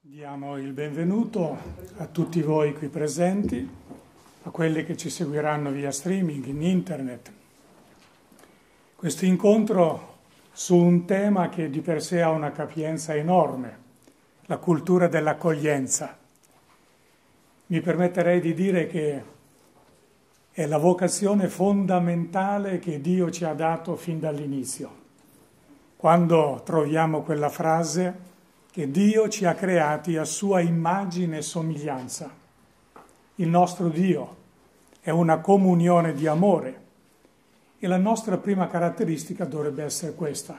Diamo il benvenuto a tutti voi qui presenti, a quelli che ci seguiranno via streaming, in internet. Questo incontro su un tema che di per sé ha una capienza enorme, la cultura dell'accoglienza. Mi permetterei di dire che è la vocazione fondamentale che Dio ci ha dato fin dall'inizio. Quando troviamo quella frase che Dio ci ha creati a sua immagine e somiglianza. Il nostro Dio è una comunione di amore e la nostra prima caratteristica dovrebbe essere questa.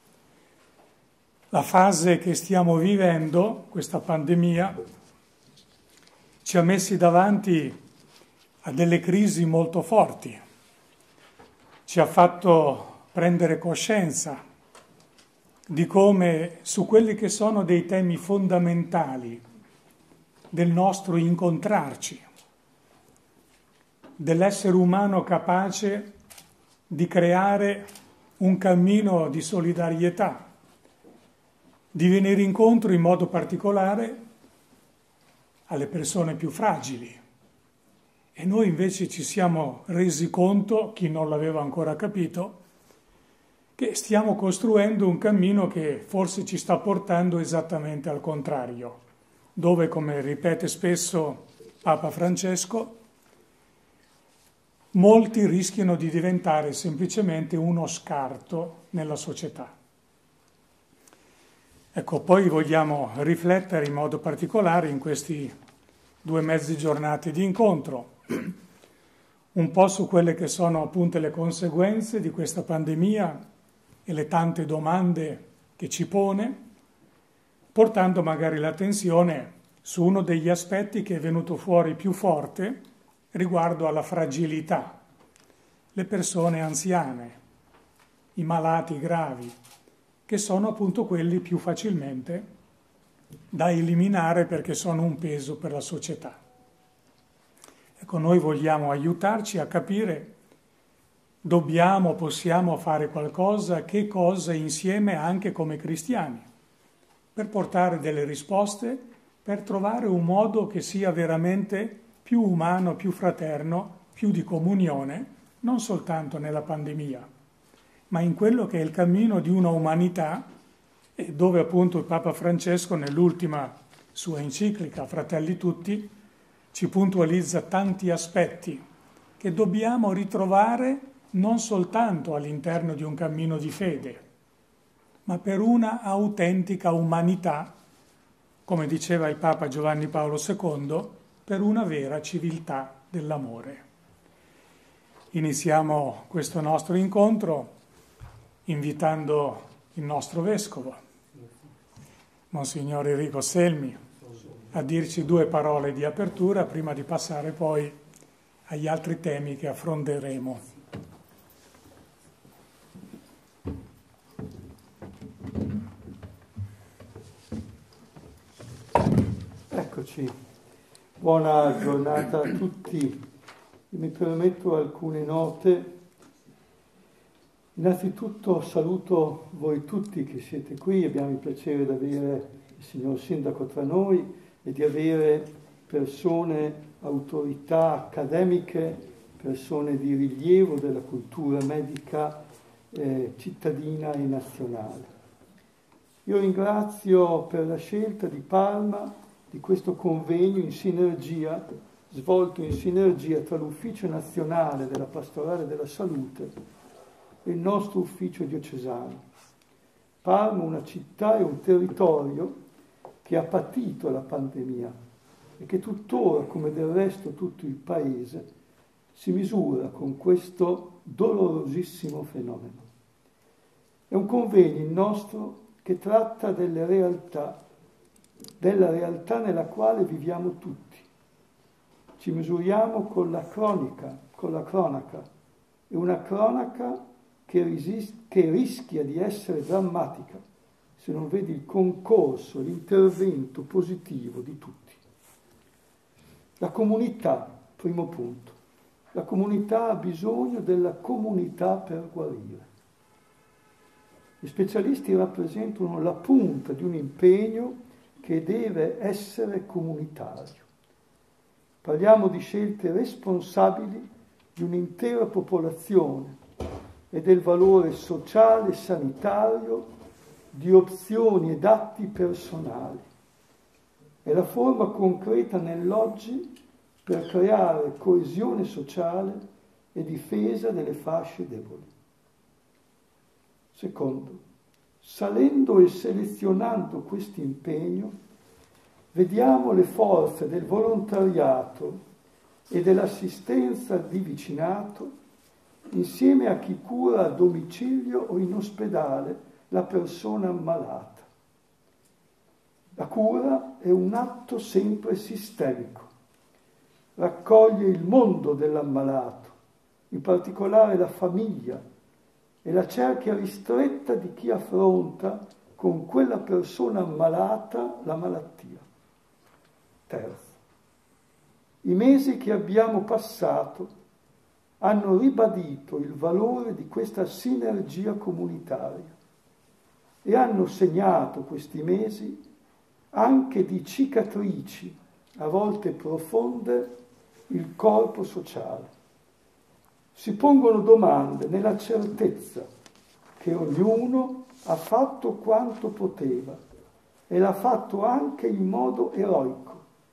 La fase che stiamo vivendo, questa pandemia, ci ha messi davanti a delle crisi molto forti, ci ha fatto prendere coscienza di come su quelli che sono dei temi fondamentali del nostro incontrarci, dell'essere umano capace di creare un cammino di solidarietà, di venire incontro in modo particolare alle persone più fragili. E noi invece ci siamo resi conto, chi non l'aveva ancora capito, che stiamo costruendo un cammino che forse ci sta portando esattamente al contrario, dove, come ripete spesso Papa Francesco, molti rischiano di diventare semplicemente uno scarto nella società. Ecco, poi vogliamo riflettere in modo particolare in questi 2 mezze giornate di incontro, un po' su quelle che sono appunto le conseguenze di questa pandemia e le tante domande che ci pone, portando magari l'attenzione su uno degli aspetti che è venuto fuori più forte riguardo alla fragilità, le persone anziane, i malati gravi, che sono appunto quelli più facilmente da eliminare perché sono un peso per la società. Ecco, noi vogliamo aiutarci a capire possiamo fare qualcosa, che cosa insieme anche come cristiani, per portare delle risposte, per trovare un modo che sia veramente più umano, più fraterno, più di comunione, non soltanto nella pandemia, ma in quello che è il cammino di una umanità, e dove appunto il Papa Francesco nell'ultima sua enciclica Fratelli Tutti ci puntualizza tanti aspetti che dobbiamo ritrovare non soltanto all'interno di un cammino di fede, ma per una autentica umanità, come diceva il Papa Giovanni Paolo II, per una vera civiltà dell'amore. Iniziamo questo nostro incontro invitando il nostro Vescovo, Monsignor Enrico Selmi, a dirci 2 parole di apertura prima di passare poi agli altri temi che affronteremo. Eccoci, buona giornata a tutti. Mi permetto alcune note. Innanzitutto saluto voi tutti che siete qui, abbiamo il piacere di avere il signor Sindaco tra noi e di avere persone, autorità accademiche, persone di rilievo della cultura medica cittadina e nazionale. Io ringrazio per la scelta di Parma di questo convegno svolto in sinergia tra l'Ufficio Nazionale della Pastorale della Salute e il nostro ufficio diocesano. Parma è una città e un territorio che ha patito la pandemia e che tuttora, come del resto tutto il Paese, si misura con questo dolorosissimo fenomeno. È un convegno il nostro che tratta della realtà nella quale viviamo tutti. Ci misuriamo con la cronaca, e una cronaca che rischia di essere drammatica se non vedi il concorso, l'intervento positivo di tutti. La comunità, primo punto. La comunità ha bisogno della comunità per guarire. Gli specialisti rappresentano la punta di un impegno che deve essere comunitario. Parliamo di scelte responsabili di un'intera popolazione e del valore sociale e sanitario di opzioni ed atti personali. È la forma concreta nell'oggi per creare coesione sociale e difesa delle fasce deboli. Secondo, salendo e selezionando questo impegno, vediamo le forze del volontariato e dell'assistenza di vicinato insieme a chi cura a domicilio o in ospedale la persona ammalata. La cura è un atto sempre sistemico. Raccoglie il mondo dell'ammalato, in particolare la famiglia, e la cerchia ristretta di chi affronta con quella persona ammalata la malattia. Terzo, i mesi che abbiamo passato hanno ribadito il valore di questa sinergia comunitaria e hanno segnato questi mesi anche di cicatrici, a volte profonde, il corpo sociale. Si pongono domande nella certezza che ognuno ha fatto quanto poteva e l'ha fatto anche in modo eroico,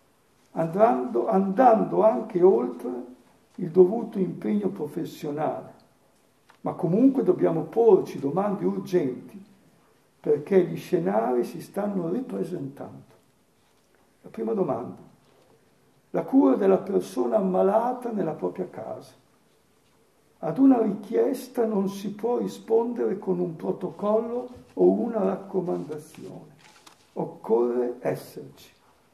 andando anche oltre il dovuto impegno professionale. Ma comunque dobbiamo porci domande urgenti perché gli scenari si stanno ripresentando. La prima domanda: la cura della persona ammalata nella propria casa. Ad una richiesta non si può rispondere con un protocollo o una raccomandazione. Occorre esserci.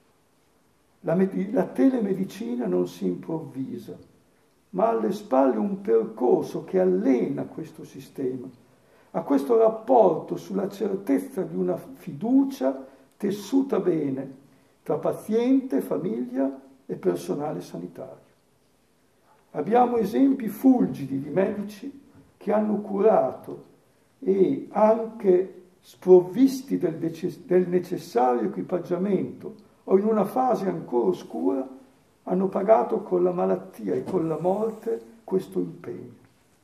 La telemedicina non si improvvisa, ma ha alle spalle un percorso che allena questo sistema, a questo rapporto sulla certezza di una fiducia tessuta bene tra paziente, famiglia e personale sanitario. Abbiamo esempi fulgidi di medici che hanno curato e anche sprovvisti del necessario equipaggiamento o in una fase ancora oscura hanno pagato con la malattia e con la morte questo impegno.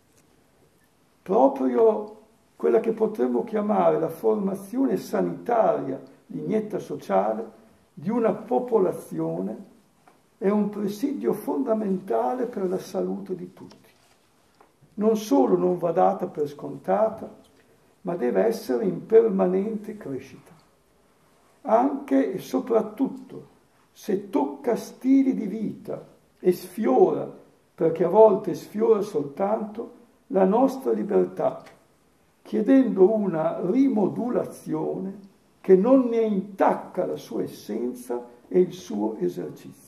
Proprio quella che potremmo chiamare la formazione sanitaria, l'ignetta sociale, di una popolazione è un presidio fondamentale per la salute di tutti. Non solo non va data per scontata, ma deve essere in permanente crescita. Anche e soprattutto se tocca stili di vita e sfiora, perché a volte sfiora soltanto, la nostra libertà, chiedendo una rimodulazione che non ne intacca la sua essenza e il suo esercizio.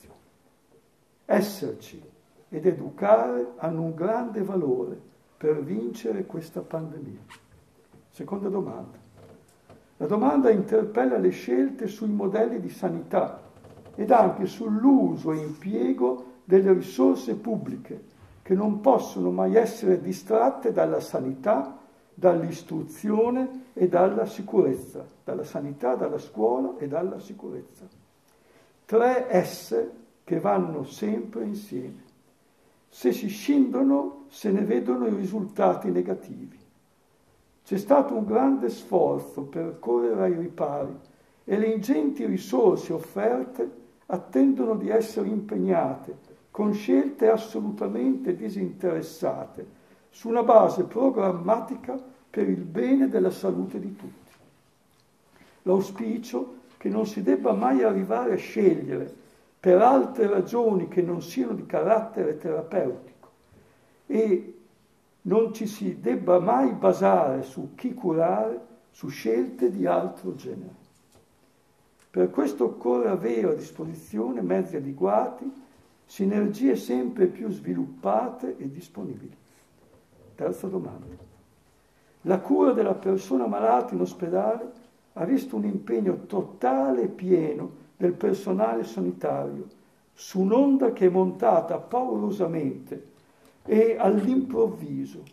Esserci ed educare hanno un grande valore per vincere questa pandemia. Seconda domanda. La domanda interpella le scelte sui modelli di sanità ed anche sull'uso e impiego delle risorse pubbliche che non possono mai essere distratte dalla sanità, dall'istruzione e dalla sicurezza, dalla sanità, dalla scuola e dalla sicurezza. 3 S che vanno sempre insieme. Se si scindono, se ne vedono i risultati negativi. C'è stato un grande sforzo per correre ai ripari e le ingenti risorse offerte attendono di essere impegnate con scelte assolutamente disinteressate su una base programmatica per il bene della salute di tutti. L'auspicio che non si debba mai arrivare a scegliere per altre ragioni che non siano di carattere terapeutico e non ci si debba mai basare su chi curare, su scelte di altro genere. Per questo occorre avere a disposizione mezzi adeguati, sinergie sempre più sviluppate e disponibili. Terza domanda. La cura della persona malata in ospedale ha visto un impegno totale e pieno del personale sanitario su un'onda che è montata paurosamente e all'improvviso,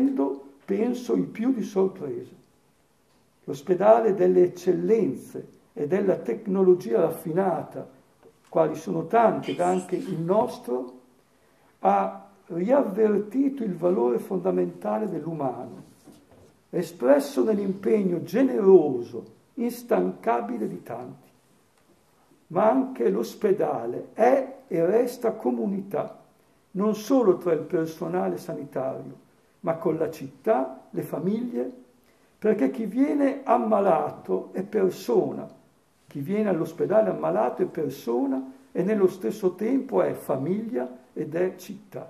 cogliendo, penso, i più di sorpresa. L'ospedale delle eccellenze e della tecnologia raffinata, quali sono tante, anche il nostro, ha riavvertito il valore fondamentale dell'umano, espresso nell'impegno generoso, instancabile di tanti. Ma anche l'ospedale è e resta comunità, non solo tra il personale sanitario, ma con la città, le famiglie, perché chi viene ammalato è persona, chi viene all'ospedale ammalato è persona e nello stesso tempo è famiglia ed è città.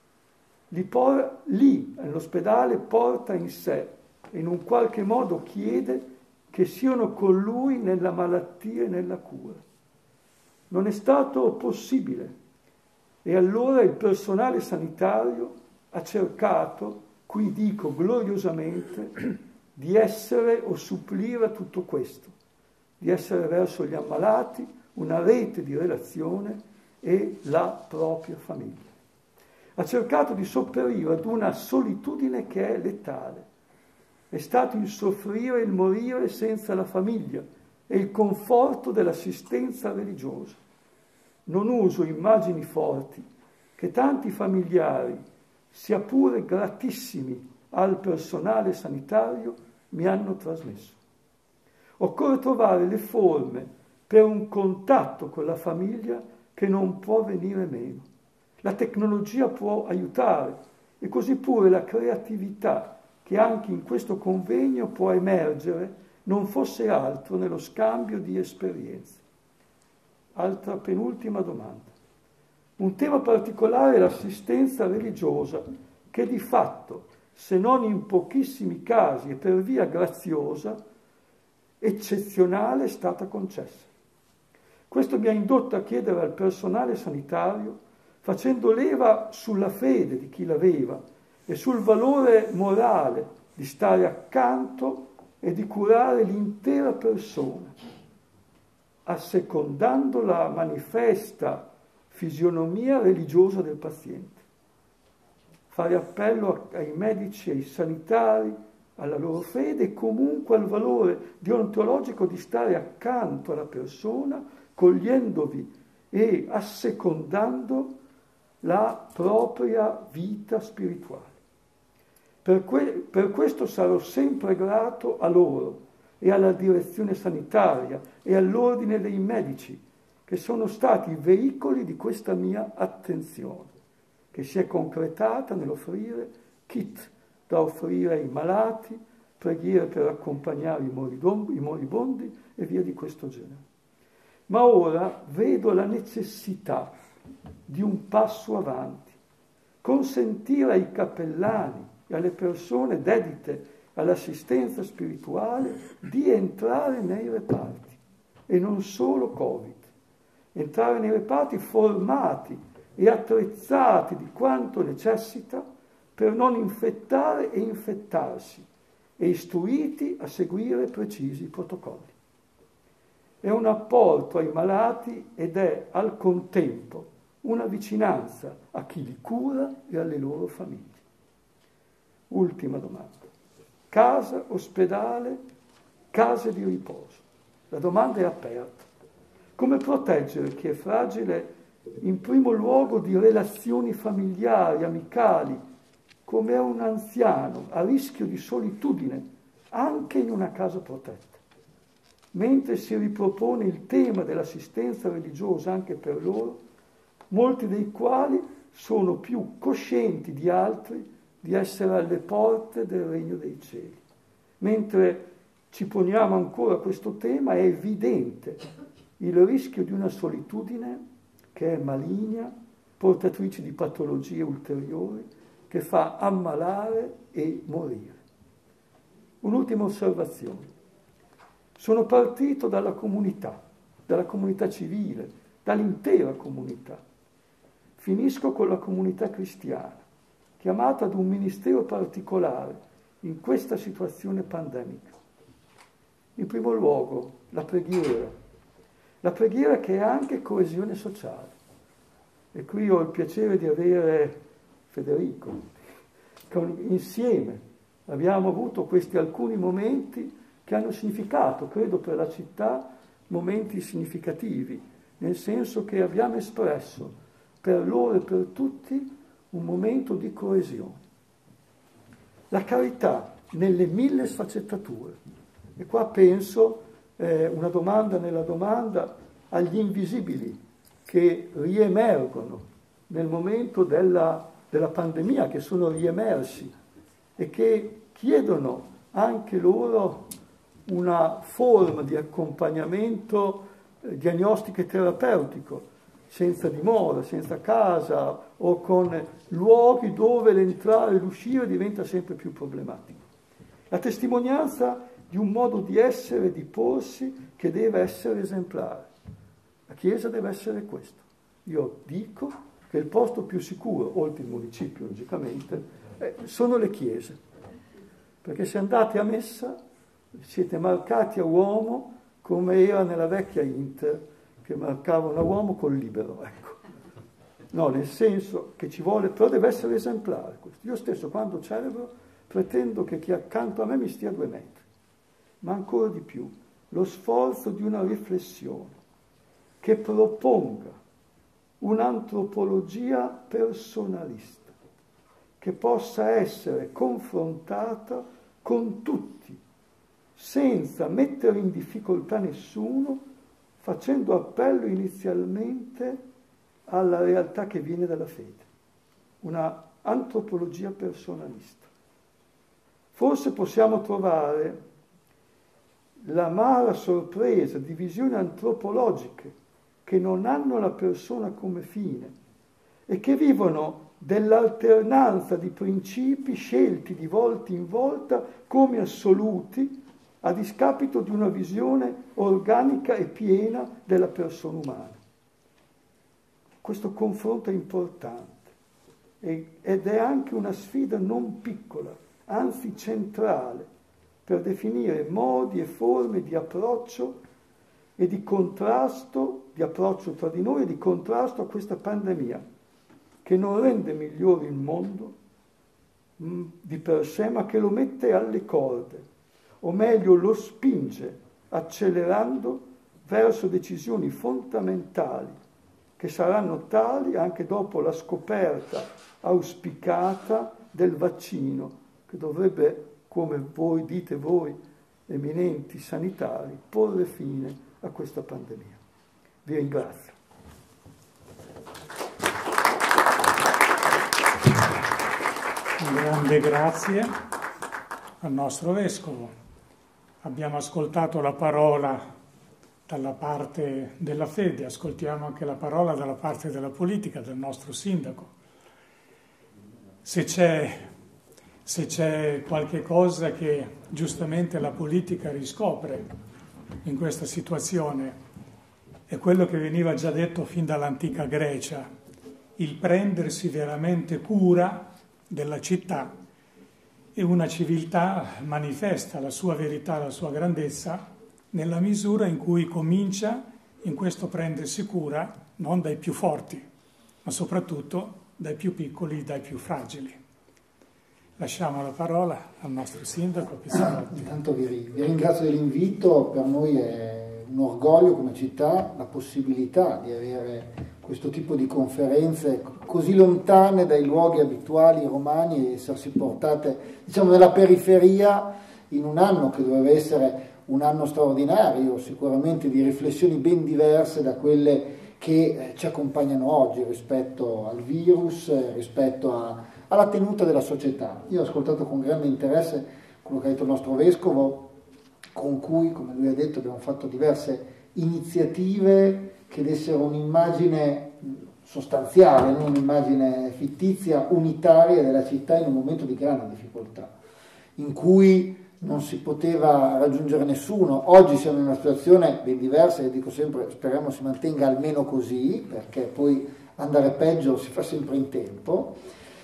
Lì, all'ospedale, porta in sé e in un qualche modo chiede che siano con lui nella malattia e nella cura. Non è stato possibile e allora il personale sanitario ha cercato, qui dico gloriosamente, di essere o supplire a tutto questo, di essere verso gli ammalati una rete di relazione e la propria famiglia. Ha cercato di sopperire ad una solitudine che è letale. È stato il soffrire e il morire senza la famiglia e il conforto dell'assistenza religiosa. Non uso immagini forti che tanti familiari, sia pure gratissimi al personale sanitario, mi hanno trasmesso. Occorre trovare le forme per un contatto con la famiglia che non può venire meno. La tecnologia può aiutare e così pure la creatività che anche in questo convegno può emergere non fosse altro nello scambio di esperienze. Altra penultima domanda. Un tema particolare è l'assistenza religiosa che di fatto, se non in pochissimi casi e per via graziosa, eccezionale, è stata concessa. Questo mi ha indotto a chiedere al personale sanitario, facendo leva sulla fede di chi l'aveva e sul valore morale di stare accanto e di curare l'intera persona, assecondando la manifesta fisionomia religiosa del paziente. Fare appello ai medici e ai sanitari, alla loro fede e comunque al valore deontologico di stare accanto alla persona, cogliendovi e assecondando la propria vita spirituale. Per questo sarò sempre grato a loro e alla direzione sanitaria e all'ordine dei medici, che sono stati i veicoli di questa mia attenzione, che si è concretata nell'offrire kit da offrire ai malati, preghiere per accompagnare i moribondi e via di questo genere. Ma ora vedo la necessità di un passo avanti, consentire ai cappellani e alle persone dedite all'assistenza spirituale di entrare nei reparti, e non solo Covid, entrare nei reparti formati e attrezzati di quanto necessita per non infettare e infettarsi, e istruiti a seguire precisi protocolli. È un apporto ai malati ed è al contempo una vicinanza a chi li cura e alle loro famiglie. Ultima domanda. Casa, ospedale, case di riposo. La domanda è aperta. Come proteggere chi è fragile in primo luogo di relazioni familiari, amicali, come è un anziano a rischio di solitudine anche in una casa protetta? Mentre si ripropone il tema dell'assistenza religiosa anche per loro, molti dei quali sono più coscienti di altri di essere alle porte del regno dei cieli. Mentre ci poniamo ancora questo tema, è evidente il rischio di una solitudine che è maligna, portatrice di patologie ulteriori, che fa ammalare e morire. Un'ultima osservazione. Sono partito dalla comunità civile, dall'intera comunità. Finisco con la comunità cristiana, chiamata ad un ministero particolare in questa situazione pandemica. In primo luogo, la preghiera che è anche coesione sociale. E qui ho il piacere di avere Federico, che insieme abbiamo avuto questi alcuni momenti che hanno significato, credo, per la città momenti significativi, nel senso che abbiamo espresso per loro e per tutti un momento di coesione. La carità nelle 1000 sfaccettature. E qua penso, una domanda nella domanda, agli invisibili che riemergono nel momento della pandemia, che sono riemersi e che chiedono anche loro una forma di accompagnamento diagnostico e terapeutico, senza dimora, senza casa o con luoghi dove l'entrare e l'uscire diventa sempre più problematico. La testimonianza di un modo di essere e di porsi che deve essere esemplare. La Chiesa deve essere questo. Io dico che il posto più sicuro, oltre il municipio logicamente, sono le chiese. Perché se andate a messa siete marcati a uomo come era nella vecchia Inter, che marcavano a uomo col libero, ecco. No, nel senso che ci vuole, però deve essere esemplare questo. Io stesso quando celebro pretendo che chi accanto a me mi stia a 2 metri, ma ancora di più, lo sforzo di una riflessione che proponga un'antropologia personalista, che possa essere confrontata con tutti, senza mettere in difficoltà nessuno, facendo appello inizialmente alla realtà che viene dalla fede, una antropologia personalista. Forse possiamo trovare l'amara sorpresa di visioni antropologiche che non hanno la persona come fine e che vivono dell'alternanza di principi scelti di volta in volta come assoluti a discapito di una visione organica e piena della persona umana. Questo confronto è importante ed è anche una sfida non piccola, anzi centrale, per definire modi e forme di approccio e di contrasto, di approccio tra di noi e di contrasto a questa pandemia, che non rende migliore il mondo di per sé, ma che lo mette alle corde, o meglio lo spinge, accelerando verso decisioni fondamentali, che saranno tali anche dopo la scoperta auspicata del vaccino, che dovrebbe, come voi dite voi, eminenti sanitari, porre fine a questa pandemia. Vi ringrazio. Un grande grazie al nostro Vescovo. Abbiamo ascoltato la parola dalla parte della fede, ascoltiamo anche la parola dalla parte della politica, del nostro sindaco. Se c'è qualche cosa che giustamente la politica riscopre in questa situazione, è quello che veniva già detto fin dall'antica Grecia, il prendersi veramente cura della città, e una civiltà manifesta la sua verità, la sua grandezza, nella misura in cui comincia in questo prendersi cura non dai più forti, ma soprattutto dai più piccoli, dai più fragili. Lasciamo la parola al nostro sindaco Pisciotti. Intanto vi ringrazio dell'invito, per noi è un orgoglio come città la possibilità di avere questo tipo di conferenze così lontane dai luoghi abituali romani e essersi portate, diciamo, nella periferia in un anno che doveva essere un anno straordinario, sicuramente di riflessioni ben diverse da quelle che ci accompagnano oggi rispetto al virus, rispetto alla tenuta della società. Io ho ascoltato con grande interesse quello che ha detto il nostro Vescovo, con cui, come lui ha detto, abbiamo fatto diverse iniziative che dessero un'immagine sostanziale, non un'immagine fittizia, unitaria della città in un momento di grande difficoltà, in cui non si poteva raggiungere nessuno. Oggi siamo in una situazione ben diversa e dico sempre, speriamo si mantenga almeno così, perché poi andare peggio si fa sempre in tempo,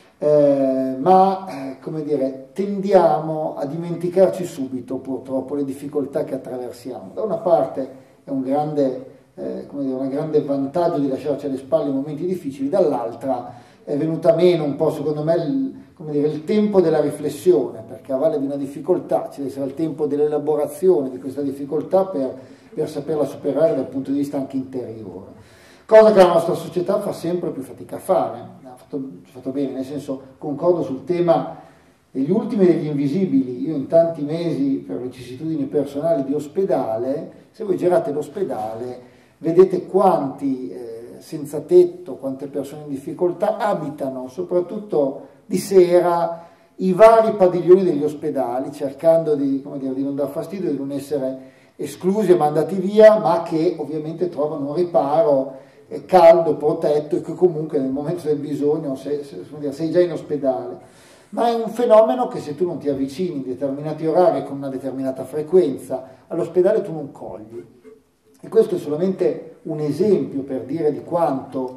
come dire, tendiamo a dimenticarci subito purtroppo le difficoltà che attraversiamo. Da una parte è un grande vantaggio di lasciarci alle spalle i momenti difficili, dall'altra è venuta meno un po', secondo me, il tempo della riflessione, perché a valle di una difficoltà ci deve essere il tempo dell'elaborazione di questa difficoltà per per saperla superare dal punto di vista anche interiore. Cosa che la nostra società fa sempre più fatica a fare. Ha fatto bene, nel senso, concordo sul tema degli ultimi e degli invisibili. Io in tanti mesi, per vicissitudini personali di ospedale, se voi girate l'ospedale, vedete quanti senza tetto, quante persone in difficoltà abitano, soprattutto di sera, i vari padiglioni degli ospedali, cercando di, come dire, di non dar fastidio, di non essere esclusi e mandati via, ma che ovviamente trovano un riparo caldo, protetto, e che comunque nel momento del bisogno sei già in ospedale. Ma è un fenomeno che se tu non ti avvicini in determinati orari con una determinata frequenza all'ospedale tu non cogli. E questo è solamente un esempio per dire di quanto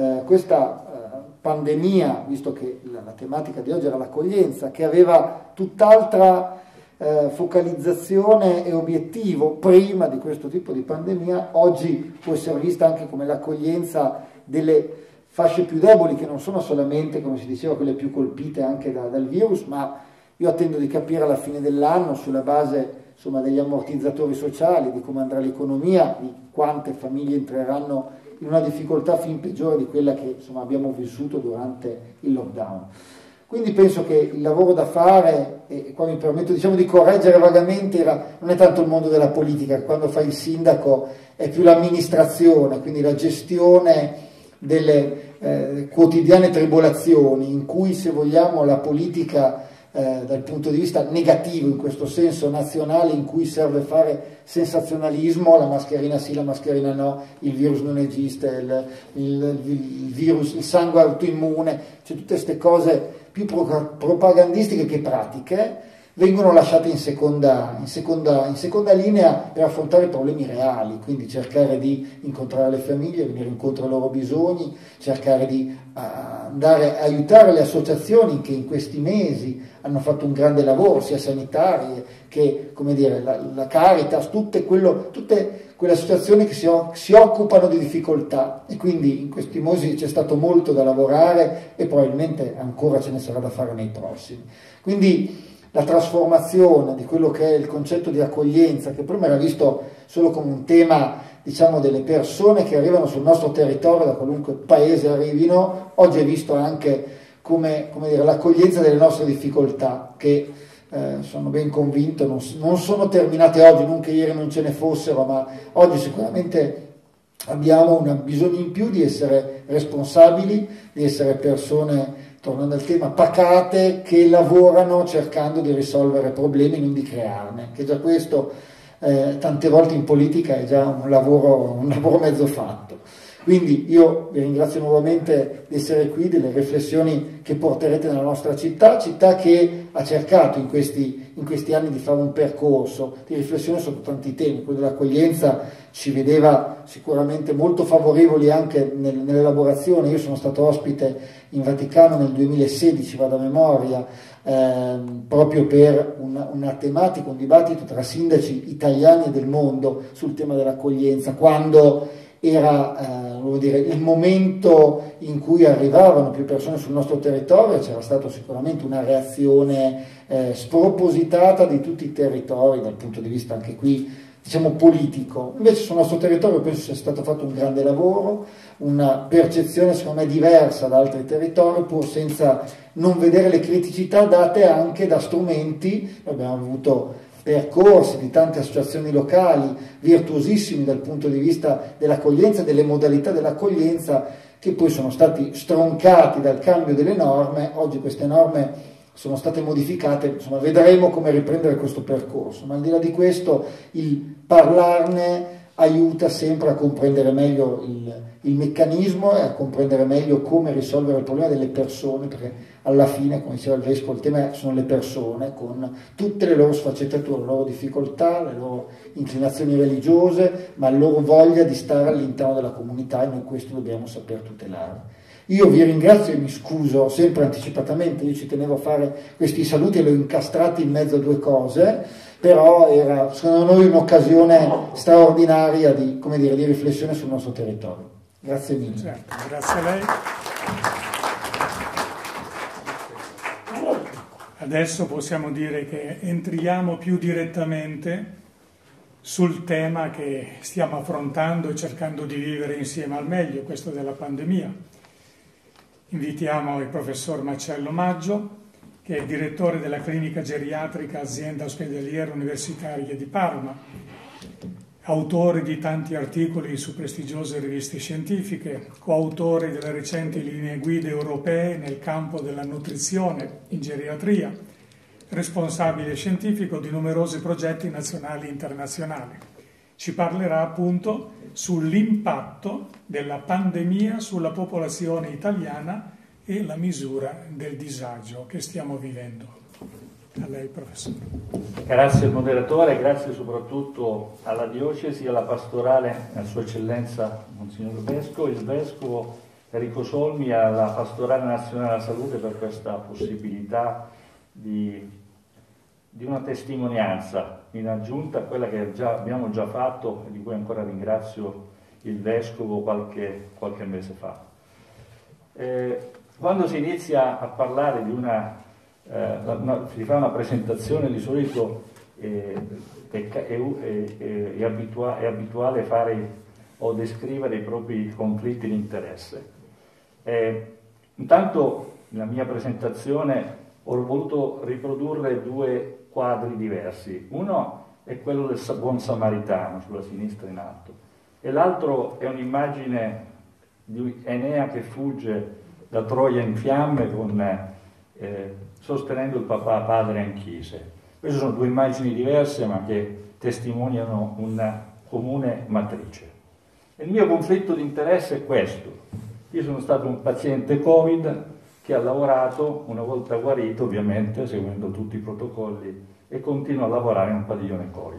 questa pandemia, visto che la tematica di oggi era l'accoglienza, che aveva tutt'altra focalizzazione e obiettivo prima di questo tipo di pandemia, oggi può essere vista anche come l'accoglienza delle fasce più deboli, che non sono solamente, come si diceva, quelle più colpite anche dal virus, ma io attendo di capire alla fine dell'anno, sulla base insomma degli ammortizzatori sociali, di come andrà l'economia, di quante famiglie entreranno in una difficoltà fin peggiore di quella che insomma abbiamo vissuto durante il lockdown. Quindi penso che il lavoro da fare, e qua mi permetto di correggere vagamente, non è tanto il mondo della politica, che quando fai il sindaco è più l'amministrazione, quindi la gestione delle quotidiane tribolazioni, in cui, se vogliamo, la politica dal punto di vista negativo, in questo senso nazionale, in cui serve fare sensazionalismo, la mascherina sì, la mascherina no, il virus non esiste, il virus, il sangue autoimmune, cioè tutte queste cose più propagandistiche che pratiche, vengono lasciate in seconda linea per affrontare i problemi reali, quindi cercare di incontrare le famiglie, venire incontro ai loro bisogni, cercare di andare a aiutare le associazioni che in questi mesi hanno fatto un grande lavoro, sia sanitarie che, come dire, la Caritas, tutte quelle associazioni che si occupano di difficoltà, e quindi in questi mesi c'è stato molto da lavorare e probabilmente ancora ce ne sarà da fare nei prossimi. Quindi la trasformazione di quello che è il concetto di accoglienza, che prima era visto solo come un tema, diciamo, delle persone che arrivano sul nostro territorio, da qualunque paese arrivino, oggi è visto anche come dire, l'accoglienza delle nostre difficoltà, che sono ben convinto non sono terminate oggi, non che ieri non ce ne fossero, ma oggi sicuramente abbiamo un bisogno in più di essere responsabili, di essere persone, tornando al tema, pacate, che lavorano cercando di risolvere problemi, non di crearne, che già questo tante volte in politica è già un lavoro mezzo fatto. Quindi io vi ringrazio nuovamente di essere qui, delle riflessioni che porterete nella nostra città che ha cercato in questi anni di fare un percorso di riflessione su tanti temi. Quello dell'accoglienza ci vedeva sicuramente molto favorevoli anche nell'elaborazione. Io sono stato ospite in Vaticano nel 2016, vado a memoria, proprio per una tematica, un dibattito tra sindaci italiani e del mondo sul tema dell'accoglienza, quando era il momento in cui arrivavano più persone sul nostro territorio. C'era stata sicuramente una reazione spropositata di tutti i territori dal punto di vista anche qui, diciamo, politico. Invece sul nostro territorio penso sia stato fatto un grande lavoro, una percezione secondo me diversa da altri territori, pur senza non vedere le criticità date anche da strumenti. Abbiamo avuto percorsi di tante associazioni locali virtuosissimi dal punto di vista dell'accoglienza e delle modalità dell'accoglienza, che poi sono stati stroncati dal cambio delle norme. Oggi queste norme sono state modificate, insomma vedremo come riprendere questo percorso, ma al di là di questo il parlarne aiuta sempre a comprendere meglio il meccanismo e a comprendere meglio come risolvere il problema delle persone, perché alla fine, come diceva il Vescovo, il tema sono le persone con tutte le loro sfaccettature, le loro difficoltà, le loro inclinazioni religiose, ma la loro voglia di stare all'interno della comunità, e noi questo dobbiamo saper tutelare. Io vi ringrazio e mi scuso sempre anticipatamente, io ci tenevo a fare questi saluti e li ho incastrati in mezzo a due cose, però era secondo noi un'occasione straordinaria di riflessione sul nostro territorio. Grazie mille. Certo, grazie a lei. Adesso possiamo dire che entriamo più direttamente sul tema che stiamo affrontando e cercando di vivere insieme al meglio, questo della pandemia. Invitiamo il professor Marcello Maggio, che è il direttore della clinica geriatrica Azienda Ospedaliera Universitaria di Parma, autore di tanti articoli su prestigiose riviste scientifiche, coautore delle recenti linee guida europee nel campo della nutrizione in geriatria, responsabile scientifico di numerosi progetti nazionali e internazionali. Ci parlerà appunto sull'impatto della pandemia sulla popolazione italiana e la misura del disagio che stiamo vivendo. A lei, professore. Grazie al moderatore, grazie soprattutto alla diocesi, alla pastorale, a Sua Eccellenza Monsignor Vescovo, il Vescovo Enrico Solmi, alla Pastorale Nazionale della Salute per questa possibilità di una testimonianza in aggiunta a quella che abbiamo già fatto e di cui ancora ringrazio il Vescovo qualche mese fa. Quando si inizia a parlare si fa una presentazione, di solito è abituale fare o descrivere i propri conflitti di interesse. Intanto nella mia presentazione ho voluto riprodurre due quadri diversi. Uno è quello del buon samaritano sulla sinistra in alto e l'altro è un'immagine di Enea che fugge da Troia in fiamme sostenendo il papà padre Anchise. Queste sono due immagini diverse ma che testimoniano una comune matrice. Il mio conflitto di interesse è questo. Io sono stato un paziente Covid che ha lavorato, una volta guarito ovviamente, seguendo tutti i protocolli, e continua a lavorare in un padiglione Covid.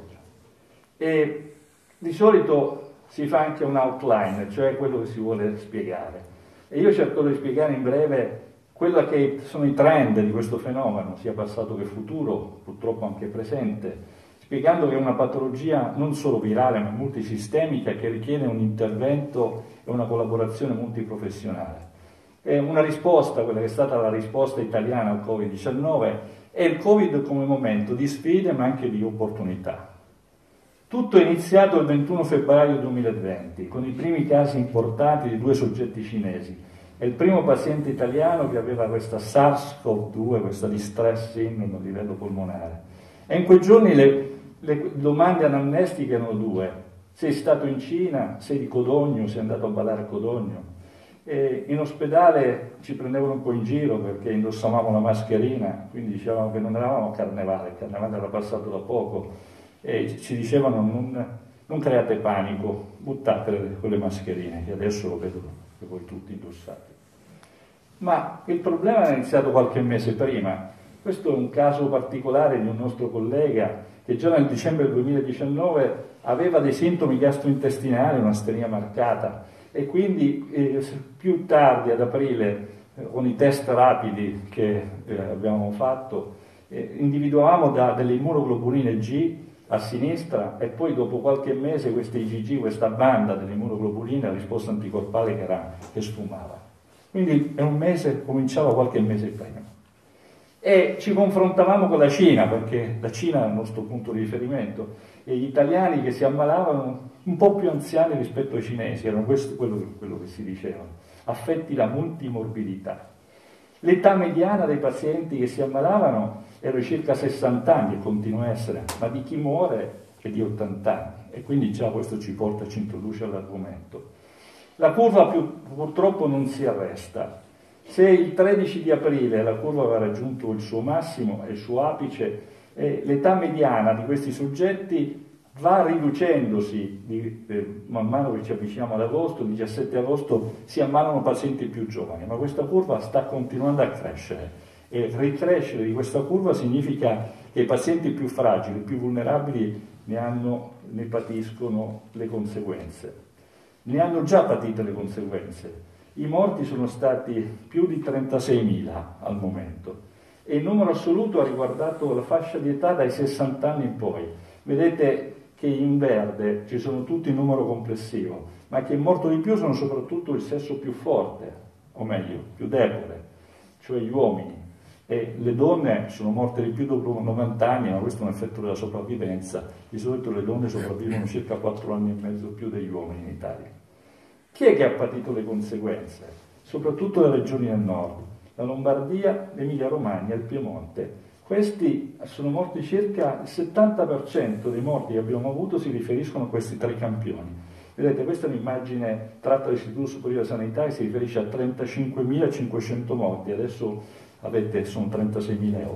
E di solito si fa anche un outline, cioè quello che si vuole spiegare. E io cerco di spiegare in breve quello che sono i trend di questo fenomeno, sia passato che futuro, purtroppo anche presente, spiegando che è una patologia non solo virale ma multisistemica che richiede un intervento e una collaborazione multiprofessionale. È una risposta, quella che è stata la risposta italiana al Covid-19, è il Covid come momento di sfide ma anche di opportunità. Tutto è iniziato il 21 febbraio 2020 con i primi casi importati di 2 soggetti cinesi. È il primo paziente italiano che aveva questa SARS-CoV-2, questa distress syndrome a livello polmonare. E in quei giorni le domande anamnestiche erano 2. Sei stato in Cina? Sei di Codogno? Sei andato a ballare a Codogno? E in ospedale ci prendevano un po' in giro perché indossavamo la mascherina, quindi dicevamo che non eravamo a carnevale, il carnevale era passato da poco, e ci dicevano non create panico, buttate quelle mascherine, che adesso lo vedo che voi tutti indossate. Ma il problema è iniziato qualche mese prima. Questo è un caso particolare di un nostro collega che già nel dicembre 2019 aveva dei sintomi gastrointestinali, una stenia marcata, e quindi più tardi, ad aprile, con i test rapidi che abbiamo fatto, individuavamo delle immunoglobuline G a sinistra e poi dopo qualche mese queste IgG, questa banda delle immunoglobuline, la risposta anticorpale che sfumava. Quindi è un mese, cominciava qualche mese prima. E ci confrontavamo con la Cina, perché la Cina è il nostro punto di riferimento, e gli italiani che si ammalavano un po' più anziani rispetto ai cinesi, erano questo quello che si diceva, affetti da multimorbidità. L'età mediana dei pazienti che si ammalavano era circa 60 anni, e continua a essere, ma di chi muore è di 80 anni, e quindi già questo ci introduce all'argomento. La curva purtroppo non si arresta. Se il 13 di aprile la curva aveva raggiunto il suo massimo e il suo apice, l'età mediana di questi soggetti va riducendosi man mano che ci avviciniamo ad agosto. Il 17 agosto si ammalano pazienti più giovani, ma questa curva sta continuando a crescere, e ricrescere di questa curva significa che i pazienti più fragili, più vulnerabili ne patiscono le conseguenze. Ne hanno già patite le conseguenze. I morti sono stati più di 36.000 al momento e il numero assoluto ha riguardato la fascia di età dai 60 anni in poi. Vedete che in verde ci sono tutti il numero complessivo, ma che è morto di più sono soprattutto il sesso più forte, o meglio, più debole, cioè gli uomini. e le donne sono morte di più dopo 90 anni, ma questo è un effetto della sopravvivenza. Di solito le donne sopravvivono circa 4 anni e mezzo più degli uomini in Italia. Chi è che ha patito le conseguenze? Soprattutto le regioni del nord, la Lombardia, l'Emilia Romagna e il Piemonte. Questi sono morti circa il 70% dei morti che abbiamo avuto si riferiscono a questi 3 campioni. Vedete, questa è un'immagine tratta dall'Istituto Superiore di Sanità che si riferisce a 35.500 morti, adesso sono 36.008.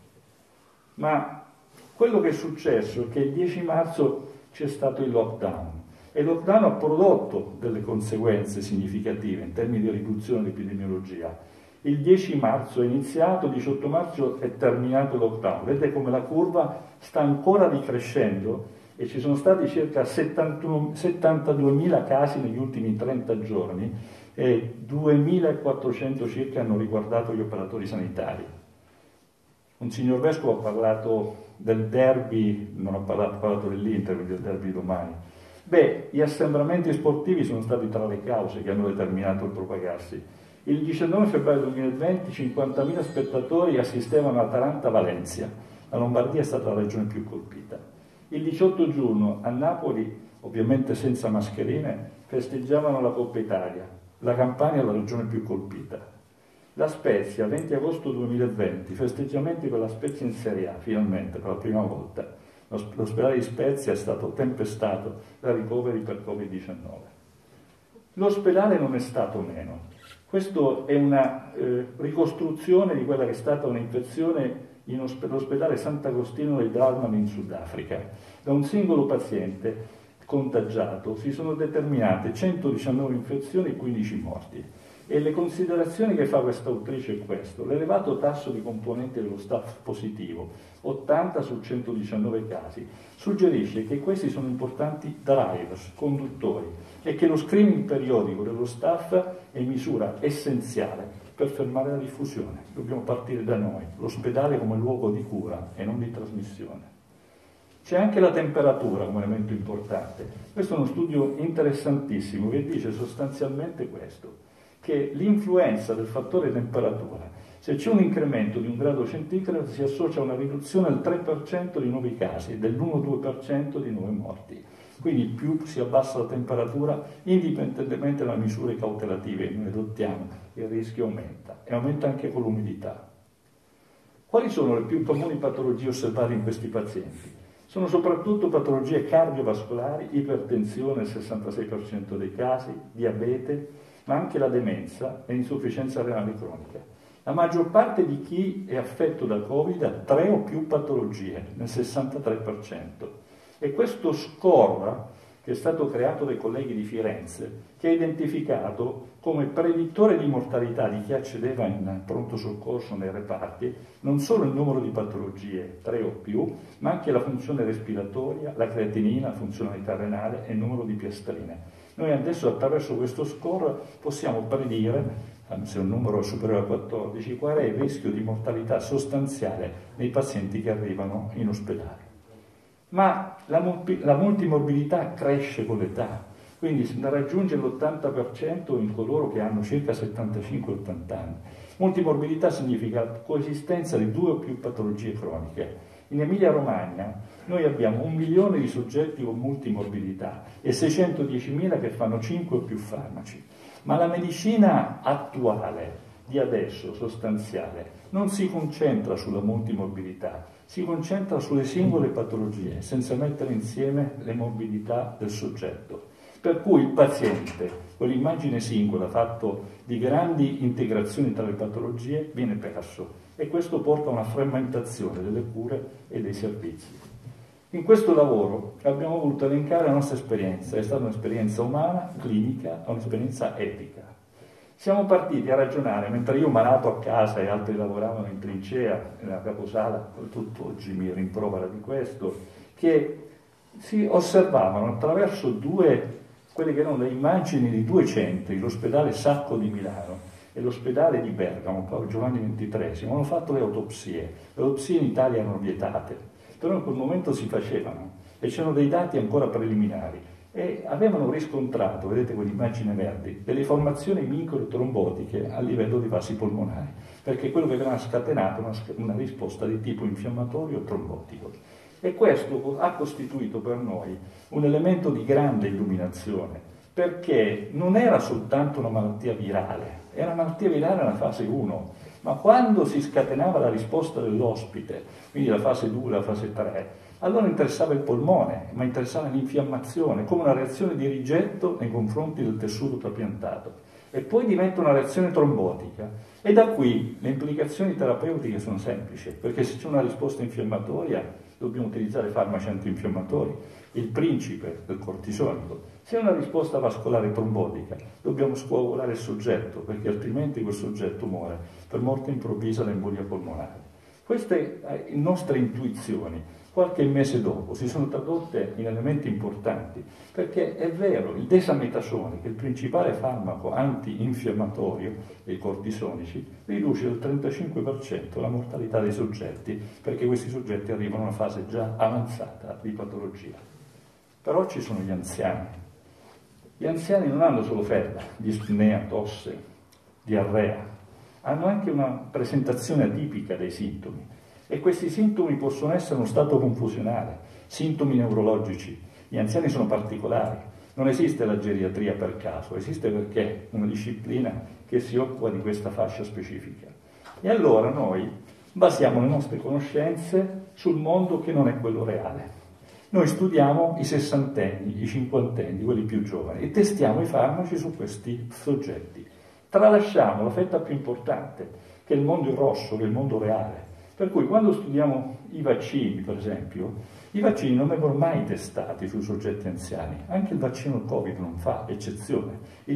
Ma quello che è successo è che il 10 marzo c'è stato il lockdown e il lockdown ha prodotto delle conseguenze significative in termini di riduzione dell'epidemiologia. Il 10 marzo è iniziato, il 18 marzo è terminato il lockdown. Vedete come la curva sta ancora ricrescendo e ci sono stati circa 72.000 casi negli ultimi 30 giorni e 2.400 circa hanno riguardato gli operatori sanitari. Un signor Vescovo ha parlato del derby, non ha parlato dell'Inter, quindi del derby domani. Gli assembramenti sportivi sono stati tra le cause che hanno determinato il propagarsi. Il 19 febbraio 2020 50.000 spettatori assistevano a Atalanta-Valencia. La Lombardia è stata la regione più colpita. Il 18 giugno a Napoli, ovviamente senza mascherine, festeggiavano la Coppa Italia. La Campania è la regione più colpita. La Spezia, 20 agosto 2020, festeggiamenti per la Spezia in Serie A, finalmente, per la prima volta. L'ospedale di Spezia è stato tempestato da ricoveri per Covid-19. L'ospedale non è stato meno. Questa è una ricostruzione di quella che è stata un'infezione all'ospedale Sant'Agostino del Dalmane in Sudafrica. Da un singolo paziente contagiato si sono determinate 119 infezioni e 15 morti. E le considerazioni che fa questa autrice è questo: l'elevato tasso di componenti dello staff positivo, 80 su 119 casi, suggerisce che questi sono importanti drivers, conduttori, e che lo screening periodico dello staff è misura essenziale per fermare la diffusione. Dobbiamo partire da noi, l'ospedale come luogo di cura e non di trasmissione. C'è anche la temperatura come elemento importante. Questo è uno studio interessantissimo che dice sostanzialmente questo, che l'influenza del fattore temperatura, se c'è un incremento di 1 grado centigrado, si associa a una riduzione del 3% di nuovi casi e dell'1-2% di nuovi morti. Quindi più si abbassa la temperatura, indipendentemente dalle misure cautelative che noi adottiamo, il rischio aumenta e aumenta anche con l'umidità. Quali sono le più comuni patologie osservate in questi pazienti? Sono soprattutto patologie cardiovascolari, ipertensione nel 66% dei casi, diabete, ma anche la demenza e insufficienza renale cronica. La maggior parte di chi è affetto da Covid ha 3 o più patologie, nel 63%. E questo score, che è stato creato dai colleghi di Firenze, che ha identificato come predittore di mortalità di chi accedeva in pronto soccorso nei reparti non solo il numero di patologie, 3 o più, ma anche la funzione respiratoria, la creatinina, la funzionalità renale e il numero di piastrine. Noi adesso attraverso questo score possiamo predire, se un numero è superiore a 14, qual è il rischio di mortalità sostanziale nei pazienti che arrivano in ospedale. Ma la multimorbidità cresce con l'età, quindi si raggiunge l'80% in coloro che hanno circa 75-80 anni. Multimorbidità significa coesistenza di 2 o più patologie croniche. In Emilia-Romagna noi abbiamo 1 milione di soggetti con multimorbidità e 610.000 che fanno 5 o più farmaci. Ma la medicina attuale, di adesso, sostanziale, non si concentra sulla multimorbidità, si concentra sulle singole patologie, senza mettere insieme le morbidità del soggetto. Per cui il paziente, con l'immagine singola fatto di grandi integrazioni tra le patologie, viene perso e questo porta a una frammentazione delle cure e dei servizi. In questo lavoro abbiamo voluto elencare la nostra esperienza, è stata un'esperienza umana, clinica, un'esperienza etica. Siamo partiti a ragionare, mentre io malato a casa e altri lavoravano in trincea, nella caposala, tutto oggi mi rimprovera di questo, che si osservavano attraverso quelle che erano le immagini di 2 centri, l'ospedale Sacco di Milano e l'ospedale di Bergamo, Paolo Giovanni XXIII, hanno fatto le autopsie. Le autopsie in Italia erano vietate, però in quel momento si facevano e c'erano dei dati ancora preliminari e avevano riscontrato, vedete quell'immagine verde, delle formazioni microtrombotiche a livello di vasi polmonari, perché quello che viene scatenato è una risposta di tipo infiammatorio o trombotico. E questo ha costituito per noi un elemento di grande illuminazione, perché non era soltanto una malattia virale, era una malattia virale nella fase 1, ma quando si scatenava la risposta dell'ospite, quindi la fase 2, la fase 3, allora interessava il polmone, ma interessava l'infiammazione, come una reazione di rigetto nei confronti del tessuto trapiantato. E poi diventa una reazione trombotica. E da qui le implicazioni terapeutiche sono semplici, perché se c'è una risposta infiammatoria dobbiamo utilizzare farmaci antinfiammatori, il principe del cortisonico. Se è una risposta vascolare trombotica dobbiamo scoagulare il soggetto, perché altrimenti quel soggetto muore per morte improvvisa dall'embolia polmonare. Queste nostre intuizioni qualche mese dopo si sono tradotte in elementi importanti, perché è vero, il desametasone, che è il principale farmaco antinfiammatorio dei cortisonici, riduce del 35% la mortalità dei soggetti, perché questi soggetti arrivano a una fase già avanzata di patologia. Però ci sono gli anziani. Gli anziani non hanno solo febbre, dispnea, tosse, diarrea, hanno anche una presentazione atipica dei sintomi. E questi sintomi possono essere uno stato confusionale, sintomi neurologici. Gli anziani sono particolari, non esiste la geriatria per caso, esiste perché è una disciplina che si occupa di questa fascia specifica. E allora noi basiamo le nostre conoscenze sul mondo che non è quello reale. Noi studiamo i sessantenni, i cinquantenni, quelli più giovani, e testiamo i farmaci su questi soggetti. Tralasciamo la fetta più importante, che è il mondo rosso, che è il mondo reale. Per cui quando studiamo i vaccini, per esempio, i vaccini non vengono mai testati sui soggetti anziani, anche il vaccino Covid non fa eccezione. Il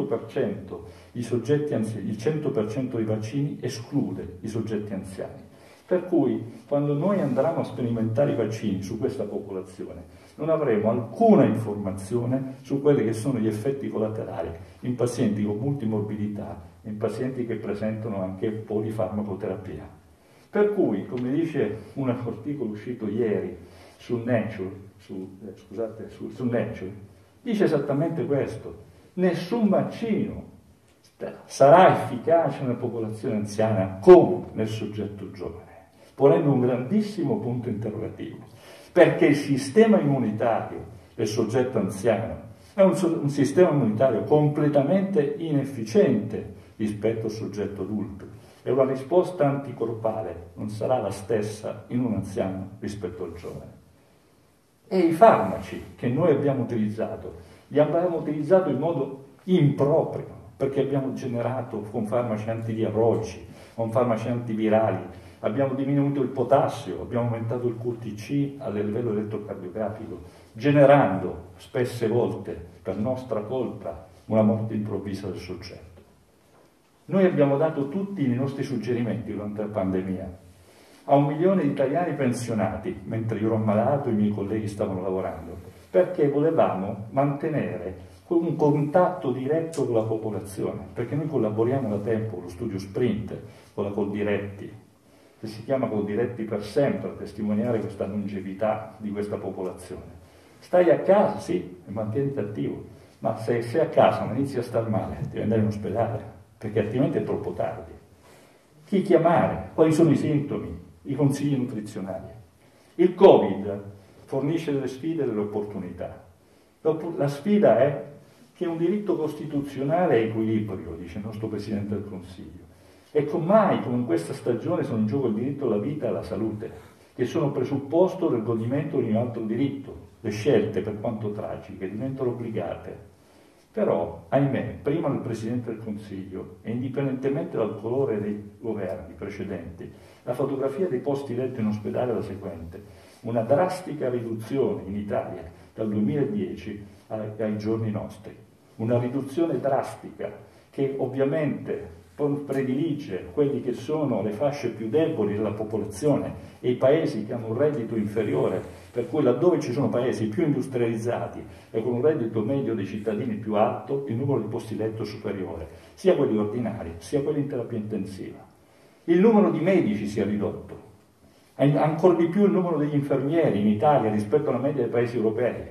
100% i soggetti anziani, il 100% dei vaccini esclude i soggetti anziani. Per cui quando noi andremo a sperimentare i vaccini su questa popolazione non avremo alcuna informazione su quelli che sono gli effetti collaterali in pazienti con multimorbidità, in pazienti che presentano anche polifarmacoterapia. Per cui, come dice un articolo uscito ieri su Nature, dice esattamente questo: nessun vaccino sarà efficace nella popolazione anziana come nel soggetto giovane, ponendo un grandissimo punto interrogativo, perché il sistema immunitario del soggetto anziano è un sistema immunitario completamente inefficiente rispetto al soggetto adulto. E una risposta anticorpale non sarà la stessa in un anziano rispetto al giovane. E i farmaci che noi abbiamo utilizzato, li abbiamo utilizzato in modo improprio, perché abbiamo generato con farmaci antidiarroici, con farmaci antivirali, abbiamo diminuito il potassio, abbiamo aumentato il QTc a livello elettrocardiografico, generando spesse volte, per nostra colpa, una morte improvvisa del soggetto. Noi abbiamo dato tutti i nostri suggerimenti durante la pandemia a 1 milione di italiani pensionati, mentre io ero ammalato e i miei colleghi stavano lavorando, perché volevamo mantenere un contatto diretto con la popolazione, perché noi collaboriamo da tempo con lo studio Sprint, con la Coldiretti, che si chiama Coldiretti per sempre, a testimoniare questa longevità di questa popolazione. Stai a casa, sì, e mantieniti attivo, ma se sei a casa ma inizi a star male, devi andare in ospedale, perché altrimenti è troppo tardi. Chi chiamare? Quali sono i sintomi? I consigli nutrizionali. Il Covid fornisce delle sfide e delle opportunità. La sfida è che è un diritto costituzionale a equilibrio, dice il nostro Presidente del Consiglio. E mai come in questa stagione sono in gioco il diritto alla vita e alla salute, che sono presupposto del godimento di ogni altro diritto. Le scelte, per quanto tragiche, diventano obbligate. Però, ahimè, prima del Presidente del Consiglio, e indipendentemente dal colore dei governi precedenti, la fotografia dei posti letto in ospedale è la seguente: una drastica riduzione in Italia dal 2010 ai giorni nostri, una riduzione drastica che ovviamente predilige quelli che sono le fasce più deboli della popolazione e i paesi che hanno un reddito inferiore, per cui laddove ci sono paesi più industrializzati e con un reddito medio dei cittadini più alto, il numero di posti letto è superiore, sia quelli ordinari, sia quelli in terapia intensiva. Il numero di medici si è ridotto, ancora di più il numero degli infermieri in Italia rispetto alla media dei paesi europei.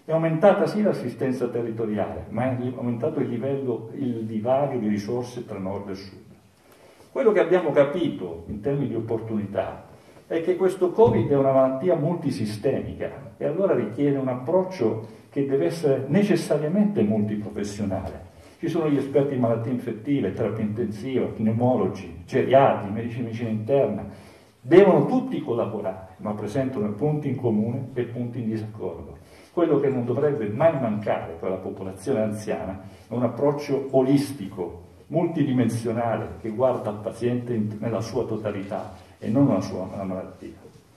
È aumentata sì l'assistenza territoriale, ma è aumentato il divario di risorse tra nord e sud. Quello che abbiamo capito in termini di opportunità è che questo Covid è una malattia multisistemica e allora richiede un approccio che deve essere necessariamente multiprofessionale. Ci sono gli esperti in malattie infettive, terapia intensiva, pneumologi, geriatri, medici di medicina interna. Devono tutti collaborare, ma presentano punti in comune e punti in disaccordo. Quello che non dovrebbe mai mancare per la popolazione anziana è un approccio olistico, multidimensionale, che guarda al paziente nella sua totalità e non alla sua malattia.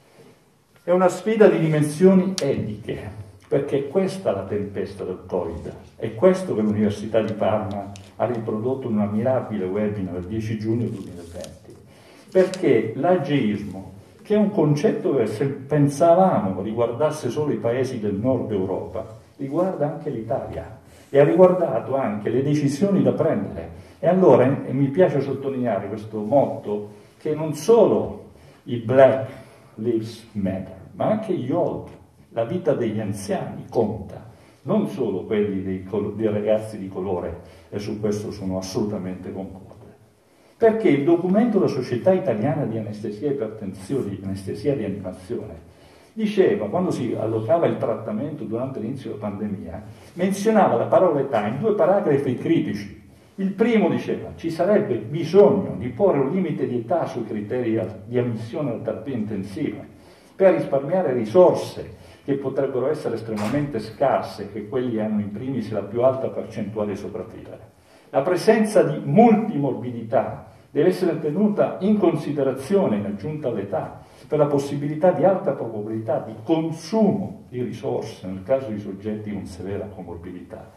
È una sfida di dimensioni etiche, perché è questa la tempesta del Covid, è questo che l'Università di Parma ha riprodotto in una mirabile webinar del 10 giugno 2020, perché l'ageismo, che è un concetto che se pensavamo riguardasse solo i paesi del nord Europa, riguarda anche l'Italia e ha riguardato anche le decisioni da prendere. E allora mi piace sottolineare questo motto che non solo i Black Lives Matter, ma anche gli old, la vita degli anziani conta, non solo quelli dei ragazzi di colore, e su questo sono assolutamente concorde. Perché il documento della Società Italiana di Anestesia e Ipertensione, di Anestesia e Rianimazione, diceva, quando si allocava il trattamento durante l'inizio della pandemia, menzionava la parola età in 2 paragrafi critici. Il primo diceva, ci sarebbe bisogno di porre un limite di età sui criteri di ammissione alla terapia intensiva, per risparmiare risorse che potrebbero essere estremamente scarse, che quelli hanno in primis la più alta percentuale di sopravvivere. La presenza di multimorbidità deve essere tenuta in considerazione in aggiunta all'età per la possibilità di alta probabilità di consumo di risorse nel caso di soggetti con severa comorbidità,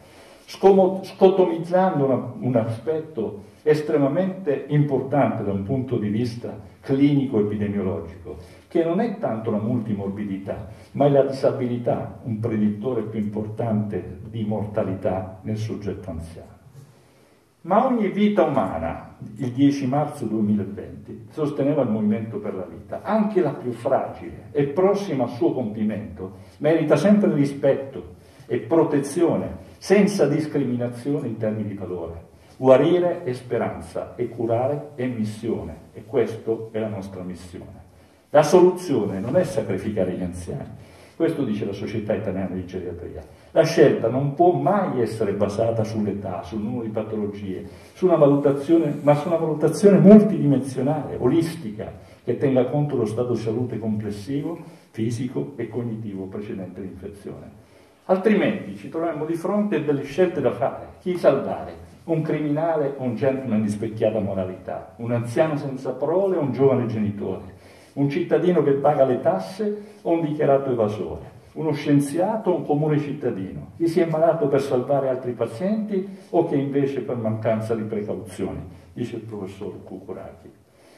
scotomizzando un aspetto estremamente importante da un punto di vista clinico-epidemiologico, che non è tanto la multimorbidità, ma è la disabilità, un predittore più importante di mortalità nel soggetto anziano. Ma ogni vita umana, il 10 marzo 2020, sosteneva il Movimento per la Vita, anche la più fragile e prossima al suo compimento, merita sempre rispetto e protezione, senza discriminazione in termini di valore. Guarire è speranza e curare è missione, e questa è la nostra missione. La soluzione non è sacrificare gli anziani, questo dice la Società Italiana di Geriatria. La scelta non può mai essere basata sull'età, sul numero di patologie, su una valutazione, ma su una valutazione multidimensionale, olistica, che tenga conto dello stato di salute complessivo, fisico e cognitivo precedente l'infezione. Altrimenti ci troviamo di fronte a delle scelte da fare. Chi salvare? Un criminale o un gentleman di specchiata moralità? Un anziano senza parole o un giovane genitore? Un cittadino che paga le tasse o un dichiarato evasore? Uno scienziato o un comune cittadino? Chi si è malato per salvare altri pazienti o che invece per mancanza di precauzioni? Dice il professor Cucurati.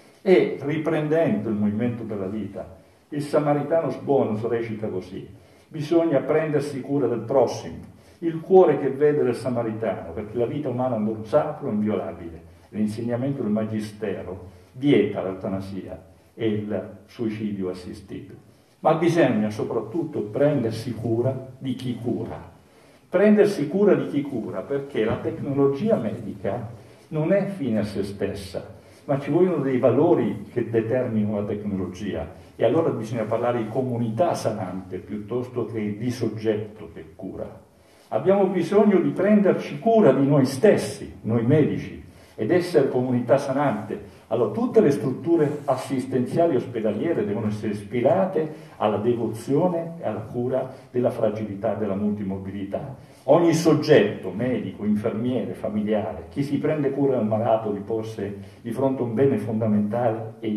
E riprendendo il Movimento per la Vita, il Samaritanus Bonus recita così: bisogna prendersi cura del prossimo, il cuore che vede del samaritano, perché la vita umana è un dono sacro e inviolabile. L'insegnamento del Magistero vieta l'eutanasia e il suicidio assistito. Ma bisogna soprattutto prendersi cura di chi cura. Prendersi cura di chi cura, perché la tecnologia medica non è fine a se stessa, ma ci vogliono dei valori che determinano la tecnologia. E allora bisogna parlare di comunità sanante piuttosto che di soggetto che cura. Abbiamo bisogno di prenderci cura di noi stessi, noi medici, ed essere comunità sanante. Allora tutte le strutture assistenziali ospedaliere devono essere ispirate alla devozione e alla cura della fragilità e della multimorbidità. Ogni soggetto, medico, infermiere, familiare, chi si prende cura del malato di porsi di fronte a un bene fondamentale e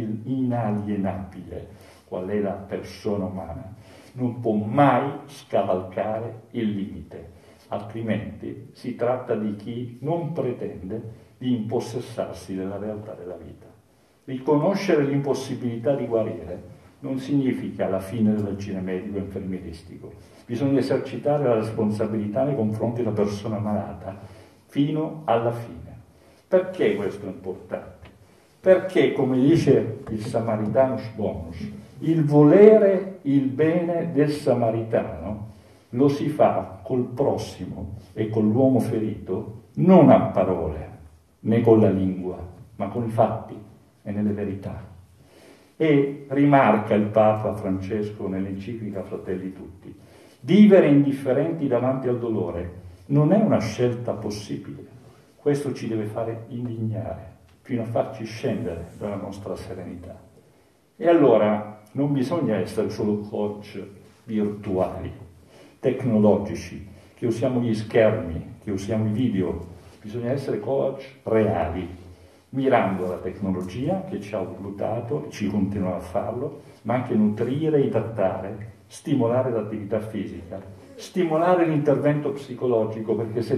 inalienabile, qual è la persona umana, non può mai scavalcare il limite, altrimenti si tratta di chi non pretende di impossessarsi della realtà della vita. Riconoscere l'impossibilità di guarire non significa la fine dell'agire medico e infermieristico. Bisogna esercitare la responsabilità nei confronti della persona malata fino alla fine. Perché questo è importante? Perché, come dice il Samaritanus Bonus, il volere il bene del samaritano lo si fa col prossimo e con l'uomo ferito non a parole né con la lingua, ma con i fatti e nelle verità. E rimarca il Papa Francesco nell'enciclica Fratelli Tutti: vivere indifferenti davanti al dolore non è una scelta possibile, questo ci deve fare indignare fino a farci scendere dalla nostra serenità. E allora non bisogna essere solo coach virtuali, tecnologici, che usiamo gli schermi, che usiamo i video, bisogna essere coach reali, mirando la tecnologia che ci ha aiutato e ci continua a farlo, ma anche nutrire, idrattare, stimolare l'attività fisica, stimolare l'intervento psicologico, perché il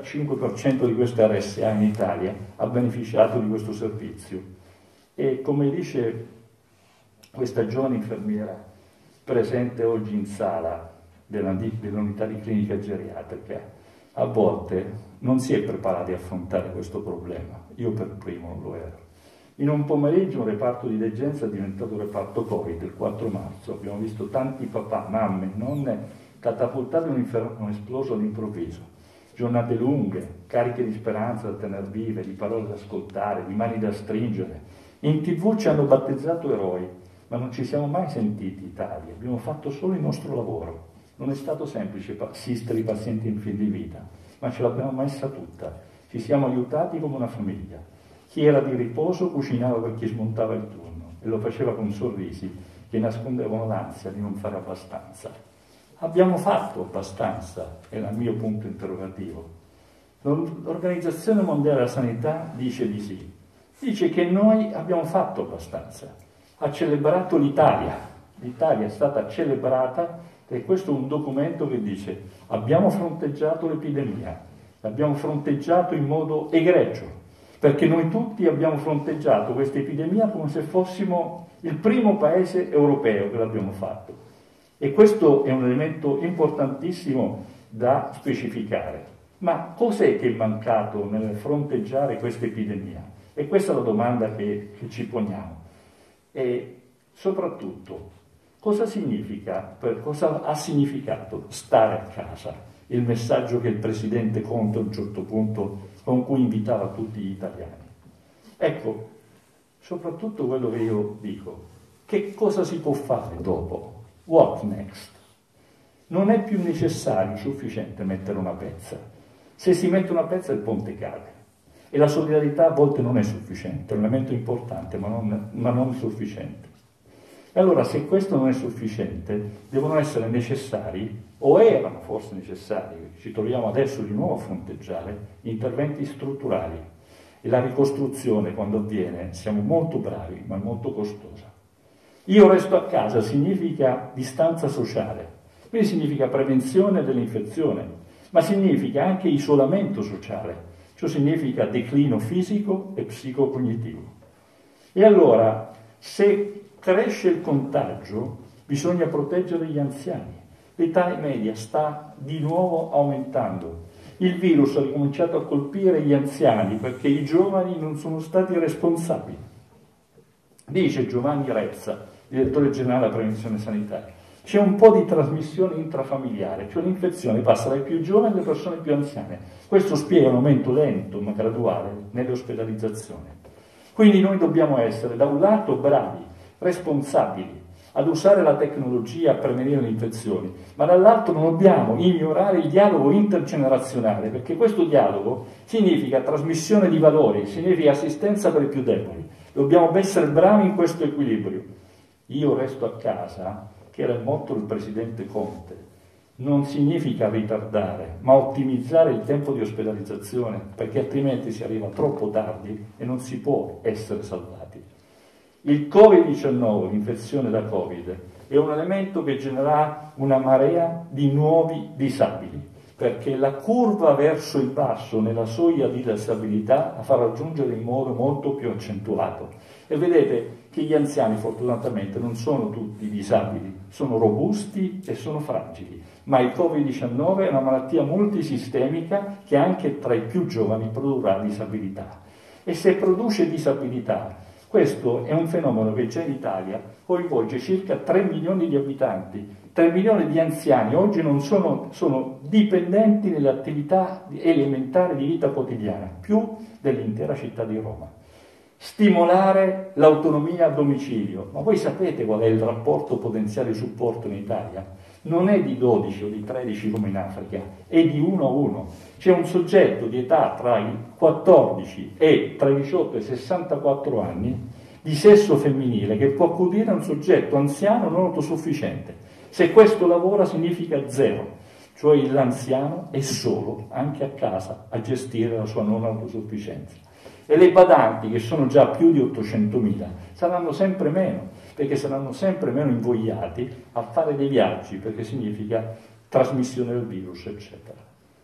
75% di queste RSA in Italia ha beneficiato di questo servizio. E come dice questa giovane infermiera presente oggi in sala dell'unità di clinica geriatrica, a volte non si è preparati a affrontare questo problema. Io per primo non lo ero. In un pomeriggio un reparto di degenza è diventato un reparto Covid, il 4 marzo. Abbiamo visto tanti papà, mamme, nonne catapultati in un esploso all'improvviso. Giornate lunghe, cariche di speranza da tenere vive, di parole da ascoltare, di mani da stringere. In TV ci hanno battezzato eroi, ma non ci siamo mai sentiti Italia. Abbiamo fatto solo il nostro lavoro. Non è stato semplice assistere i pazienti in fin di vita, ma ce l'abbiamo messa tutta. Ci siamo aiutati come una famiglia. Chi era di riposo cucinava per chi smontava il turno e lo faceva con sorrisi che nascondevano l'ansia di non fare abbastanza. Abbiamo fatto abbastanza, era il mio punto interrogativo. L'Organizzazione Mondiale della Sanità dice di sì. Dice che noi abbiamo fatto abbastanza. Ha celebrato l'Italia. L'Italia è stata celebrata. E questo è un documento che dice: abbiamo fronteggiato l'epidemia, l'abbiamo fronteggiato in modo egregio, perché noi tutti abbiamo fronteggiato questa epidemia come se fossimo il primo paese europeo che l'abbiamo fatto. E questo è un elemento importantissimo da specificare. Ma cos'è che è mancato nel fronteggiare questa epidemia? E questa è la domanda che ci poniamo. E soprattutto, cosa significa, cosa ha significato stare a casa? Il messaggio che il Presidente Conte a un certo punto, con cui invitava tutti gli italiani. Ecco, soprattutto quello che io dico, che cosa si può fare dopo? What next? Non è più necessario, sufficiente mettere una pezza. Se si mette una pezza il ponte cade. E la solidarietà a volte non è sufficiente, è un elemento importante, ma non sufficiente. E allora, se questo non è sufficiente, devono essere necessari, o erano forse necessari, ci troviamo adesso di nuovo a fronteggiare, interventi strutturali. E la ricostruzione, quando avviene, siamo molto bravi, ma è molto costosa. Io resto a casa significa distanza sociale, quindi significa prevenzione dell'infezione, ma significa anche isolamento sociale, ciò significa declino fisico e psicocognitivo. E allora, se cresce il contagio, bisogna proteggere gli anziani. L'età media sta di nuovo aumentando. Il virus ha ricominciato a colpire gli anziani perché i giovani non sono stati responsabili. Dice Giovanni Rezza, direttore generale della prevenzione sanitaria, c'è un po' di trasmissione intrafamiliare, cioè l'infezione passa dai più giovani alle persone più anziane. Questo spiega un aumento lento ma graduale nelle ospedalizzazioni. Quindi noi dobbiamo essere da un lato bravi, responsabili ad usare la tecnologia a prevenire le infezioni, ma dall'altro non dobbiamo ignorare il dialogo intergenerazionale, perché questo dialogo significa trasmissione di valori, significa assistenza per i più deboli. Dobbiamo essere bravi in questo equilibrio. Io resto a casa, che era il motto del Presidente Conte, non significa ritardare, ma ottimizzare il tempo di ospedalizzazione, perché altrimenti si arriva troppo tardi e non si può essere salvati. Il Covid-19, l'infezione da Covid, è un elemento che genererà una marea di nuovi disabili, perché la curva verso il basso nella soglia di disabilità la fa raggiungere in modo molto più accentuato. E vedete che gli anziani fortunatamente non sono tutti disabili, sono robusti e sono fragili, ma il Covid-19 è una malattia multisistemica che anche tra i più giovani produrrà disabilità. E se produce disabilità, questo è un fenomeno che già in Italia coinvolge circa 3 milioni di abitanti, 3 milioni di anziani oggi non sono dipendenti nelle attività elementari di vita quotidiana, più dell'intera città di Roma. Stimolare l'autonomia a domicilio. Ma voi sapete qual è il rapporto potenziale supporto in Italia? Non è di 12 o di 13 come in Africa, è di 1 a 1. C'è un soggetto di età tra i 14 e tra i 18 e i 64 anni di sesso femminile che può accudire a un soggetto anziano non autosufficiente. Se questo lavora significa 0, cioè l'anziano è solo, anche a casa, a gestire la sua non autosufficienza. E le badanti, che sono già più di 800.000, saranno sempre meno, perché saranno sempre meno invogliati a fare dei viaggi, perché significa trasmissione del virus, eccetera.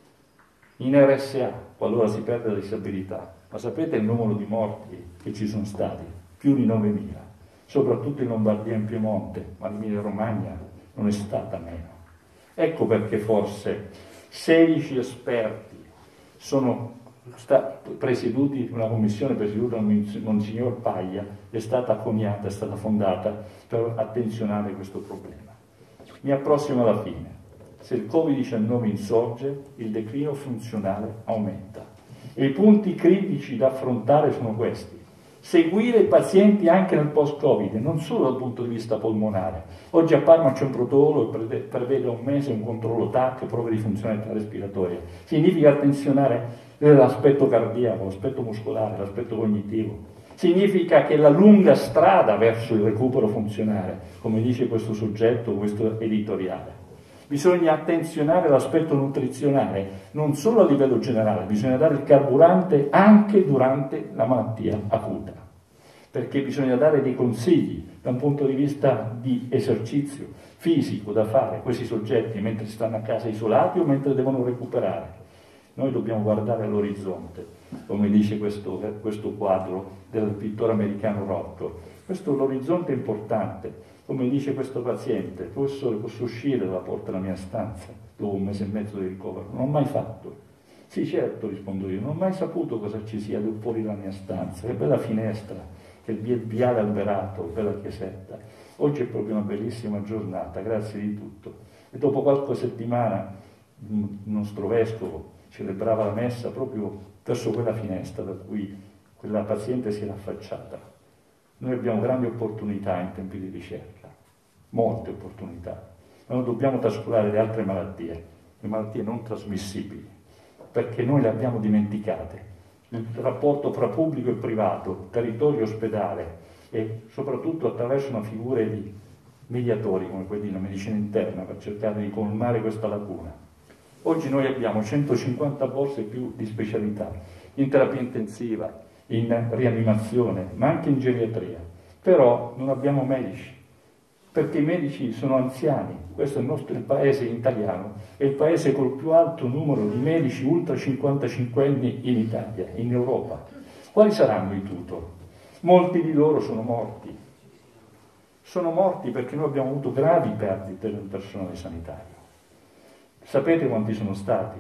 In RSA, qualora si perde la disabilità, ma sapete il numero di morti che ci sono stati? Più di 9.000, soprattutto in Lombardia e in Piemonte, ma l'Emilia Romagna non è stata meno. Ecco perché forse 16 esperti sono presieduti, una commissione presieduta da Monsignor Paglia è stata coniata, è stata fondata per attenzionare questo problema. Mi approssimo alla fine. Se il Covid-19 insorge, il declino funzionale aumenta. E i punti critici da affrontare sono questi. Seguire i pazienti anche nel post-Covid, non solo dal punto di vista polmonare. Oggi a Parma c'è un protocollo che prevede un mese un controllo TAC, prove di funzionalità respiratoria. Significa attenzionare l'aspetto cardiaco, l'aspetto muscolare, l'aspetto cognitivo. Significa che la lunga strada verso il recupero funzionale, come dice questo soggetto, questo editoriale. Bisogna attenzionare l'aspetto nutrizionale, non solo a livello generale, bisogna dare il carburante anche durante la malattia acuta, perché bisogna dare dei consigli da un punto di vista di esercizio fisico da fare a questi soggetti mentre stanno a casa isolati o mentre devono recuperare. Noi dobbiamo guardare all'orizzonte, come dice questo quadro del pittore americano Rothko. Questo l'orizzonte è importante. Come dice questo paziente, professore, posso uscire dalla porta della mia stanza dopo 1 mese e mezzo di ricovero? Non ho mai fatto. Sì, certo, rispondo io, non ho mai saputo cosa ci sia fuori dalla mia stanza. Che bella finestra, che viale alberato, che bella chiesetta. Oggi è proprio una bellissima giornata, grazie di tutto. E dopo qualche settimana il nostro vescovo celebrava la messa proprio verso quella finestra da cui quella paziente si era affacciata. Noi abbiamo grandi opportunità in tempi di ricerca, molte opportunità, ma non dobbiamo trascurare le altre malattie, le malattie non trasmissibili, perché noi le abbiamo dimenticate. Il rapporto fra pubblico e privato, territorio e ospedale, e soprattutto attraverso una figura di mediatori come quelli della medicina interna per cercare di colmare questa lacuna. Oggi noi abbiamo 150 borse più di specialità, in terapia intensiva, in rianimazione, ma anche in geriatria. Però non abbiamo medici, perché i medici sono anziani. Questo è il nostro paese italiano, è il paese col più alto numero di medici ultra 55 anni in Italia, in Europa. Quali saranno i tutor? Molti di loro sono morti. Sono morti perché noi abbiamo avuto gravi perdite del personale sanitario. Sapete quanti sono stati?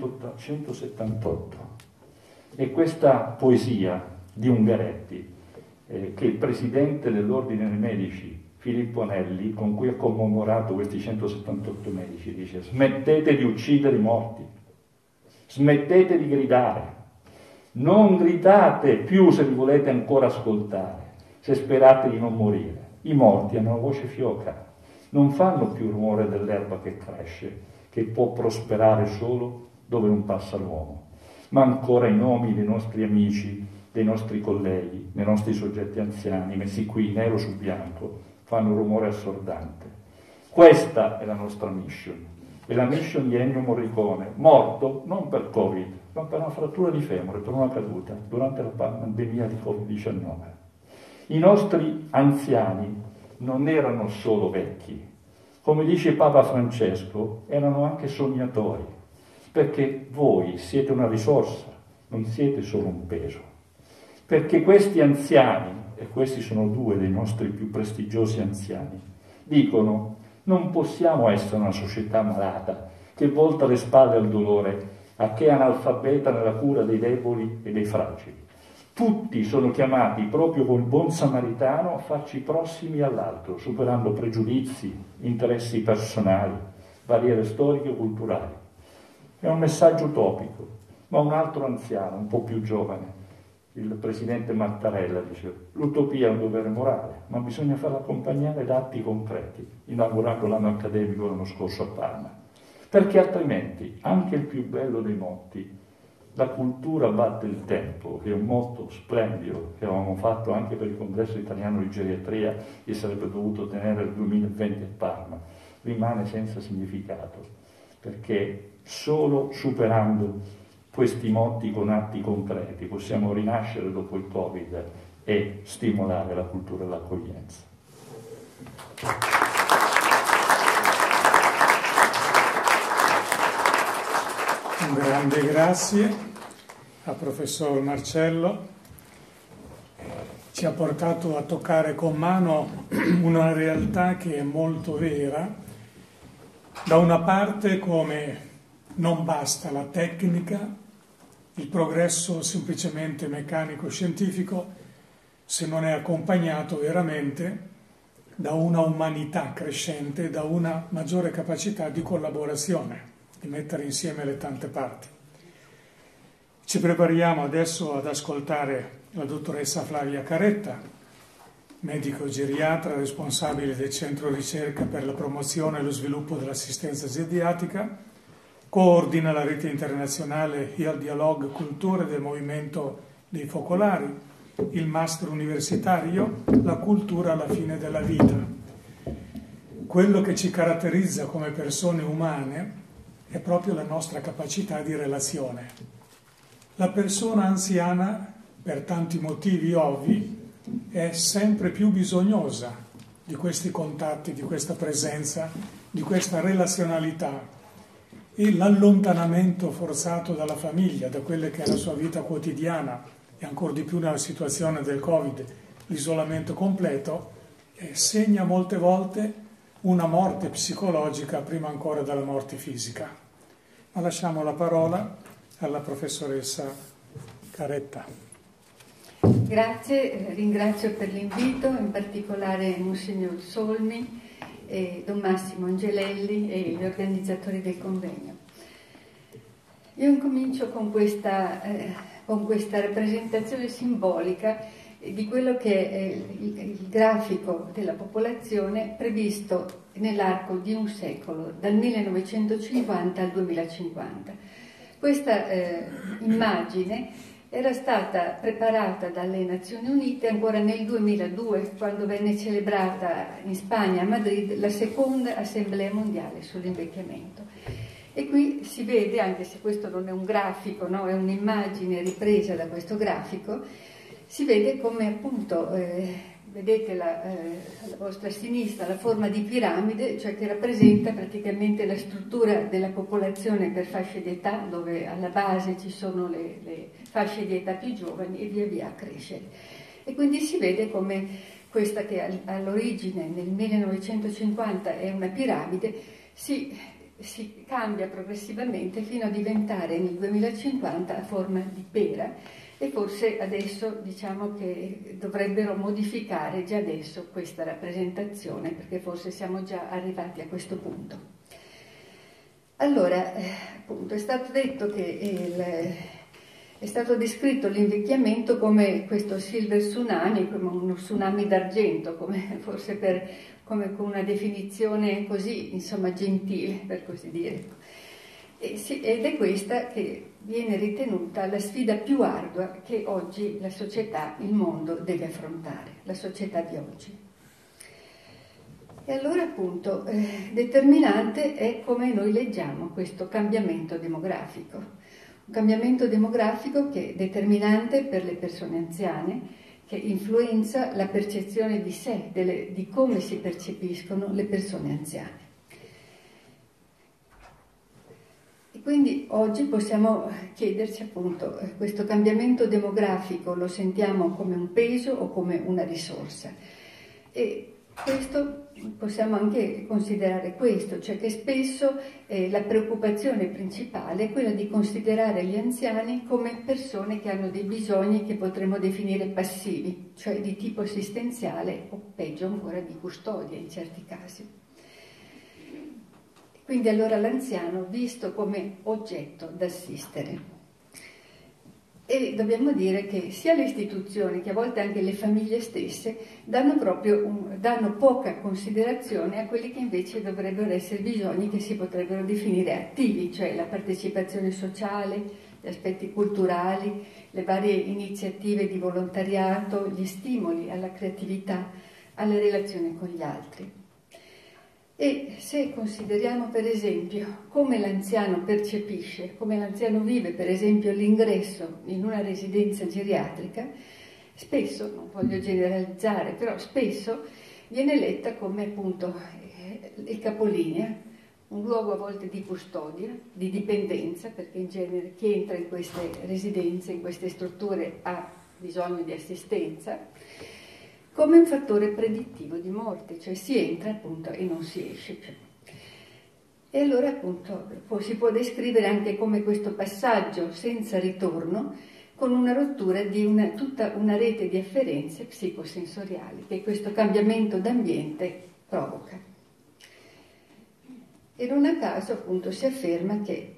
178. E questa poesia di Ungaretti, che il presidente dell'Ordine dei Medici, Filippo Anelli, con cui ha commemorato questi 178 medici, dice: smettete di uccidere i morti, smettete di gridare, non gridate più se li volete ancora ascoltare, se sperate di non morire. I morti hanno una voce fioca, non fanno più rumore dell'erba che cresce, che può prosperare solo dove non passa l'uomo, ma ancora i nomi dei nostri amici, dei nostri colleghi, dei nostri soggetti anziani, messi qui nero su bianco, fanno un rumore assordante. Questa è la nostra mission, è la mission di Ennio Morricone, morto non per Covid, ma per una frattura di femore, per una caduta, durante la pandemia di Covid-19. I nostri anziani non erano solo vecchi, come dice Papa Francesco, erano anche sognatori, perché voi siete una risorsa, non siete solo un peso. Perché questi anziani, e questi sono 2 dei nostri più prestigiosi anziani, dicono: non possiamo essere una società malata che volta le spalle al dolore, a che è analfabeta nella cura dei deboli e dei fragili. tutti sono chiamati proprio col buon samaritano a farci prossimi all'altro, superando pregiudizi, interessi personali, barriere storiche e culturali. È un messaggio utopico, ma un altro anziano, un po' più giovane, il presidente Mattarella, dice: l'utopia è un dovere morale, ma bisogna farla accompagnare da atti concreti, inaugurando l'anno accademico l'anno scorso a Parma. Perché altrimenti, anche il più bello dei motti, la cultura batte il tempo, che è un motto splendido che avevamo fatto anche per il congresso italiano di geriatria che sarebbe dovuto tenere nel 2020 a Parma, rimane senza significato, perché solo superando questi motti con atti concreti possiamo rinascere dopo il Covid e stimolare la cultura dell'accoglienza. Un grande grazie al professor Marcello. Ci ha portato a toccare con mano una realtà che è molto vera. Da una parte, come non basta la tecnica, il progresso semplicemente meccanico-scientifico, se non è accompagnato veramente da una umanità crescente, da una maggiore capacità di collaborazione, di mettere insieme le tante parti. Ci prepariamo adesso ad ascoltare la dottoressa Flavia Caretta, medico geriatra responsabile del Centro Ricerca per la promozione e lo sviluppo dell'assistenza geriatrica, coordina la rete internazionale Heal Dialogue Culture del Movimento dei Focolari, il master universitario La cultura alla fine della vita. Quello che ci caratterizza come persone umane è proprio la nostra capacità di relazione. La persona anziana, per tanti motivi ovvi, è sempre più bisognosa di questi contatti, di questa presenza, di questa relazionalità. E l'allontanamento forzato dalla famiglia, da quella che è la sua vita quotidiana, e ancor di più nella situazione del Covid, l'isolamento completo, segna molte volte una morte psicologica prima ancora della morte fisica. Ma lasciamo la parola alla professoressa Caretta. Grazie, ringrazio per l'invito, in particolare Monsignor Solmi, Don Massimo Angelelli e gli organizzatori del convegno. Io incomincio con questa rappresentazione simbolica di quello che è il grafico della popolazione previsto nell'arco di un secolo, dal 1950 al 2050. Questa immagine era stata preparata dalle Nazioni Unite ancora nel 2002, quando venne celebrata in Spagna, a Madrid, la seconda Assemblea Mondiale sull'invecchiamento. E qui si vede, anche se questo non è un grafico, no? È un'immagine ripresa da questo grafico, si vede come appunto, vedete alla vostra sinistra la forma di piramide, cioè che rappresenta praticamente la struttura della popolazione per fasce di età, dove alla base ci sono le fasce di età più giovani e via via a crescere. E quindi si vede come questa che all'origine nel 1950 è una piramide, si cambia progressivamente fino a diventare nel 2050 a forma di pera. E forse adesso diciamo che dovrebbero modificare già adesso questa rappresentazione, perché forse siamo già arrivati a questo punto. Allora, appunto, è stato detto che è stato descritto l'invecchiamento come questo silver tsunami, come uno tsunami d'argento, come come con una definizione così, insomma, gentile, per così dire. Ed è questa che viene ritenuta la sfida più ardua che oggi la società, il mondo deve affrontare, la società di oggi. E allora appunto determinante è come noi leggiamo questo cambiamento demografico. Un cambiamento demografico che è determinante per le persone anziane, che influenza la percezione di sé, di come si percepiscono le persone anziane. E quindi oggi possiamo chiederci appunto, questo cambiamento demografico lo sentiamo come un peso o come una risorsa? E questo possiamo anche considerare questo, cioè che spesso la preoccupazione principale è quella di considerare gli anziani come persone che hanno dei bisogni che potremmo definire passivi, cioè di tipo assistenziale o peggio ancora di custodia in certi casi. Quindi allora l'anziano visto come oggetto da assistere. E dobbiamo dire che sia le istituzioni che a volte anche le famiglie stesse danno poca considerazione a quelli che invece dovrebbero essere bisogni che si potrebbero definire attivi, cioè la partecipazione sociale, gli aspetti culturali, le varie iniziative di volontariato, gli stimoli alla creatività, alla relazione con gli altri. E se consideriamo per esempio come l'anziano percepisce, come l'anziano vive per esempio l'ingresso in una residenza geriatrica, spesso, non voglio generalizzare, però spesso viene letta come appunto il capolinea, un luogo a volte di custodia, di dipendenza, perché in genere chi entra in queste residenze, in queste strutture ha bisogno di assistenza, come un fattore predittivo di morte, cioè si entra appunto e non si esce più. E allora appunto si può descrivere anche come questo passaggio senza ritorno con una rottura di tutta una rete di afferenze psicosensoriali che questo cambiamento d'ambiente provoca. E non a caso appunto si afferma che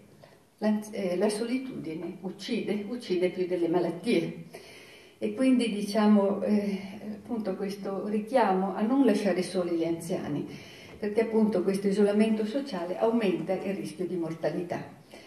la solitudine uccide più delle malattie. E quindi diciamo appunto questo richiamo a non lasciare soli gli anziani, perché appunto questo isolamento sociale aumenta il rischio di mortalità.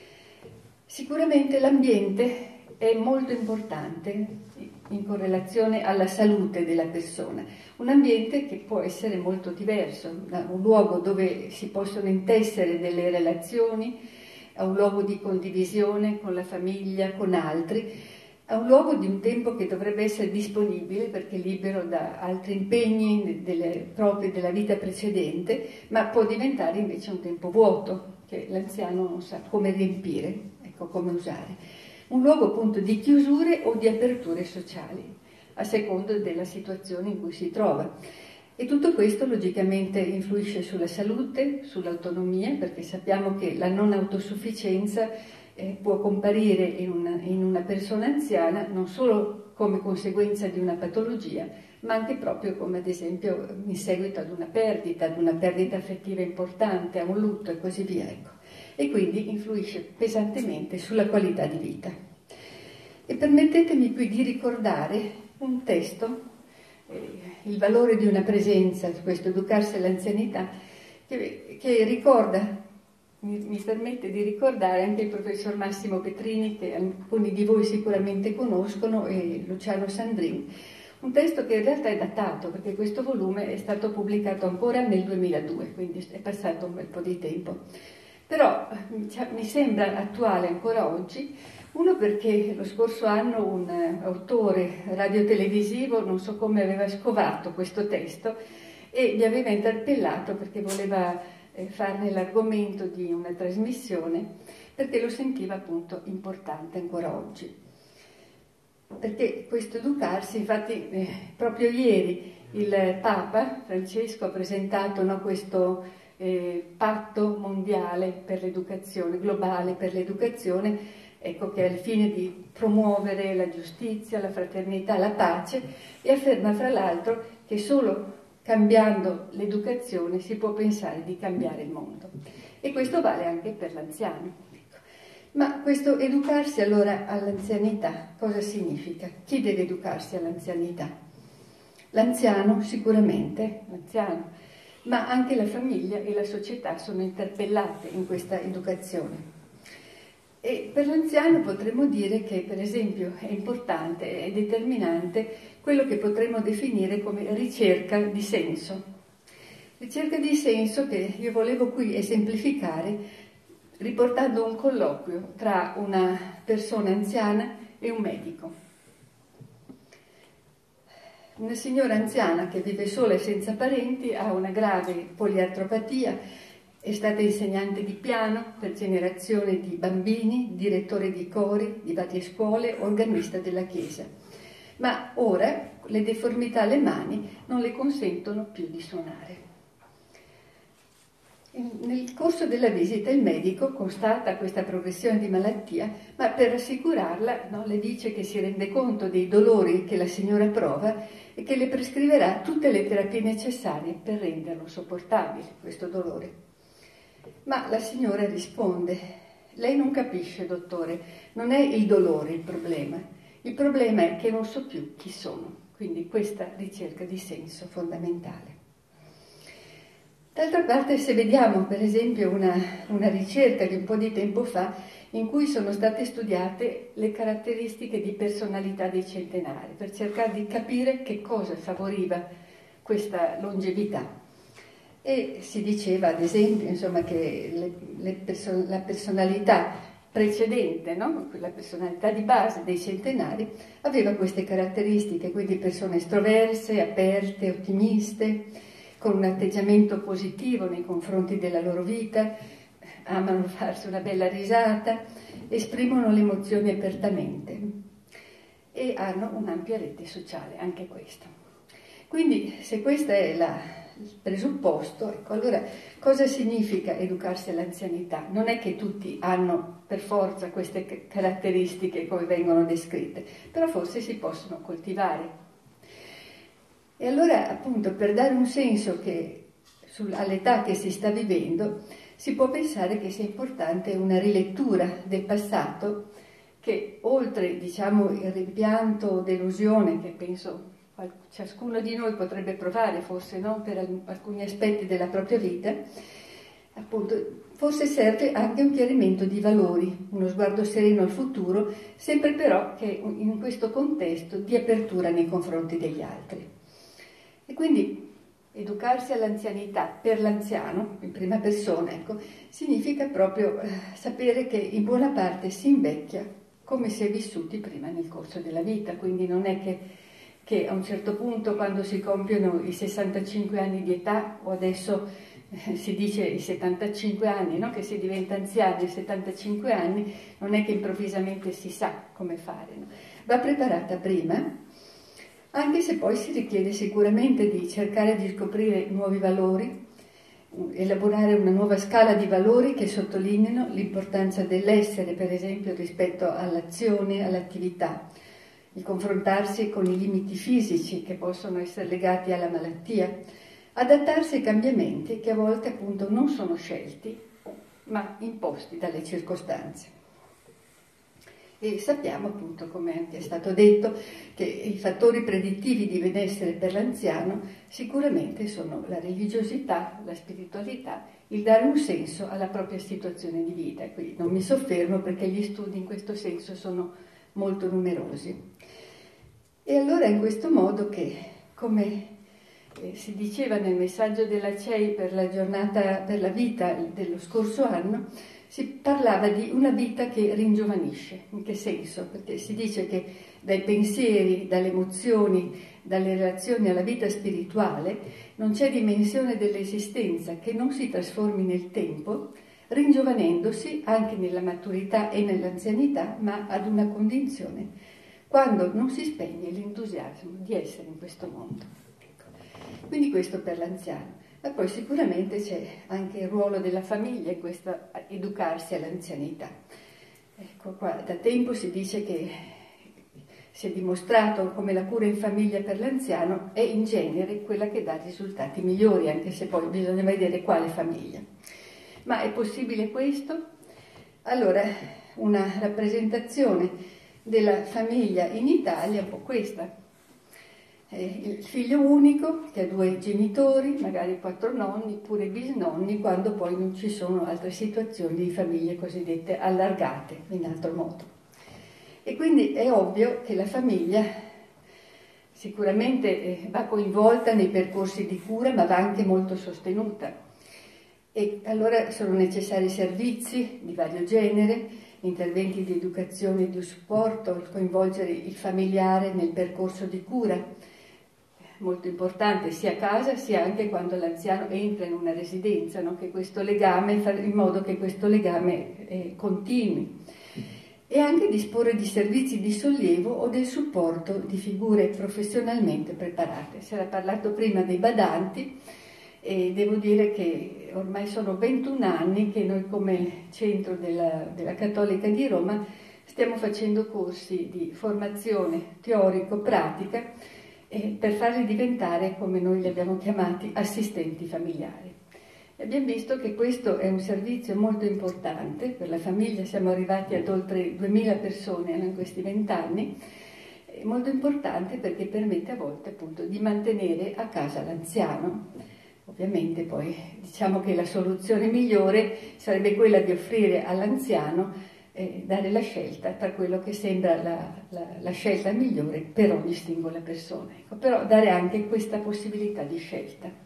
Sicuramente l'ambiente è molto importante in correlazione alla salute della persona, un ambiente che può essere molto diverso, da un luogo dove si possono intessere delle relazioni, a un luogo di condivisione con la famiglia, con altri, a un luogo di un tempo che dovrebbe essere disponibile perché libero da altri impegni propri della vita precedente, ma può diventare invece un tempo vuoto, che l'anziano non sa come riempire, ecco, come usare. Un luogo appunto di chiusure o di aperture sociali, a seconda della situazione in cui si trova. E tutto questo logicamente influisce sulla salute, sull'autonomia, perché sappiamo che la non autosufficienza può comparire in una persona anziana non solo come conseguenza di una patologia, ma anche proprio come ad esempio in seguito ad una perdita affettiva importante, a un lutto e così via. Ecco. E quindi influisce pesantemente sulla qualità di vita. E permettetemi qui di ricordare un testo, Il valore di una presenza, questo educarsi all'anzianità, che ricorda, mi permette di ricordare anche il professor Massimo Petrini, che alcuni di voi sicuramente conoscono, e Luciano Sandrin, un testo che in realtà è datato, perché questo volume è stato pubblicato ancora nel 2002, quindi è passato un bel po' di tempo. Però mi sembra attuale ancora oggi, uno perché lo scorso anno un autore radiotelevisivo, non so come, aveva scovato questo testo e mi aveva interpellato perché voleva farne l'argomento di una trasmissione, perché lo sentiva appunto importante ancora oggi. Perché questo educarsi, infatti proprio ieri il Papa Francesco ha presentato questo patto mondiale per l'educazione, globale per l'educazione, ecco, che ha il fine di promuovere la giustizia, la fraternità, la pace, e afferma fra l'altro che solo cambiando l'educazione si può pensare di cambiare il mondo. E questo vale anche per l'anziano. Ecco. Ma questo educarsi allora all'anzianità cosa significa? Chi deve educarsi all'anzianità? L'anziano sicuramente, l'anziano, ma anche la famiglia e la società sono interpellate in questa educazione. E per l'anziano potremmo dire che, per esempio, è importante, è determinante quello che potremmo definire come ricerca di senso. Ricerca di senso che io volevo qui esemplificare riportando un colloquio tra una persona anziana e un medico. Una signora anziana che vive sola e senza parenti, ha una grave poliartropatia, è stata insegnante di piano per generazioni di bambini, direttore di cori di varie scuole, organista della chiesa. Ma ora le deformità alle mani non le consentono più di suonare. Nel corso della visita il medico constata questa progressione di malattia, ma per rassicurarla, no, le dice che si rende conto dei dolori che la signora prova e che le prescriverà tutte le terapie necessarie per renderlo sopportabile, questo dolore. Ma la signora risponde: lei non capisce, dottore, non è il dolore il problema è che non so più chi sono. Quindi questa ricerca di senso fondamentale. D'altra parte, se vediamo per esempio una ricerca di un po' di tempo fa in cui sono state studiate le caratteristiche di personalità dei centenari per cercare di capire che cosa favoriva questa longevità. E si diceva ad esempio insomma, che la personalità precedente, no? La personalità di base dei centenari aveva queste caratteristiche, quindi persone estroverse, aperte, ottimiste, con un atteggiamento positivo nei confronti della loro vita, amano farsi una bella risata, esprimono le emozioni apertamente e hanno un'ampia rete sociale, anche questo. Quindi se questo è il presupposto, ecco, allora cosa significa educarsi all'anzianità? Non è che tutti hanno per forza queste caratteristiche come vengono descritte, però forse si possono coltivare. E allora, appunto, per dare un senso all'età che si sta vivendo, si può pensare che sia importante una rilettura del passato che, oltre, diciamo, il rimpianto o delusione che penso ciascuno di noi potrebbe provare, forse no, per alcuni aspetti della propria vita, appunto, forse serve anche un chiarimento di valori, uno sguardo sereno al futuro, sempre però che in questo contesto di apertura nei confronti degli altri. E quindi educarsi all'anzianità per l'anziano, in prima persona, ecco, significa proprio sapere che in buona parte si invecchia come si è vissuti prima nel corso della vita, quindi non è che a un certo punto, quando si compiono i 65 anni di età, o adesso si dice i 75 anni, no? Che si diventa anziani a 75 anni, non è che improvvisamente si sa come fare, no? Va preparata prima, anche se poi si richiede sicuramente di cercare di scoprire nuovi valori, elaborare una nuova scala di valori che sottolineino l'importanza dell'essere, per esempio, rispetto all'azione, all'attività, il confrontarsi con i limiti fisici che possono essere legati alla malattia, adattarsi ai cambiamenti che a volte appunto non sono scelti, ma imposti dalle circostanze. E sappiamo appunto, come anche è stato detto, che i fattori predittivi di benessere per l'anziano sicuramente sono la religiosità, la spiritualità, il dare un senso alla propria situazione di vita. Qui non mi soffermo perché gli studi in questo senso sono molto numerosi. E allora è in questo modo che, come si diceva nel messaggio della CEI per la giornata per la vita dello scorso anno, si parlava di una vita che ringiovanisce. In che senso? Perché si dice che dai pensieri, dalle emozioni, dalle relazioni alla vita spirituale non c'è dimensione dell'esistenza che non si trasformi nel tempo, ringiovanendosi anche nella maturità e nell'anzianità, ma ad una condizione, quando non si spegne l'entusiasmo di essere in questo mondo. Quindi questo per l'anziano. Ma poi sicuramente c'è anche il ruolo della famiglia in questo educarsi all'anzianità. Ecco qua, da tempo si dice che si è dimostrato come la cura in famiglia per l'anziano è in genere quella che dà risultati migliori, anche se poi bisogna vedere quale famiglia. Ma è possibile questo? Allora, una rappresentazione della famiglia in Italia è un po' questa. Il figlio unico che ha 2 genitori, magari 4 nonni, pure bisnonni, quando poi non ci sono altre situazioni di famiglie cosiddette allargate, in altro modo. E quindi è ovvio che la famiglia sicuramente va coinvolta nei percorsi di cura, ma va anche molto sostenuta. E allora sono necessari servizi di vario genere, interventi di educazione e di supporto, coinvolgere il familiare nel percorso di cura, molto importante sia a casa sia anche quando l'anziano entra in una residenza, no? Che questo legame, in modo che questo legame continui. e anche disporre di servizi di sollievo o del supporto di figure professionalmente preparate. Si era parlato prima dei badanti e devo dire che ormai sono 21 anni che noi come centro della Cattolica di Roma stiamo facendo corsi di formazione teorico-pratica per farli diventare, come noi li abbiamo chiamati, assistenti familiari. Abbiamo visto che questo è un servizio molto importante per la famiglia, siamo arrivati ad oltre 2000 persone in questi 20 anni, molto importante perché permette a volte appunto di mantenere a casa l'anziano. Ovviamente poi diciamo che la soluzione migliore sarebbe quella di offrire all'anziano dare la scelta tra quello che sembra la scelta migliore per ogni singola persona, ecco, però dare anche questa possibilità di scelta.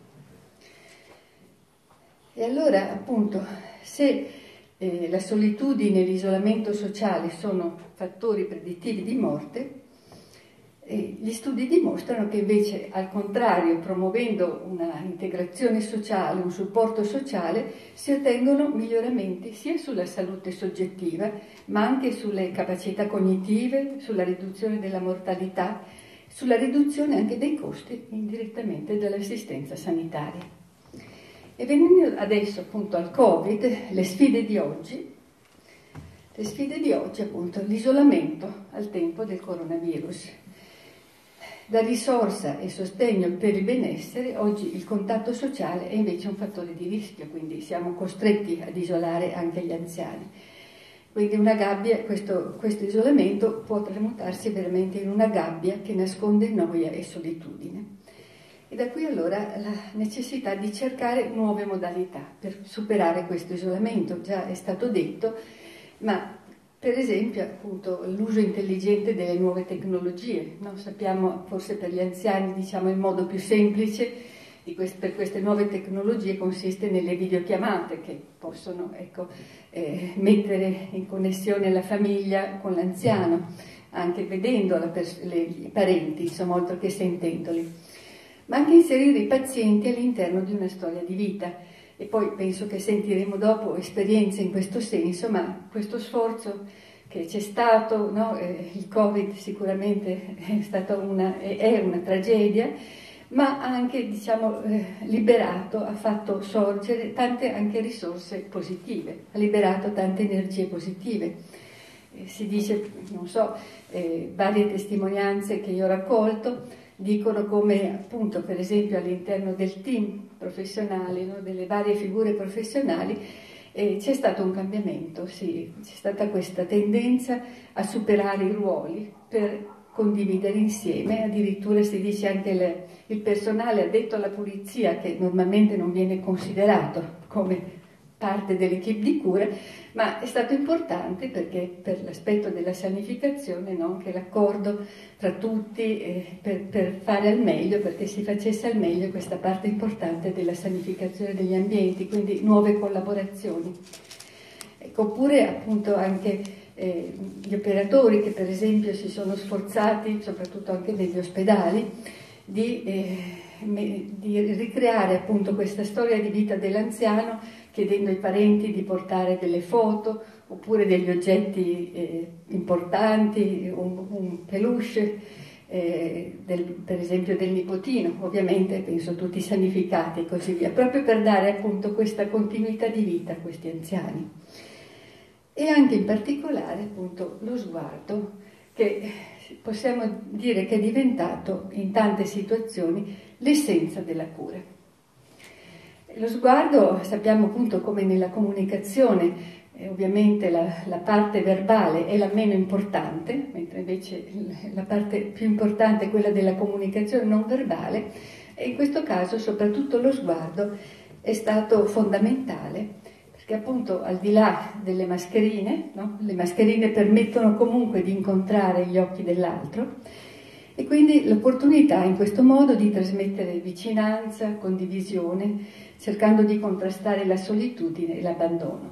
E allora, appunto, se la solitudine e l'isolamento sociale sono fattori predittivi di morte, gli studi dimostrano che invece, al contrario, promuovendo una integrazione sociale, un supporto sociale, si ottengono miglioramenti sia sulla salute soggettiva, ma anche sulle capacità cognitive, sulla riduzione della mortalità, sulla riduzione anche dei costi indirettamente dell'assistenza sanitaria. E venendo adesso appunto al Covid, le sfide di oggi appunto l'isolamento al tempo del coronavirus. Da risorsa e sostegno per il benessere, oggi il contatto sociale è invece un fattore di rischio, quindi siamo costretti ad isolare anche gli anziani. Quindi una gabbia, questo isolamento può tramutarsi veramente in una gabbia che nasconde noia e solitudine. E da qui allora la necessità di cercare nuove modalità per superare questo isolamento. Già è stato detto, ma per esempio appunto l'uso intelligente delle nuove tecnologie, no? Sappiamo, forse per gli anziani diciamo il modo più semplice per queste nuove tecnologie consiste nelle videochiamate che possono mettere in connessione la famiglia con l'anziano, anche vedendo i parenti, insomma, oltre che sentendoli, ma anche inserire i pazienti all'interno di una storia di vita. E poi penso che sentiremo dopo esperienze in questo senso, ma questo sforzo che c'è stato, no? Il Covid sicuramente è una tragedia, ma anche diciamo, liberato, ha fatto sorgere tante anche risorse positive, ha liberato tante energie positive. Si dice, non so, varie testimonianze che io ho raccolto, dicono come appunto per esempio all'interno del team professionale, no, delle varie figure professionali, c'è stato un cambiamento, sì, c'è stata questa tendenza a superare i ruoli per condividere insieme, addirittura si dice anche il personale addetto alla pulizia, che normalmente non viene considerato come parte dell'equipe di cura, ma è stato importante perché per l'aspetto della sanificazione, no? Anche l'accordo tra tutti per fare al meglio, perché si facesse al meglio questa parte importante della sanificazione degli ambienti, quindi nuove collaborazioni. Ecco, oppure appunto anche gli operatori che per esempio si sono sforzati, soprattutto anche negli ospedali, di ricreare appunto questa storia di vita dell'anziano, chiedendo ai parenti di portare delle foto oppure degli oggetti importanti, un peluche, per esempio del nipotino, ovviamente penso tutti sanificati e così via, proprio per dare appunto questa continuità di vita a questi anziani. E anche in particolare appunto lo sguardo, che possiamo dire che è diventato in tante situazioni l'essenza della cura. Lo sguardo, sappiamo appunto come nella comunicazione, ovviamente la parte verbale è la meno importante, mentre invece la parte più importante è quella della comunicazione non verbale, e in questo caso soprattutto lo sguardo è stato fondamentale, perché appunto al di là delle mascherine, no? Le mascherine permettono comunque di incontrare gli occhi dell'altro, e quindi l'opportunità in questo modo di trasmettere vicinanza, condivisione, cercando di contrastare la solitudine e l'abbandono.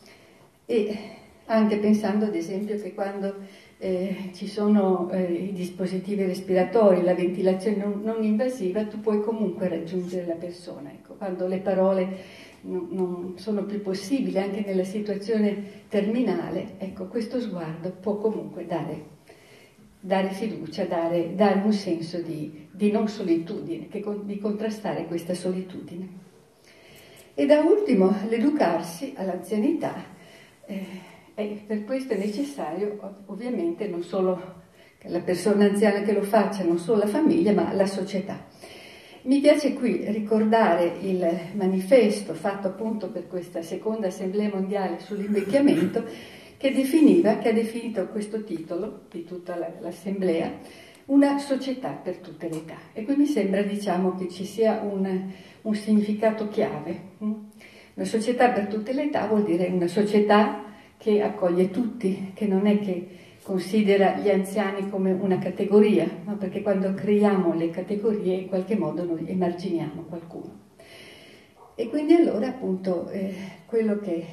E anche pensando ad esempio che quando ci sono i dispositivi respiratori, la ventilazione non invasiva, tu puoi comunque raggiungere la persona. Ecco, quando le parole non sono più possibili, anche nella situazione terminale, ecco, questo sguardo può comunque dare fiducia, dare un senso di non solitudine, di contrastare questa solitudine. E da ultimo, l'educarsi all'anzianità, e per questo è necessario ovviamente non solo la persona anziana che lo faccia, non solo la famiglia, ma la società. Mi piace qui ricordare il manifesto fatto appunto per questa seconda Assemblea Mondiale sull'invecchiamento, che ha definito questo titolo di tutta l'Assemblea, una società per tutte le età. E qui mi sembra, diciamo, che ci sia un significato chiave. Una società per tutte le età vuol dire una società che accoglie tutti, che non è che considera gli anziani come una categoria, no? Perché quando creiamo le categorie in qualche modo noi emarginiamo qualcuno. E quindi allora appunto quello che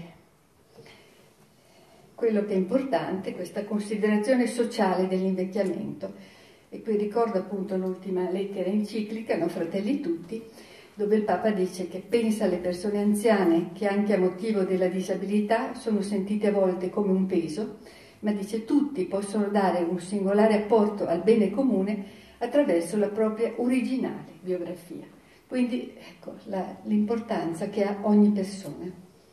è importante, questa considerazione sociale dell'invecchiamento. E qui ricordo appunto l'ultima lettera enciclica, no? Fratelli tutti, dove il Papa dice che pensa alle persone anziane che anche a motivo della disabilità sono sentite a volte come un peso, ma dice tutti possono dare un singolare apporto al bene comune attraverso la propria originale biografia. Quindi ecco l'importanza che ha ogni persona.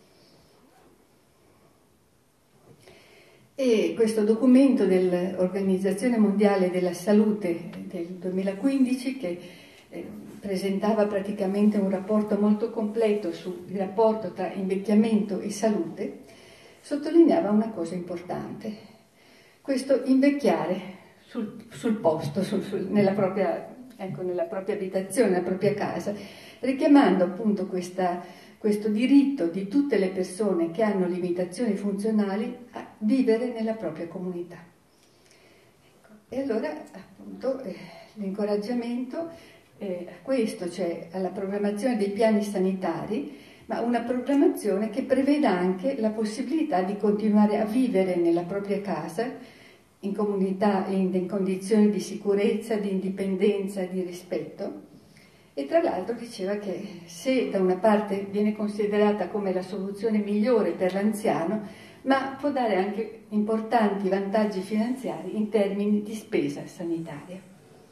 E questo documento dell'Organizzazione Mondiale della Salute del 2015, che presentava praticamente un rapporto molto completo sul rapporto tra invecchiamento e salute, sottolineava una cosa importante: questo invecchiare sul posto, nella propria abitazione, nella propria casa, richiamando appunto questo diritto di tutte le persone che hanno limitazioni funzionali a vivere nella propria comunità. Ecco. E allora appunto l'incoraggiamento a questo, cioè alla programmazione dei piani sanitari, ma una programmazione che preveda anche la possibilità di continuare a vivere nella propria casa, in comunità, in condizioni di sicurezza, di indipendenza, di rispetto. E tra l'altro diceva che se da una parte viene considerata come la soluzione migliore per l'anziano, ma può dare anche importanti vantaggi finanziari in termini di spesa sanitaria.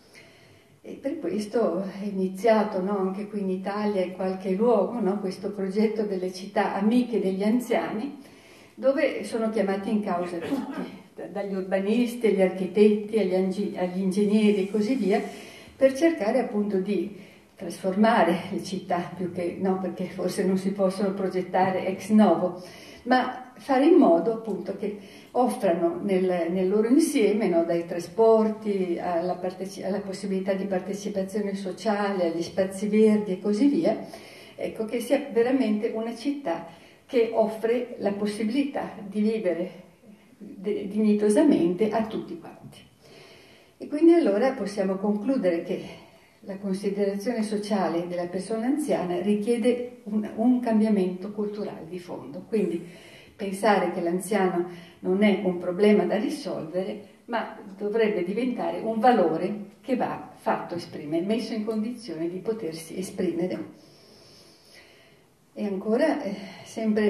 E per questo è iniziato, no, anche qui in Italia, in qualche luogo, no, questo progetto delle città amiche degli anziani, dove sono chiamati in causa tutti, dagli urbanisti agli architetti, agli ingegneri e così via, per cercare appunto di trasformare le città, più che no, perché forse non si possono progettare ex novo, ma fare in modo appunto che offrano nel loro insieme, no, dai trasporti alla possibilità di partecipazione sociale, agli spazi verdi e così via, ecco, che sia veramente una città che offre la possibilità di vivere dignitosamente a tutti quanti. E quindi allora possiamo concludere che la considerazione sociale della persona anziana richiede un cambiamento culturale di fondo, quindi pensare che l'anziano non è un problema da risolvere, ma dovrebbe diventare un valore che va fatto esprimere, messo in condizione di potersi esprimere. E ancora, sempre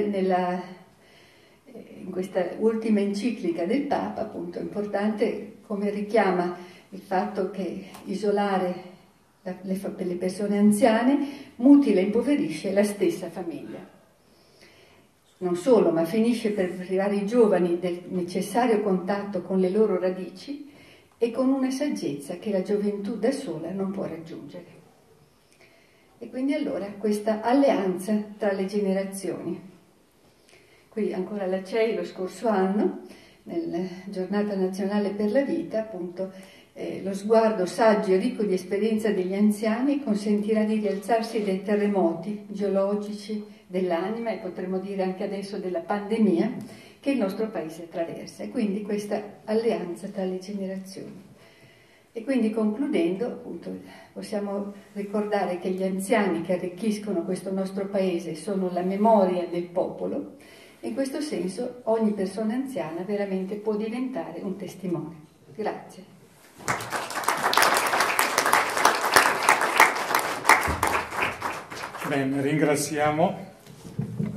in questa ultima enciclica del Papa, appunto, è importante come richiama il fatto che isolare le persone anziane mutila e impoverisce la stessa famiglia. Non solo, ma finisce per privare i giovani del necessario contatto con le loro radici e con una saggezza che la gioventù da sola non può raggiungere. E quindi allora questa alleanza tra le generazioni. Qui ancora la CEI lo scorso anno, nella Giornata Nazionale per la Vita, appunto, lo sguardo saggio e ricco di esperienza degli anziani consentirà di rialzarsi dai terremoti geologici dell'anima e potremmo dire anche adesso della pandemia che il nostro paese attraversa, e quindi questa alleanza tra le generazioni. E quindi concludendo, appunto, possiamo ricordare che gli anziani che arricchiscono questo nostro paese sono la memoria del popolo. In questo senso ogni persona anziana veramente può diventare un testimone. Grazie. Bene, ringraziamo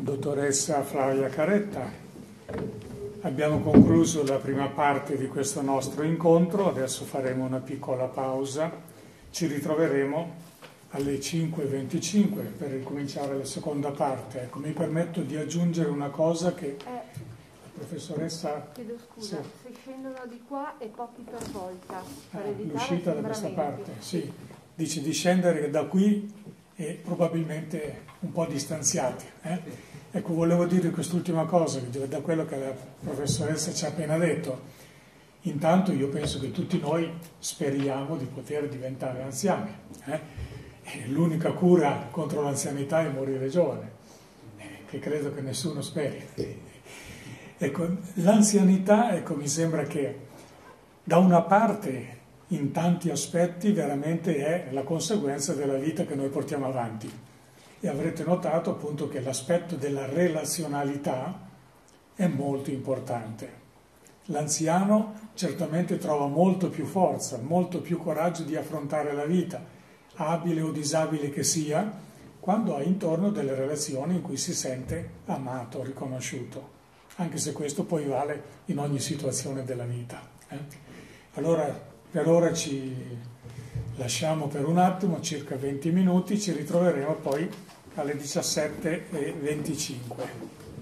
dottoressa Flavia Caretta. Abbiamo concluso la prima parte di questo nostro incontro, adesso faremo una piccola pausa, ci ritroveremo alle 5:25 per ricominciare la seconda parte. Ecco, mi permetto di aggiungere una cosa che la professoressa... Chiedo scusa, sì. Se scendono di qua e pochi per volta, per evitare l'uscita da questa assembramenti. parte, sì, dice di scendere da qui e probabilmente un po' distanziati. Ecco, volevo dire quest'ultima cosa, da quello che la professoressa ci ha appena detto. Intanto io penso che tutti noi speriamo di poter diventare anziani. E l'unica cura contro l'anzianità è morire giovane, che credo che nessuno speri. Ecco, l'anzianità, ecco, mi sembra che da una parte in tanti aspetti veramente è la conseguenza della vita che noi portiamo avanti. E avrete notato appunto che l'aspetto della relazionalità è molto importante. L'anziano certamente trova molto più forza, molto più coraggio di affrontare la vita, abile o disabile che sia, quando ha intorno delle relazioni in cui si sente amato, riconosciuto, anche se questo poi vale in ogni situazione della vita. Allora, per ora ci lasciamo per un attimo, circa 20 minuti, ci ritroveremo poi alle 17:25.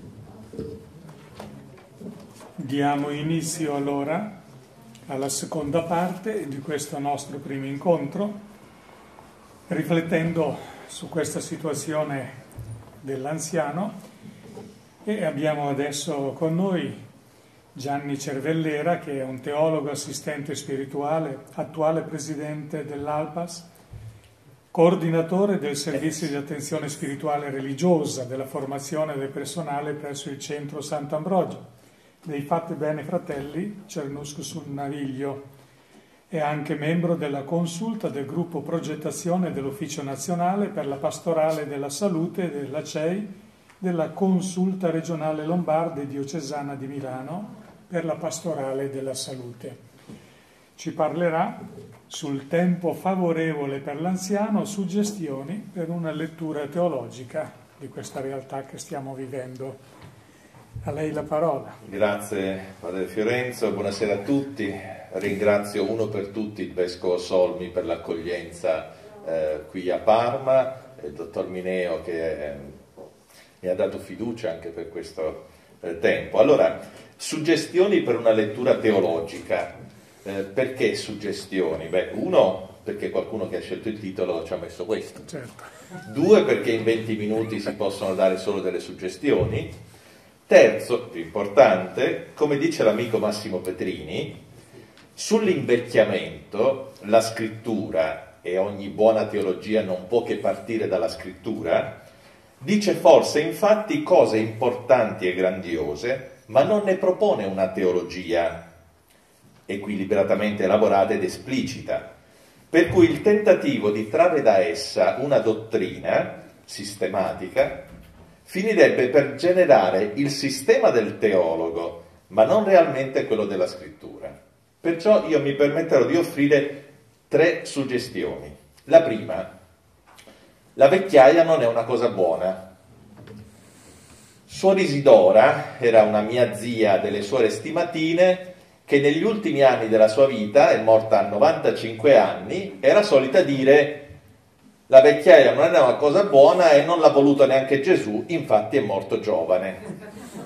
Diamo inizio allora alla seconda parte di questo nostro primo incontro, riflettendo su questa situazione dell'anziano, e abbiamo adesso con noi Gianni Cervellera, che è un teologo assistente spirituale, attuale presidente dell'ALPAS, coordinatore del servizio di attenzione spirituale e religiosa della formazione del personale presso il centro Sant'Ambrogio, dei Fate Bene Fratelli, Cernusco sul Naviglio. È anche membro della consulta del gruppo progettazione dell'Ufficio Nazionale per la Pastorale della Salute della CEI, della consulta regionale lombarda e diocesana di Milano per la Pastorale della Salute. Ci parlerà sul tempo favorevole per l'anziano, suggestioni per una lettura teologica di questa realtà che stiamo vivendo. A lei la parola. Grazie Padre Fiorenzo, buonasera a tutti. Ringrazio uno per tutti il Vescovo Solmi per l'accoglienza qui a Parma, il dottor Mineo che mi ha dato fiducia anche per questo tempo. Allora, suggestioni per una lettura teologica. Perché suggestioni? Beh, uno, perché qualcuno che ha scelto il titolo ci ha messo questo. Certo. Due, perché in 20 minuti si possono dare solo delle suggestioni. Terzo, più importante, come dice l'amico Massimo Petrini, sull'invecchiamento la scrittura, e ogni buona teologia non può che partire dalla scrittura, dice forse infatti cose importanti e grandiose, ma non ne propone una teologia equilibratamente elaborata ed esplicita, per cui il tentativo di trarre da essa una dottrina sistematica finirebbe per generare il sistema del teologo, ma non realmente quello della scrittura. Perciò io mi permetterò di offrire 3 suggestioni. La prima: la vecchiaia non è una cosa buona. Suor Isidora era una mia zia delle suore stimatine che negli ultimi anni della sua vita, è morta a 95 anni, era solita dire: la vecchiaia non è una cosa buona e non l'ha voluto neanche Gesù, infatti è morto giovane.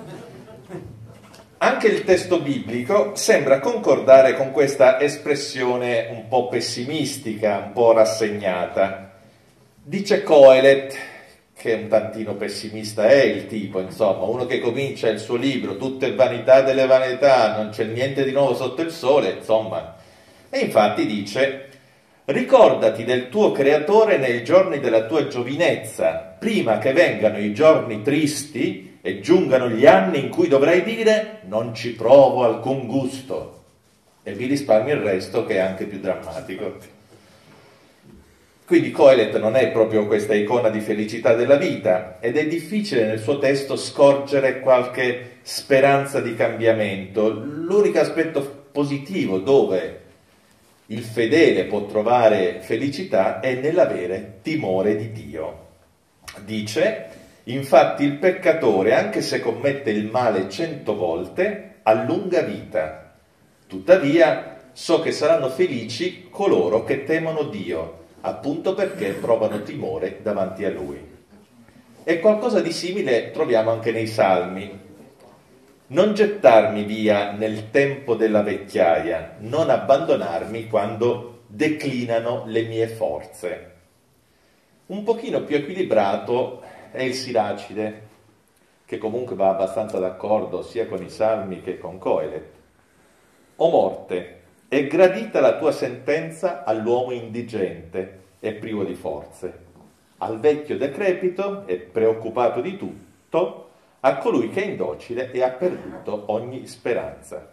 Anche il testo biblico sembra concordare con questa espressione un po' pessimistica, un po' rassegnata. Dice Coelet, che un tantino pessimista è il tipo, insomma, uno che comincia il suo libro, tutto è vanità delle vanità, non c'è niente di nuovo sotto il sole, insomma. E infatti dice: ricordati del tuo creatore nei giorni della tua giovinezza, prima che vengano i giorni tristi e giungano gli anni in cui dovrai dire non ci provo alcun gusto. E vi risparmio il resto, che è anche più drammatico. Quindi Coelet non è proprio questa icona di felicità della vita, ed è difficile nel suo testo scorgere qualche speranza di cambiamento. L'unico aspetto positivo dove il fedele può trovare felicità è nell'avere timore di Dio. Dice: Infatti il peccatore, anche se commette il male 100 volte, ha lunga vita. Tuttavia so che saranno felici coloro che temono Dio, appunto perché provano timore davanti a Lui. E qualcosa di simile troviamo anche nei Salmi. Non gettarmi via nel tempo della vecchiaia, non abbandonarmi quando declinano le mie forze. Un pochino più equilibrato è il Siracide, che comunque va abbastanza d'accordo sia con i Salmi che con Coelet. O morte, è gradita la tua sentenza all'uomo indigente e privo di forze, al vecchio decrepito e preoccupato di tutto, a colui che è indocile e ha perduto ogni speranza.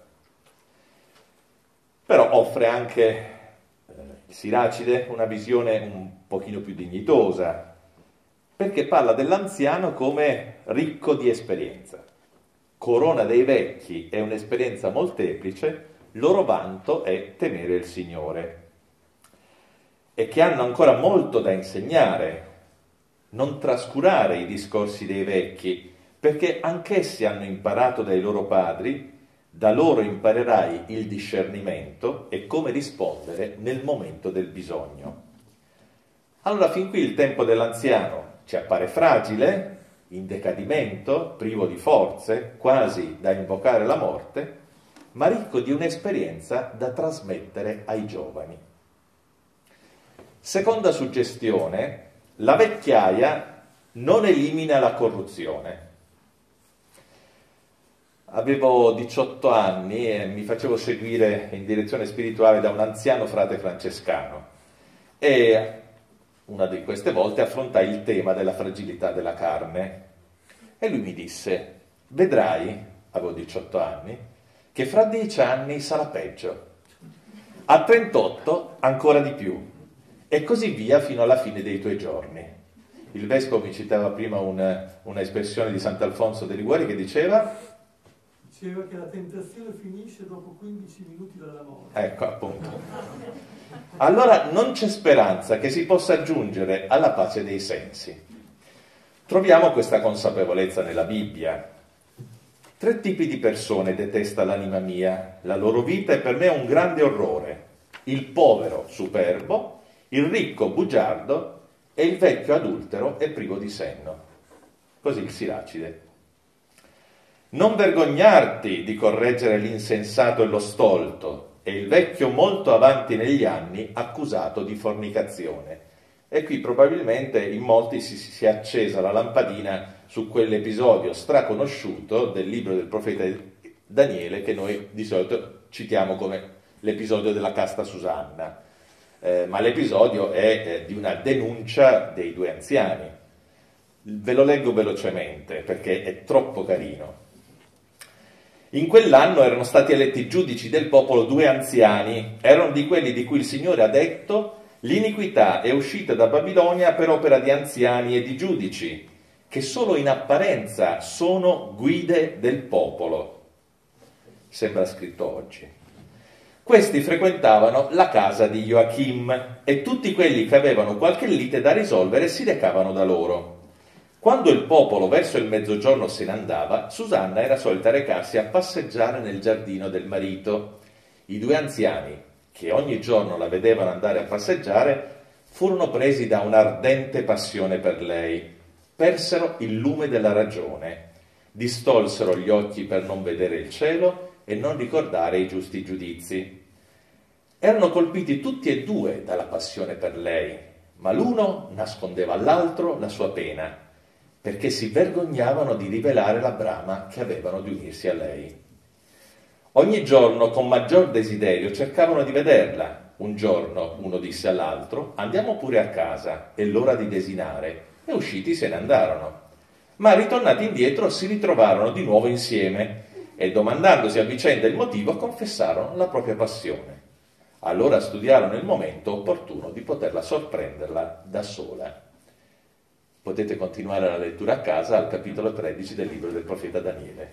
Però offre anche il Siracide una visione un pochino più dignitosa, perché parla dell'anziano come ricco di esperienza. Corona dei vecchi è un'esperienza molteplice, loro vanto è temere il Signore. E che hanno ancora molto da insegnare, non trascurare i discorsi dei vecchi, perché anch'essi hanno imparato dai loro padri, da loro imparerai il discernimento e come rispondere nel momento del bisogno. Allora fin qui il tempo dell'anziano ci appare fragile, in decadimento, privo di forze, quasi da invocare la morte, ma ricco di un'esperienza da trasmettere ai giovani. Seconda suggestione, la vecchiaia non elimina la corruzione. Avevo 18 anni e mi facevo seguire in direzione spirituale da un anziano frate francescano e una di queste volte affrontai il tema della fragilità della carne e lui mi disse: vedrai, avevo 18 anni, che fra 10 anni sarà peggio, a 38 ancora di più e così via fino alla fine dei tuoi giorni. Il vescovo mi citava prima una espressione di Sant'Alfonso de Liguori che diceva che la tentazione finisce dopo 15 minuti dalla morte. Ecco, appunto. Allora non c'è speranza che si possa giungere alla pace dei sensi. Troviamo questa consapevolezza nella Bibbia. 3 tipi di persone detesta l'anima mia, la loro vita è per me un grande orrore: il povero superbo, il ricco bugiardo e il vecchio adultero e privo di senno. Così il Siracide. Non vergognarti di correggere l'insensato e lo stolto, e il vecchio molto avanti negli anni accusato di fornicazione. E qui probabilmente in molti si è accesa la lampadina su quell'episodio straconosciuto del libro del profeta Daniele che noi di solito citiamo come l'episodio della casta Susanna, ma l'episodio è di una denuncia dei 2 anziani. Ve lo leggo velocemente perché è troppo carino. In quell'anno erano stati eletti giudici del popolo 2 anziani, erano di quelli di cui il Signore ha detto: l'iniquità è uscita da Babilonia per opera di anziani e di giudici, che solo in apparenza sono guide del popolo. Sembra scritto oggi. Questi frequentavano la casa di Joachim e tutti quelli che avevano qualche lite da risolvere si recavano da loro. Quando il popolo verso il mezzogiorno se ne andava, Susanna era solita recarsi a passeggiare nel giardino del marito. I 2 anziani, che ogni giorno la vedevano andare a passeggiare, furono presi da un'ardente passione per lei. Persero il lume della ragione, distolsero gli occhi per non vedere il cielo e non ricordare i giusti giudizi. Erano colpiti tutti e 2 dalla passione per lei, ma l'uno nascondeva all'altro la sua pena, perché si vergognavano di rivelare la brama che avevano di unirsi a lei. Ogni giorno, con maggior desiderio, cercavano di vederla. Un giorno uno disse all'altro: andiamo pure a casa, è l'ora di desinare, e usciti se ne andarono. Ma ritornati indietro si ritrovarono di nuovo insieme e domandandosi a vicenda il motivo confessarono la propria passione. Allora studiarono il momento opportuno di poterla sorprenderla da sola. Potete continuare la lettura a casa al capitolo 13 del libro del profeta Daniele.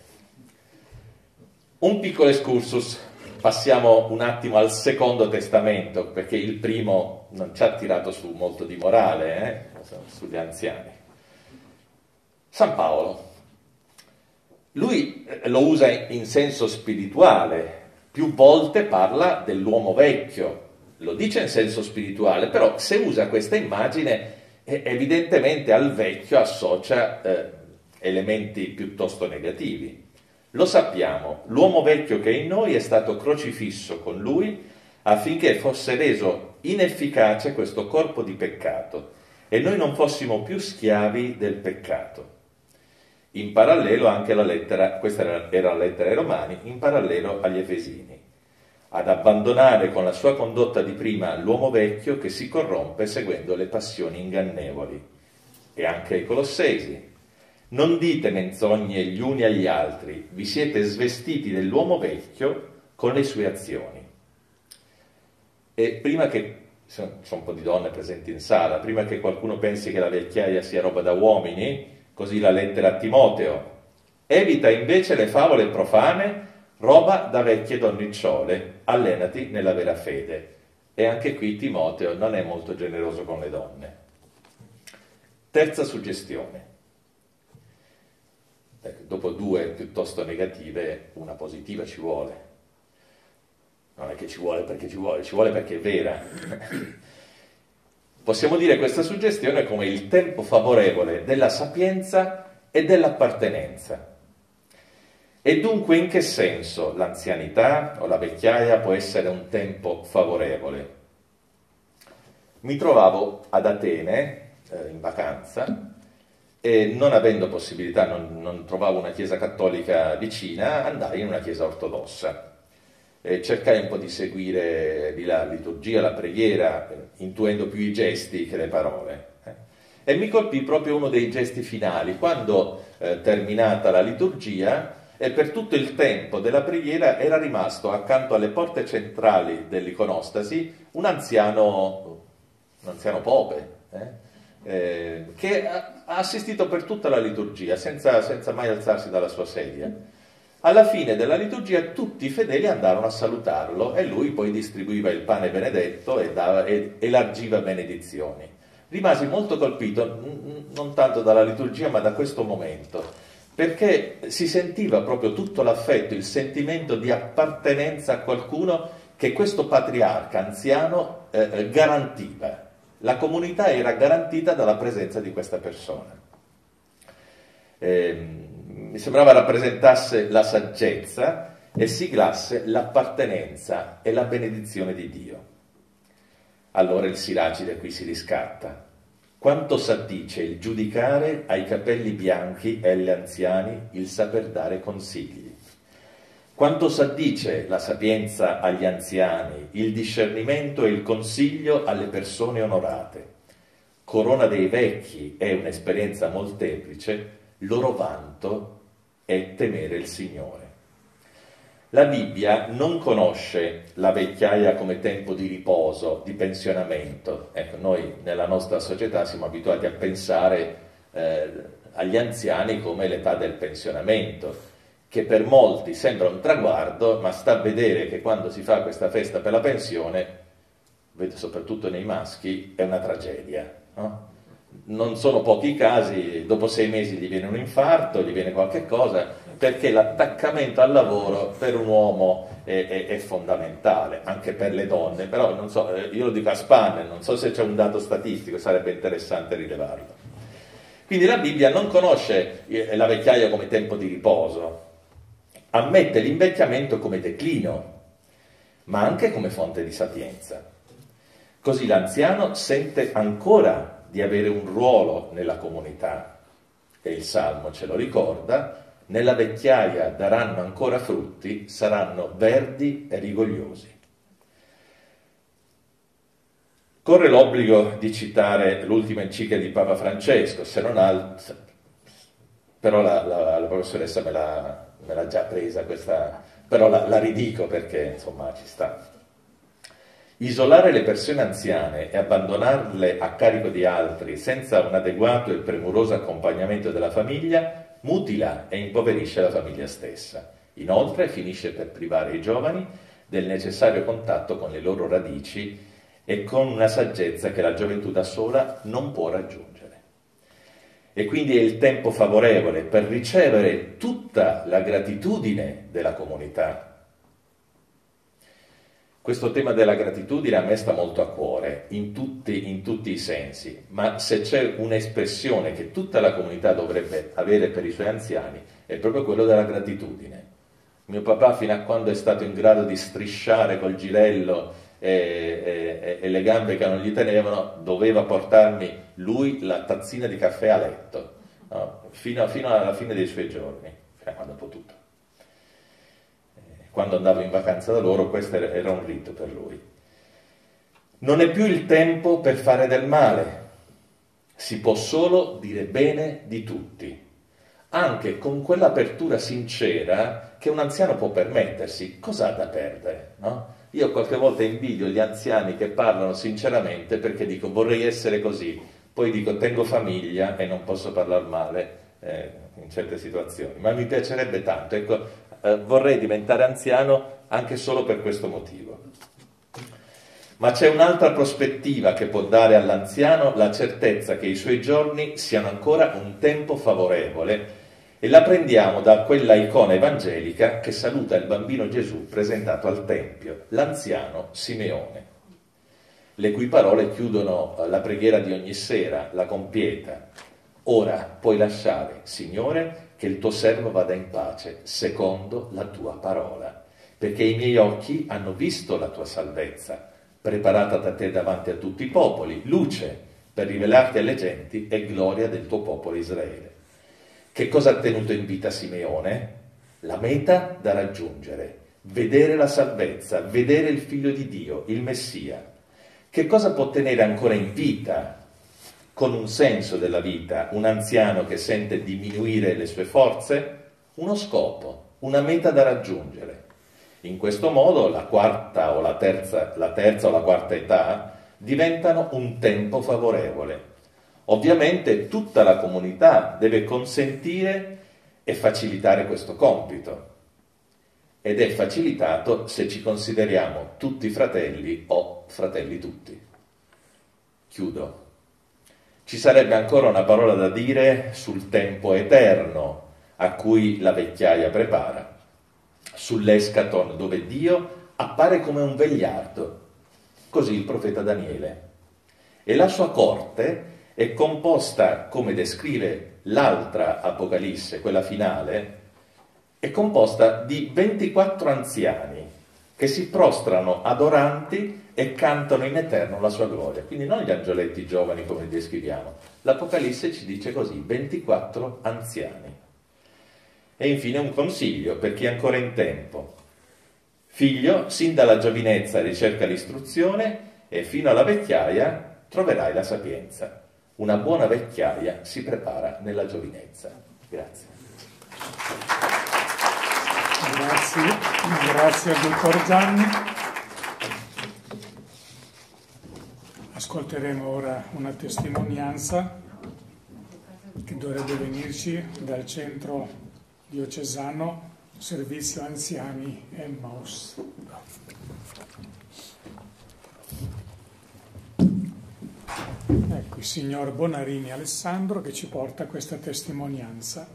Un piccolo excursus, passiamo un attimo al Secondo Testamento, perché il primo non ci ha tirato su molto di morale, sugli anziani. San Paolo, lui lo usa in senso spirituale, più volte parla dell'uomo vecchio, lo dice in senso spirituale, però se usa questa immagine evidentemente al vecchio associa elementi piuttosto negativi. Lo sappiamo, l'uomo vecchio che è in noi è stato crocifisso con lui affinché fosse reso inefficace questo corpo di peccato e noi non fossimo più schiavi del peccato. In parallelo anche la lettera, questa era la lettera ai Romani, in parallelo agli Efesini, ad abbandonare con la sua condotta di prima l'uomo vecchio che si corrompe seguendo le passioni ingannevoli. E anche ai Colossesi, non dite menzogne gli uni agli altri, vi siete svestiti dell'uomo vecchio con le sue azioni. E prima che, sono un po' di donne presenti in sala, prima che qualcuno pensi che la vecchiaia sia roba da uomini, così la lettera a Timoteo, evita invece le favole profane, roba da vecchie donnicciole, allenati nella vera fede. E anche qui Timoteo non è molto generoso con le donne. Terza suggestione. Dopo due piuttosto negative, una positiva ci vuole. Non è che ci vuole perché ci vuole perché è vera. Possiamo dire questa suggestione come il tempo favorevole della sapienza e dell'appartenenza. E dunque in che senso l'anzianità o la vecchiaia può essere un tempo favorevole? Mi trovavo ad Atene, in vacanza, e non avendo possibilità, non trovavo una chiesa cattolica vicina, andai in una chiesa ortodossa. E cercai un po' di seguire la liturgia, la preghiera, intuendo più i gesti che le parole. E mi colpì proprio uno dei gesti finali, quando terminata la liturgia, e per tutto il tempo della preghiera era rimasto accanto alle porte centrali dell'iconostasi un anziano pope, che ha assistito per tutta la liturgia, senza mai alzarsi dalla sua sedia. Alla fine della liturgia tutti i fedeli andarono a salutarlo e lui poi distribuiva il pane benedetto e elargiva benedizioni. Rimasi molto colpito, non tanto dalla liturgia ma da questo momento, perché si sentiva proprio tutto l'affetto, il sentimento di appartenenza a qualcuno che questo patriarca anziano garantiva. La comunità era garantita dalla presenza di questa persona. Mi sembrava rappresentasse la saggezza e siglasse l'appartenenza e la benedizione di Dio. Allora il Siracide qui si riscatta. Quanto s'addice il giudicare ai capelli bianchi e agli anziani il saper dare consigli. Quanto s'addice la sapienza agli anziani, il discernimento e il consiglio alle persone onorate. Corona dei vecchi è un'esperienza molteplice, loro vanto è temere il Signore. La Bibbia non conosce la vecchiaia come tempo di riposo, di pensionamento. Ecco, noi nella nostra società siamo abituati a pensare agli anziani come l'età del pensionamento, che per molti sembra un traguardo, ma sta a vedere che quando si fa questa festa per la pensione, vedo soprattutto nei maschi, è una tragedia, no? Non sono pochi i casi, dopo 6 mesi gli viene un infarto, gli viene qualche cosa, perché l'attaccamento al lavoro per un uomo è fondamentale, anche per le donne, però non so, io lo dico a spanne, non so se c'è un dato statistico, sarebbe interessante rilevarlo. Quindi la Bibbia non conosce la vecchiaia come tempo di riposo, ammette l'invecchiamento come declino, ma anche come fonte di sapienza. Così l'anziano sente ancora di avere un ruolo nella comunità, e il Salmo ce lo ricorda: nella vecchiaia daranno ancora frutti, saranno verdi e rigogliosi. Corre l'obbligo di citare l'ultima enciclica di Papa Francesco, se non altro, però la professoressa me l'ha già presa questa, però la ridico perché insomma ci sta. Isolare le persone anziane e abbandonarle a carico di altri senza un adeguato e premuroso accompagnamento della famiglia mutila e impoverisce la famiglia stessa. Inoltre finisce per privare i giovani del necessario contatto con le loro radici e con una saggezza che la gioventù da sola non può raggiungere. e quindi è il tempo favorevole per ricevere tutta la gratitudine della comunità. Questo tema della gratitudine a me sta molto a cuore, in tutti i sensi, ma se c'è un'espressione che tutta la comunità dovrebbe avere per i suoi anziani, è proprio quello della gratitudine. Mio papà, fino a quando è stato in grado di strisciare col girello e le gambe che non gli tenevano, doveva portarmi lui la tazzina di caffè a letto, no? fino alla fine dei suoi giorni, fino a quando ha potuto. Quando andavo in vacanza da loro, questo era un rito per lui. Non è più il tempo per fare del male, si può solo dire bene di tutti, anche con quell'apertura sincera che un anziano può permettersi. Cosa ha da perdere, no? Io qualche volta invidio gli anziani che parlano sinceramente, perché dico vorrei essere così, poi dico tengo famiglia e non posso parlare male in certe situazioni, ma mi piacerebbe tanto, ecco, vorrei diventare anziano anche solo per questo motivo. Ma c'è un'altra prospettiva che può dare all'anziano la certezza che i suoi giorni siano ancora un tempo favorevole, e la prendiamo da quella icona evangelica che saluta il bambino Gesù presentato al Tempio, l'anziano Simeone, le cui parole chiudono la preghiera di ogni sera, la compieta. Ora puoi lasciare, Signore, che il tuo servo vada in pace, secondo la tua parola, perché i miei occhi hanno visto la tua salvezza, preparata da te davanti a tutti i popoli, luce per rivelarti alle genti e gloria del tuo popolo Israele. Che cosa ha tenuto in vita Simeone? La meta da raggiungere, vedere la salvezza, vedere il Figlio di Dio, il Messia. Che cosa può tenere ancora in vita, con un senso della vita, un anziano che sente diminuire le sue forze? Uno scopo, una meta da raggiungere. In questo modo la quarta o la terza o la quarta età diventano un tempo favorevole. Ovviamente tutta la comunità deve consentire e facilitare questo compito, ed è facilitato se ci consideriamo tutti fratelli o fratelli tutti. Chiudo. Ci sarebbe ancora una parola da dire sul tempo eterno a cui la vecchiaia prepara, sull'eschaton dove Dio appare come un vegliardo, così il profeta Daniele, e la sua corte è composta, come descrive l'altra Apocalisse, quella finale, è composta di 24 anziani che si prostrano adoranti e cantano in eterno la sua gloria. Quindi non gli angioletti giovani come li descriviamo. L'Apocalisse ci dice così, 24 anziani. E infine un consiglio per chi è ancora in tempo. Figlio, sin dalla giovinezza ricerca l'istruzione e fino alla vecchiaia troverai la sapienza. Una buona vecchiaia si prepara nella giovinezza. Grazie. Grazie al dottor Gianni. Ascolteremo ora una testimonianza che dovrebbe venirci dal centro diocesano Servizio Anziani Emmaus. Ecco il signor Bonarini Alessandro che ci porta questa testimonianza.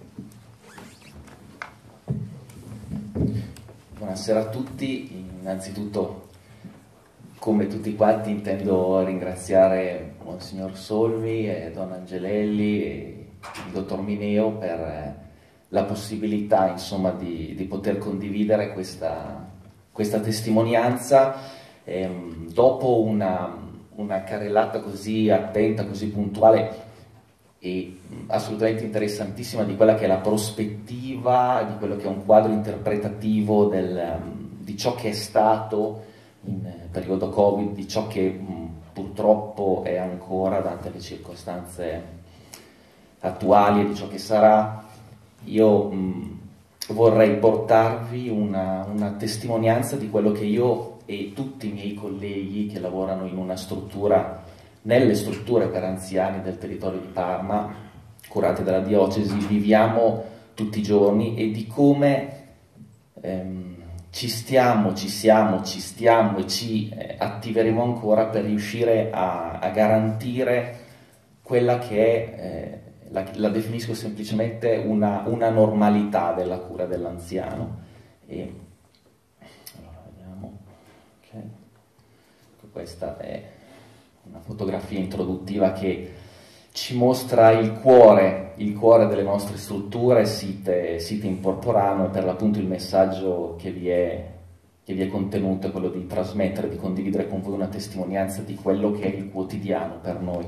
Buonasera a tutti. Innanzitutto, come tutti quanti, intendo ringraziare Monsignor Solvi e Don Angelelli e il Dottor Mineo per la possibilità, insomma, di poter condividere questa testimonianza dopo una carrellata così attenta, così puntuale e assolutamente interessantissima di quella che è la prospettiva, di quello che è un quadro interpretativo di ciò che è stato in periodo Covid, di ciò che purtroppo è ancora, date le circostanze attuali, e di ciò che sarà. Io vorrei portarvi una testimonianza di quello che io e tutti i miei colleghi che lavorano in una struttura, nelle strutture per anziani del territorio di Parma, curate dalla diocesi, viviamo tutti i giorni, e di come ci stiamo e ci attiveremo ancora per riuscire a garantire quella che è la definisco semplicemente una normalità della cura dell'anziano. E allora vediamo, okay. Questa è una fotografia introduttiva che ci mostra il cuore delle nostre strutture, site in Porporano, e per l'appunto il messaggio che vi è contenuto è quello di trasmettere, di condividere con voi una testimonianza di quello che è il quotidiano per noi.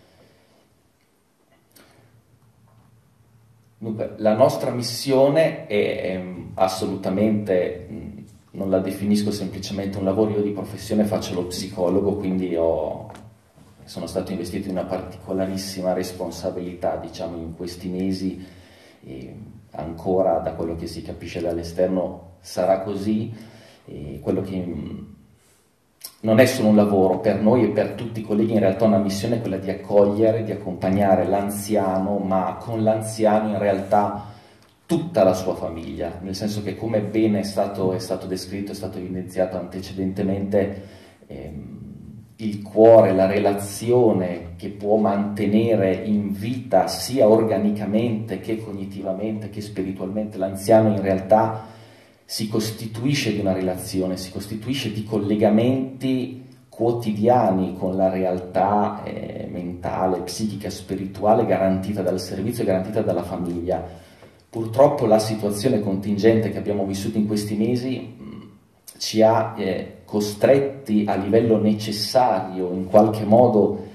Dunque, la nostra missione è assolutamente, non la definisco semplicemente un lavoro. Io di professione faccio lo psicologo, quindi sono stato investito di una particolarissima responsabilità, diciamo, in questi mesi, e ancora da quello che si capisce dall'esterno sarà così. E quello che non è solo un lavoro per noi e per tutti i colleghi, in realtà una missione è quella di accogliere, di accompagnare l'anziano, ma con l'anziano in realtà tutta la sua famiglia, nel senso che, come bene è stato descritto, è stato evidenziato antecedentemente, il cuore, la relazione che può mantenere in vita sia organicamente che cognitivamente che spiritualmente l'anziano, in realtà si costituisce di una relazione, si costituisce di collegamenti quotidiani con la realtà mentale, psichica, spirituale garantita dal servizio e garantita dalla famiglia. Purtroppo la situazione contingente che abbiamo vissuto in questi mesi ci ha costretti a livello necessario, in qualche modo,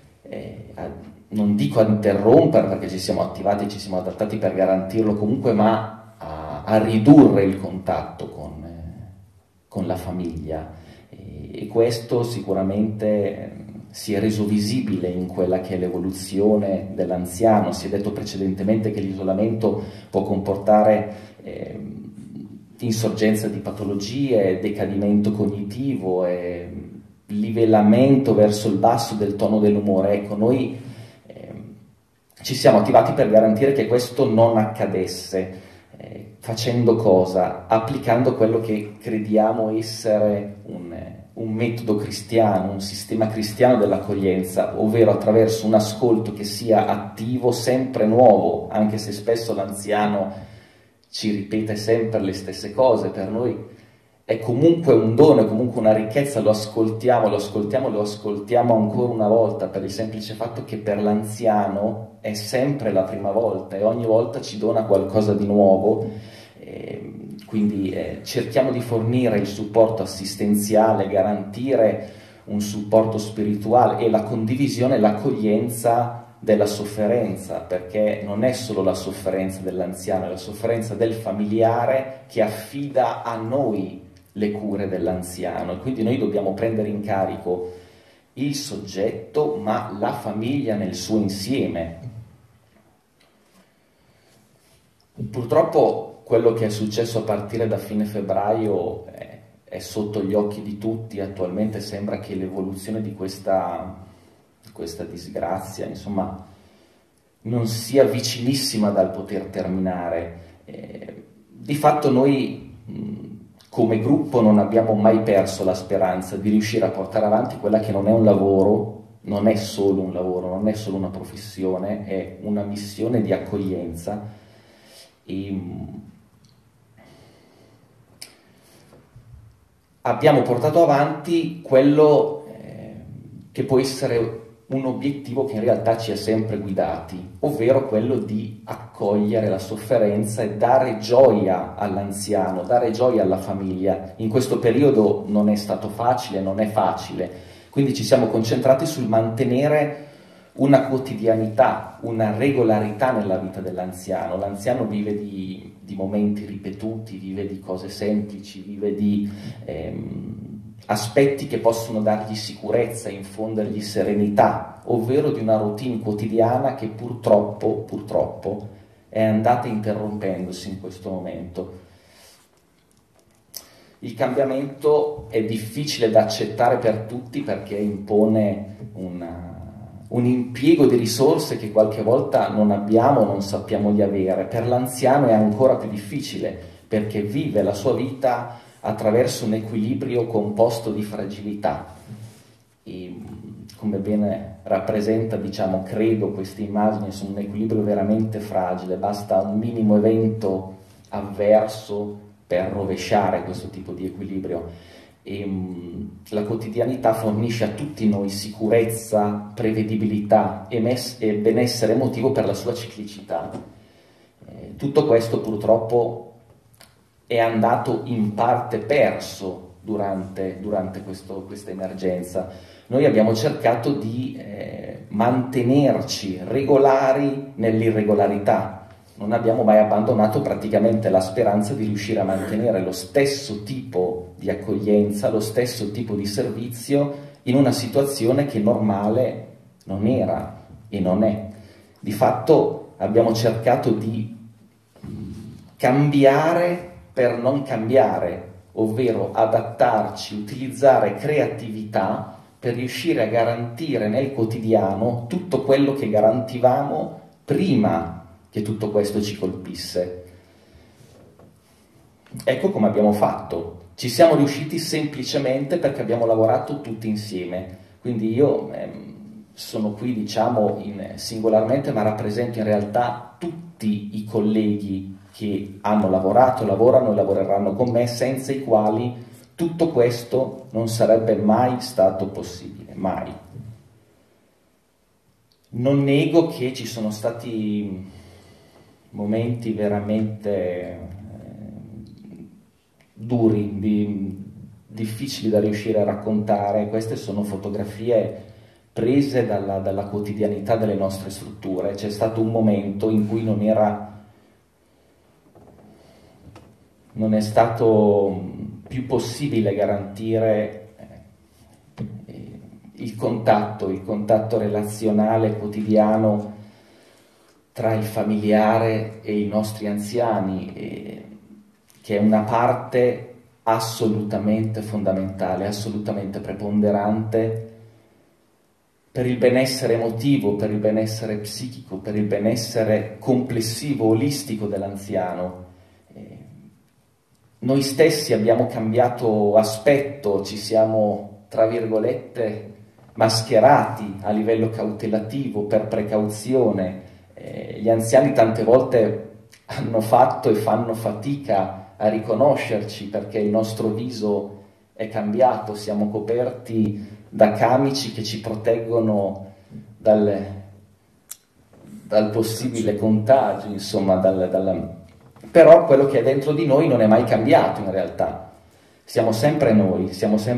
non dico a interrompere, perché ci siamo attivati e ci siamo adattati per garantirlo comunque, ma a ridurre il contatto con la famiglia, e questo sicuramente si è reso visibile in quella che è l'evoluzione dell'anziano. Si è detto precedentemente che l'isolamento può comportare insorgenza di patologie, decadimento cognitivo e livellamento verso il basso del tono dell'umore. Ecco, noi ci siamo attivati per garantire che questo non accadesse. Facendo cosa? Applicando quello che crediamo essere un metodo cristiano, un sistema cristiano dell'accoglienza, ovvero attraverso un ascolto che sia attivo, sempre nuovo, anche se spesso l'anziano ci ripete sempre le stesse cose. Per noi è comunque un dono, è comunque una ricchezza, lo ascoltiamo ancora una volta, per il semplice fatto che per l'anziano è sempre la prima volta e ogni volta ci dona qualcosa di nuovo. Quindi cerchiamo di fornire il supporto assistenziale, garantire un supporto spirituale e la condivisione, l'accoglienza della sofferenza, perché non è solo la sofferenza dell'anziano, è la sofferenza del familiare che affida a noi le cure dell'anziano, e quindi noi dobbiamo prendere in carico il soggetto, ma la famiglia nel suo insieme. Purtroppo quello che è successo a partire da fine febbraio è sotto gli occhi di tutti. Attualmente sembra che l'evoluzione di questa disgrazia, insomma, non sia vicinissima dal poter terminare. Di fatto noi come gruppo non abbiamo mai perso la speranza di riuscire a portare avanti quella che non è un lavoro, non è solo un lavoro, non è solo una professione, è una missione di accoglienza. Abbiamo portato avanti quello che può essere un obiettivo che in realtà ci ha sempre guidati, ovvero quello di accogliere la sofferenza e dare gioia all'anziano, dare gioia alla famiglia. In questo periodo non è stato facile, non è facile, quindi ci siamo concentrati sul mantenere una quotidianità, una regolarità nella vita dell'anziano. L'anziano vive di momenti ripetuti, vive di cose semplici, vive di aspetti che possono dargli sicurezza, infondergli serenità, ovvero di una routine quotidiana che purtroppo è andata interrompendosi in questo momento. Il cambiamento è difficile da accettare per tutti perché impone un impiego di risorse che qualche volta non abbiamo, non sappiamo di avere. Per l'anziano è ancora più difficile perché vive la sua vita attraverso un equilibrio composto di fragilità. E come bene rappresenta, diciamo, credo, queste immagini, sono un equilibrio veramente fragile, basta un minimo evento avverso per rovesciare questo tipo di equilibrio. La quotidianità fornisce a tutti noi sicurezza, prevedibilità e benessere emotivo per la sua ciclicità. Tutto questo purtroppo è andato in parte perso durante questa emergenza. Noi abbiamo cercato di mantenerci regolari nell'irregolarità. Non abbiamo mai abbandonato praticamente la speranza di riuscire a mantenere lo stesso tipo di accoglienza, lo stesso tipo di servizio in una situazione che normale non era e non è. Di fatto abbiamo cercato di cambiare per non cambiare, ovvero adattarci, utilizzare creatività per riuscire a garantire nel quotidiano tutto quello che garantivamo prima che tutto questo ci colpisse. Ecco come abbiamo fatto. Ci siamo riusciti semplicemente perché abbiamo lavorato tutti insieme. Quindi io sono qui, diciamo, singolarmente, ma rappresento in realtà tutti i colleghi che hanno lavorato, lavorano e lavoreranno con me, senza i quali tutto questo non sarebbe mai stato possibile, mai. Non nego che ci sono stati momenti veramente duri, difficili da riuscire a raccontare. Queste sono fotografie prese dalla quotidianità delle nostre strutture. C'è stato un momento in cui non è stato più possibile garantire il contatto relazionale quotidiano tra il familiare e i nostri anziani, che è una parte assolutamente fondamentale, assolutamente preponderante per il benessere emotivo, per il benessere psichico, per il benessere complessivo, olistico dell'anziano. Noi stessi abbiamo cambiato aspetto, ci siamo, tra virgolette, mascherati a livello cautelativo per precauzione. Gli anziani tante volte hanno fatto e fanno fatica a riconoscerci perché il nostro viso è cambiato, siamo coperti da camici che ci proteggono dal possibile contagio, insomma, però quello che è dentro di noi non è mai cambiato in realtà. Siamo sempre noi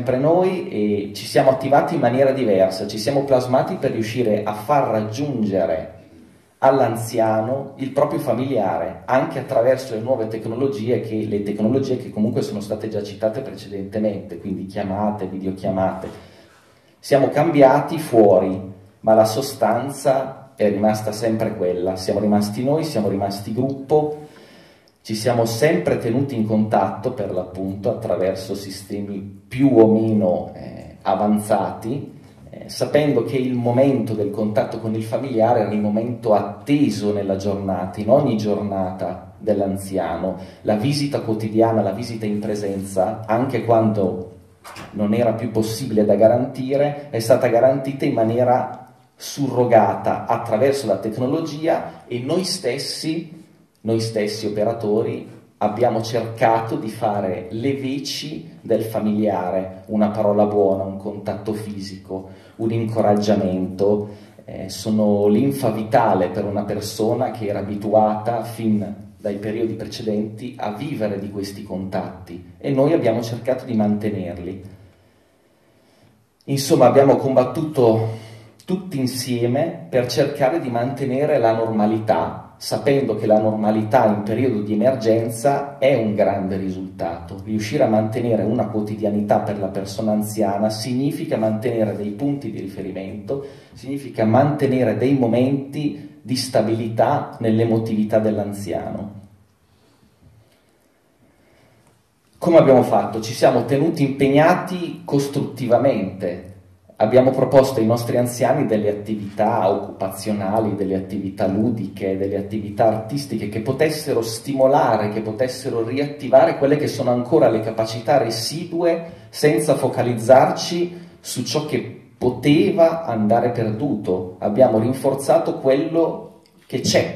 e ci siamo attivati in maniera diversa, ci siamo plasmati per riuscire a far raggiungere all'anziano il proprio familiare, anche attraverso le tecnologie che comunque sono state già citate precedentemente, quindi chiamate, videochiamate. Siamo cambiati fuori, ma la sostanza è rimasta sempre quella. Siamo rimasti noi, siamo rimasti gruppo, ci siamo sempre tenuti in contatto, per l'appunto, attraverso sistemi più o meno avanzati, sapendo che il momento del contatto con il familiare era il momento atteso nella giornata, in ogni giornata dell'anziano. La visita quotidiana, la visita in presenza, anche quando non era più possibile da garantire, è stata garantita in maniera surrogata attraverso la tecnologia, e noi stessi operatori abbiamo cercato di fare le veci del familiare, una parola buona, un contatto fisico, un incoraggiamento, sono linfa vitale per una persona che era abituata fin dai periodi precedenti a vivere di questi contatti, e noi abbiamo cercato di mantenerli. Insomma, abbiamo combattuto tutti insieme per cercare di mantenere la normalità, sapendo che la normalità in periodo di emergenza è un grande risultato. Riuscire a mantenere una quotidianità per la persona anziana significa mantenere dei punti di riferimento, significa mantenere dei momenti di stabilità nell'emotività dell'anziano. Come abbiamo fatto? Ci siamo tenuti impegnati costruttivamente. Abbiamo proposto ai nostri anziani delle attività occupazionali, delle attività ludiche, delle attività artistiche che potessero stimolare, che potessero riattivare quelle che sono ancora le capacità residue, senza focalizzarci su ciò che poteva andare perduto, abbiamo rinforzato quello che c'è.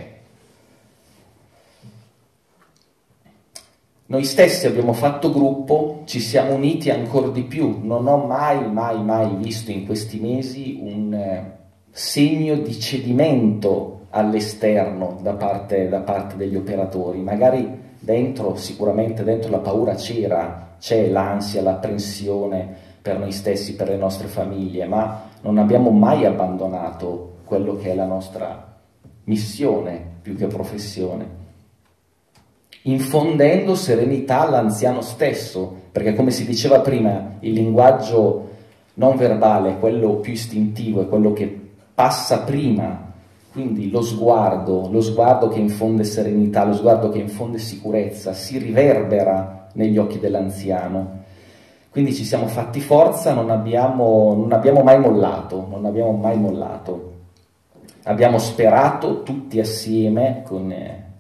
Noi stessi abbiamo fatto gruppo, ci siamo uniti ancora di più. Non ho mai visto in questi mesi un segno di cedimento all'esterno da parte degli operatori. Magari sicuramente dentro la paura c'è l'ansia, l'apprensione per noi stessi, per le nostre famiglie, ma non abbiamo mai abbandonato quello che è la nostra missione più che professione, infondendo serenità all'anziano stesso, perché come si diceva prima, il linguaggio non verbale, quello più istintivo, è quello che passa prima, quindi lo sguardo che infonde serenità, lo sguardo che infonde sicurezza, si riverbera negli occhi dell'anziano. Quindi ci siamo fatti forza, non abbiamo mai mollato, abbiamo sperato tutti assieme con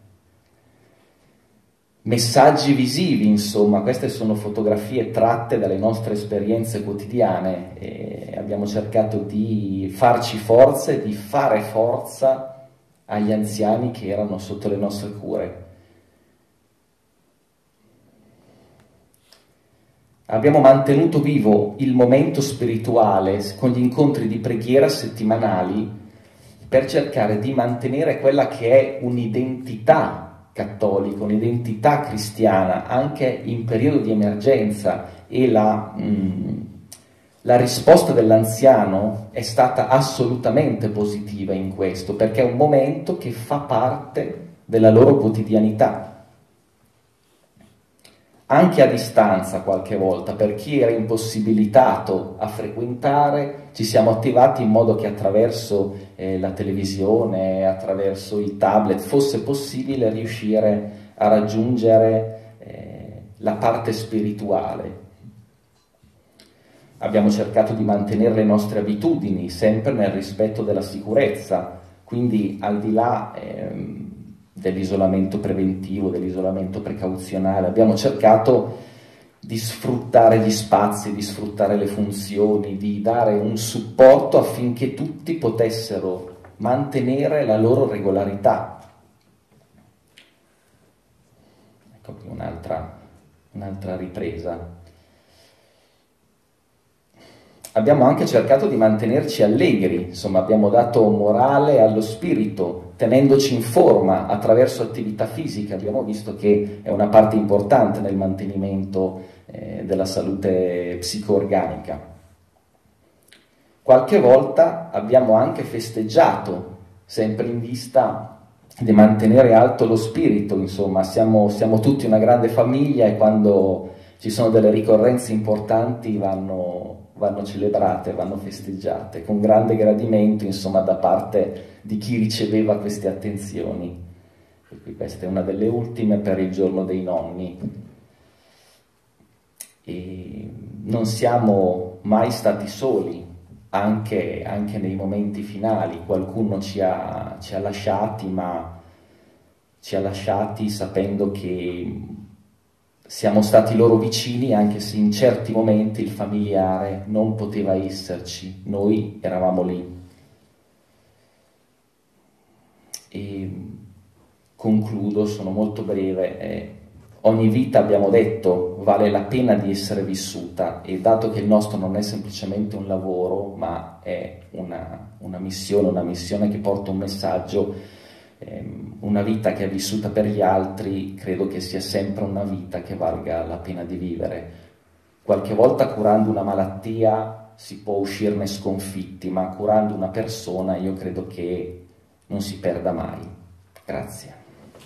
messaggi visivi, insomma. Queste sono fotografie tratte dalle nostre esperienze quotidiane e abbiamo cercato di farci forza e di fare forza agli anziani che erano sotto le nostre cure. Abbiamo mantenuto vivo il momento spirituale con gli incontri di preghiera settimanali per cercare di mantenere quella che è un'identità cattolica, un'identità cristiana, anche in periodo di emergenza, e la risposta dell'anziano è stata assolutamente positiva in questo, perché è un momento che fa parte della loro quotidianità. Anche a distanza qualche volta, per chi era impossibilitato a frequentare, ci siamo attivati in modo che attraverso la televisione, attraverso il tablet, fosse possibile riuscire a raggiungere la parte spirituale. Abbiamo cercato di mantenere le nostre abitudini, sempre nel rispetto della sicurezza, quindi al di là dell'isolamento preventivo, dell'isolamento precauzionale, abbiamo cercato di sfruttare gli spazi, di sfruttare le funzioni, di dare un supporto affinché tutti potessero mantenere la loro regolarità. Ecco qui un'altra ripresa. Abbiamo anche cercato di mantenerci allegri, insomma abbiamo dato morale allo spirito, tenendoci in forma attraverso attività fisica. Abbiamo visto che è una parte importante nel mantenimento della salute psicoorganica. Qualche volta abbiamo anche festeggiato, sempre in vista di mantenere alto lo spirito, insomma siamo tutti una grande famiglia e quando ci sono delle ricorrenze importanti vanno celebrate, vanno festeggiate, con grande gradimento, insomma, da parte di chi riceveva queste attenzioni. E qui questa è una delle ultime per il giorno dei nonni. E non siamo mai stati soli, anche nei momenti finali. Qualcuno ci ha lasciati, ma ci ha lasciati sapendo che siamo stati loro vicini, anche se in certi momenti il familiare non poteva esserci, noi eravamo lì. E concludo, sono molto breve. Ogni vita, abbiamo detto, vale la pena di essere vissuta, e dato che il nostro non è semplicemente un lavoro, ma è una missione che porta un messaggio, una vita che è vissuta per gli altri, credo che sia sempre una vita che valga la pena di vivere. Qualche volta curando una malattia si può uscirne sconfitti, ma curando una persona io credo che non si perda mai. Grazie.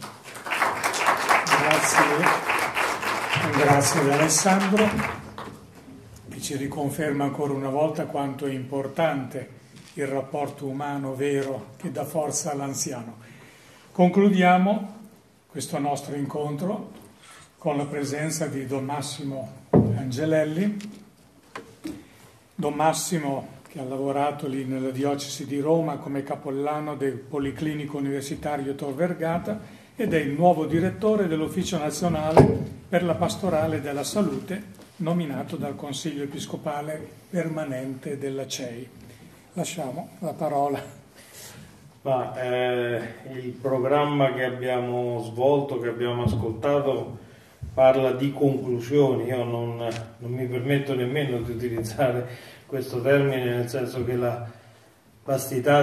Grazie ad Alessandro, che ci riconferma ancora una volta quanto è importante il rapporto umano vero che dà forza all'anziano. Concludiamo questo nostro incontro con la presenza di Don Massimo Angelelli. Don Massimo, che ha lavorato lì nella diocesi di Roma come cappellano del Policlinico Universitario Tor Vergata ed è il nuovo direttore dell'Ufficio Nazionale per la Pastorale della Salute nominato dal Consiglio Episcopale Permanente della CEI. Lasciamo la parola. Il programma che abbiamo svolto, che abbiamo ascoltato, parla di conclusioni. Io non mi permetto nemmeno di utilizzare questo termine, nel senso che la vastità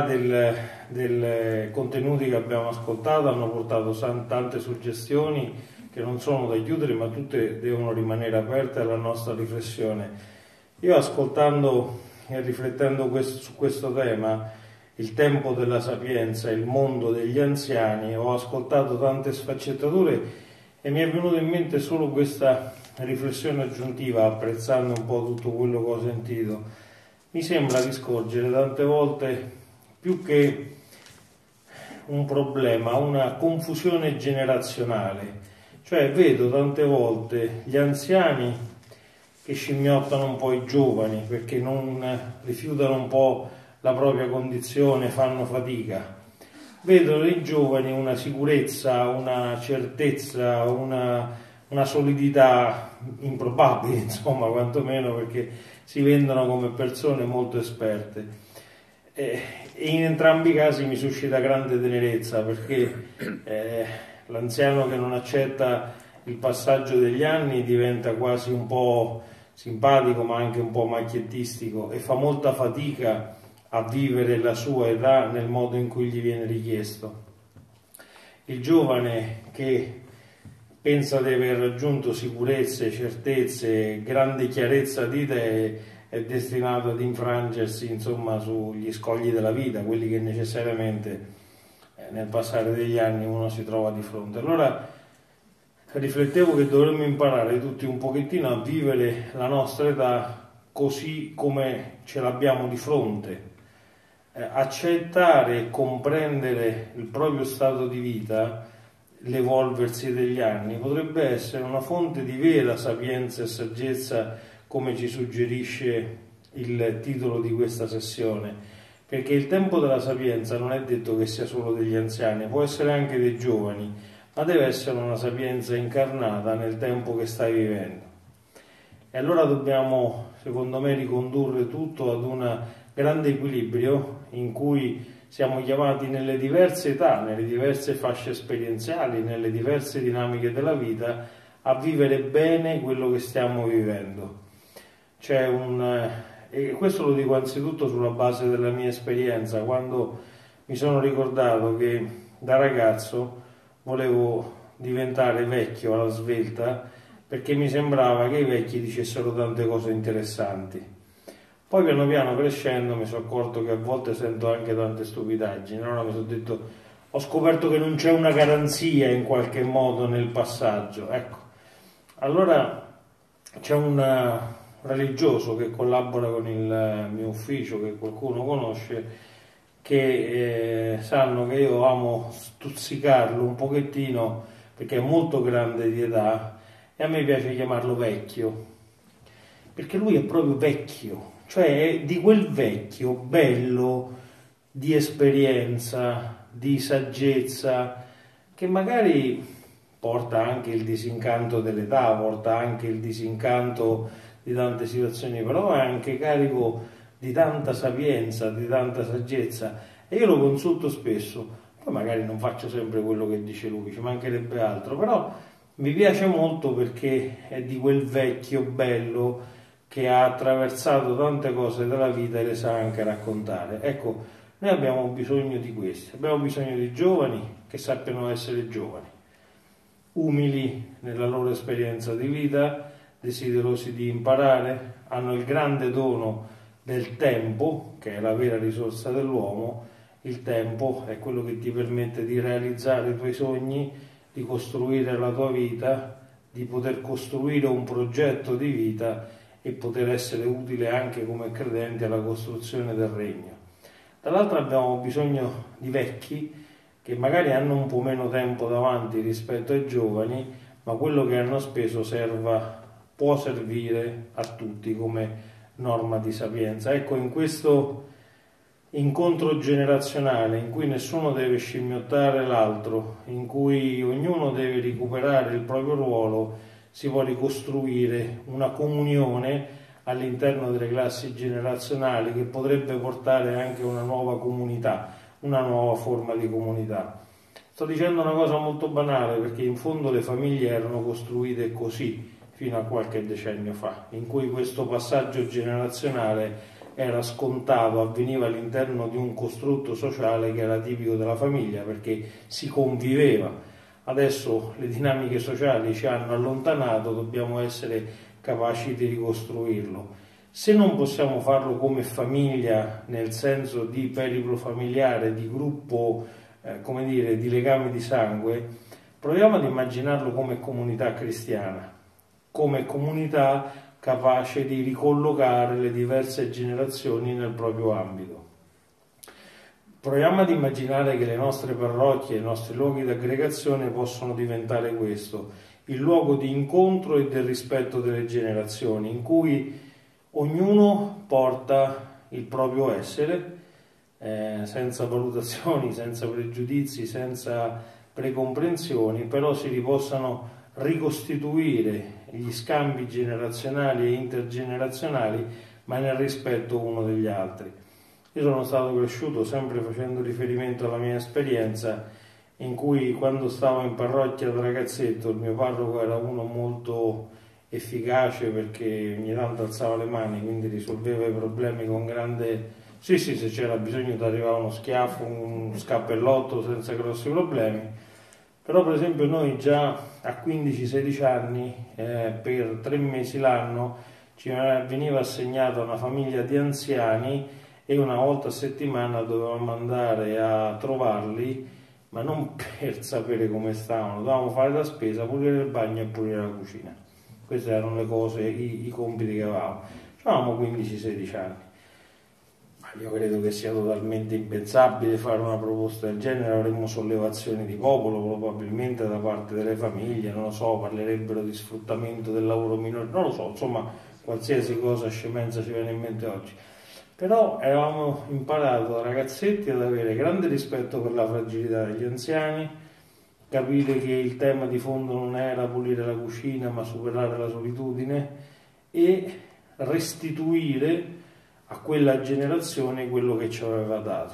dei contenuti che abbiamo ascoltato hanno portato tante suggestioni che non sono da chiudere, ma tutte devono rimanere aperte alla nostra riflessione. Io, ascoltando e riflettendo su questo tema, il tempo della sapienza, il mondo degli anziani, ho ascoltato tante sfaccettature e mi è venuta in mente solo questa riflessione aggiuntiva, apprezzando un po' tutto quello che ho sentito. Mi sembra di scorgere tante volte, più che un problema, una confusione generazionale. Cioè, vedo tante volte gli anziani che scimmiottano un po' i giovani, perché non rifiutano un po' la propria condizione, fanno fatica. Vedo nei giovani una sicurezza, una certezza, una solidità improbabile, insomma, quantomeno perché si vendono come persone molto esperte. E in entrambi i casi mi suscita grande tenerezza, perché l'anziano che non accetta il passaggio degli anni diventa quasi un po' simpatico, ma anche un po' macchiettistico, e fa molta fatica a vivere la sua età nel modo in cui gli viene richiesto. Il giovane che pensa di aver raggiunto sicurezze, certezze, grande chiarezza di idee è destinato ad infrangersi, insomma, sugli scogli della vita, quelli che necessariamente nel passare degli anni uno si trova di fronte. Allora riflettevo che dovremmo imparare tutti un pochettino a vivere la nostra età così come ce l'abbiamo di fronte, accettare e comprendere il proprio stato di vita, l'evolversi degli anni, potrebbe essere una fonte di vera sapienza e saggezza, come ci suggerisce il titolo di questa sessione. Perché il tempo della sapienza non è detto che sia solo degli anziani, può essere anche dei giovani, ma deve essere una sapienza incarnata nel tempo che stai vivendo. E allora dobbiamo, secondo me, ricondurre tutto ad un grande equilibrio in cui siamo chiamati nelle diverse età, nelle diverse fasce esperienziali, nelle diverse dinamiche della vita, a vivere bene quello che stiamo vivendo. E questo lo dico anzitutto sulla base della mia esperienza, quando mi sono ricordato che da ragazzo volevo diventare vecchio alla svelta, perché mi sembrava che i vecchi dicessero tante cose interessanti. Poi piano piano crescendo mi sono accorto che a volte sento anche tante stupidaggini. Allora mi sono detto, ho scoperto che non c'è una garanzia in qualche modo nel passaggio. Ecco, allora c'è un religioso che collabora con il mio ufficio, che qualcuno conosce, che sanno che io amo stuzzicarlo un pochettino perché è molto grande di età e a me piace chiamarlo vecchio, perché lui è proprio vecchio, cioè è di quel vecchio bello, di esperienza, di saggezza, che magari porta anche il disincanto dell'età, porta anche il disincanto di tante situazioni, però è anche carico di tanta sapienza, di tanta saggezza, e io lo consulto spesso. Poi magari non faccio sempre quello che dice lui, ci mancherebbe altro, però mi piace molto perché è di quel vecchio bello che ha attraversato tante cose della vita e le sa anche raccontare. Ecco, noi abbiamo bisogno di questi, abbiamo bisogno di giovani che sappiano essere giovani, umili nella loro esperienza di vita, desiderosi di imparare, hanno il grande dono del tempo, che è la vera risorsa dell'uomo. Il tempo è quello che ti permette di realizzare i tuoi sogni, di costruire la tua vita, di poter costruire un progetto di vita e poter essere utile anche come credenti alla costruzione del regno. Dall'altro abbiamo bisogno di vecchi che magari hanno un po' meno tempo davanti rispetto ai giovani, ma quello che hanno speso può servire a tutti come norma di sapienza. Ecco, in questo incontro generazionale in cui nessuno deve scimmiottare l'altro, in cui ognuno deve recuperare il proprio ruolo, si può ricostruire una comunione all'interno delle classi generazionali che potrebbe portare anche una nuova comunità, una nuova forma di comunità. Sto dicendo una cosa molto banale perché in fondo le famiglie erano costruite così fino a qualche decennio fa, in cui questo passaggio generazionale era scontato, avveniva all'interno di un costrutto sociale che era tipico della famiglia perché si conviveva. Adesso le dinamiche sociali ci hanno allontanato, dobbiamo essere capaci di ricostruirlo. Se non possiamo farlo come famiglia, nel senso di periplo familiare, di gruppo, come dire, di legami di sangue, proviamo ad immaginarlo come comunità cristiana, come comunità capace di ricollocare le diverse generazioni nel proprio ambito. Proviamo ad immaginare che le nostre parrocchie, i nostri luoghi di aggregazione possono diventare questo, il luogo di incontro e del rispetto delle generazioni, in cui ognuno porta il proprio essere, senza valutazioni, senza pregiudizi, senza precomprensioni, però si possano ricostituire gli scambi generazionali e intergenerazionali, ma nel rispetto uno degli altri. Io sono stato cresciuto sempre facendo riferimento alla mia esperienza, in cui quando stavo in parrocchia da ragazzetto il mio parroco era uno molto efficace perché ogni tanto alzava le mani, quindi risolveva i problemi con grande... Sì, se c'era bisogno ti arrivava uno schiaffo, un scappellotto senza grossi problemi. Però per esempio noi già a 15-16 anni, per 3 mesi l'anno, ci veniva assegnata una famiglia di anziani e una volta a settimana dovevamo andare a trovarli, ma non per sapere come stavano, dovevamo fare la spesa, pulire il bagno e pulire la cucina. Queste erano le cose, i compiti che avevamo. Avevamo 15-16 anni. Io credo che sia totalmente impensabile fare una proposta del genere, avremmo sollevazioni di popolo probabilmente da parte delle famiglie, non lo so, parlerebbero di sfruttamento del lavoro minore, non lo so, insomma qualsiasi cosa scemenza ci viene in mente oggi. Però avevamo imparato da ragazzetti ad avere grande rispetto per la fragilità degli anziani, capire che il tema di fondo non era pulire la cucina ma superare la solitudine e restituire a quella generazione quello che ci aveva dato.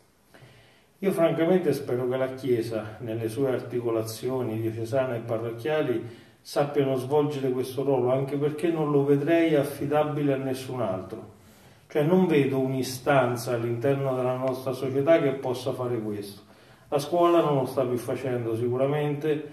Io francamente spero che la Chiesa, nelle sue articolazioni diocesane e parrocchiali, sappiano svolgere questo ruolo, anche perché non lo vedrei affidabile a nessun altro. Cioè non vedo un'istanza all'interno della nostra società che possa fare questo. La scuola non lo sta più facendo sicuramente,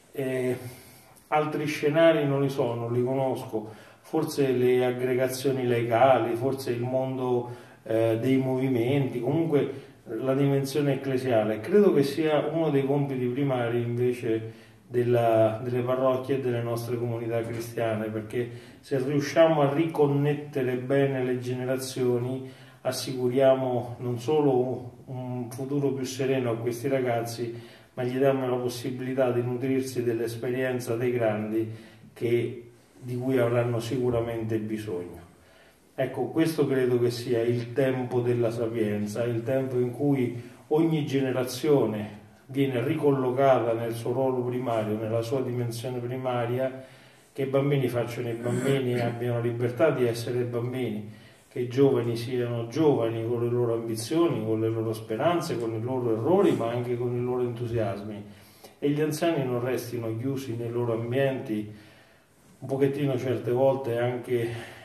altri scenari non li so, non li conosco. Forse le aggregazioni legali, forse il mondo dei movimenti, comunque la dimensione ecclesiale. Credo che sia uno dei compiti primari invece delle parrocchie e delle nostre comunità cristiane, perché se riusciamo a riconnettere bene le generazioni assicuriamo non solo un futuro più sereno a questi ragazzi, ma gli diamo la possibilità di nutrirsi dell'esperienza dei grandi di cui avranno sicuramente bisogno. Ecco, questo credo che sia il tempo della sapienza, il tempo in cui ogni generazione viene ricollocata nel suo ruolo primario, nella sua dimensione primaria, che i bambini facciano i bambini e abbiano libertà di essere bambini, che i giovani siano giovani con le loro ambizioni, con le loro speranze, con i loro errori, ma anche con i loro entusiasmi, e gli anziani non restino chiusi nei loro ambienti, un pochettino certe volte anche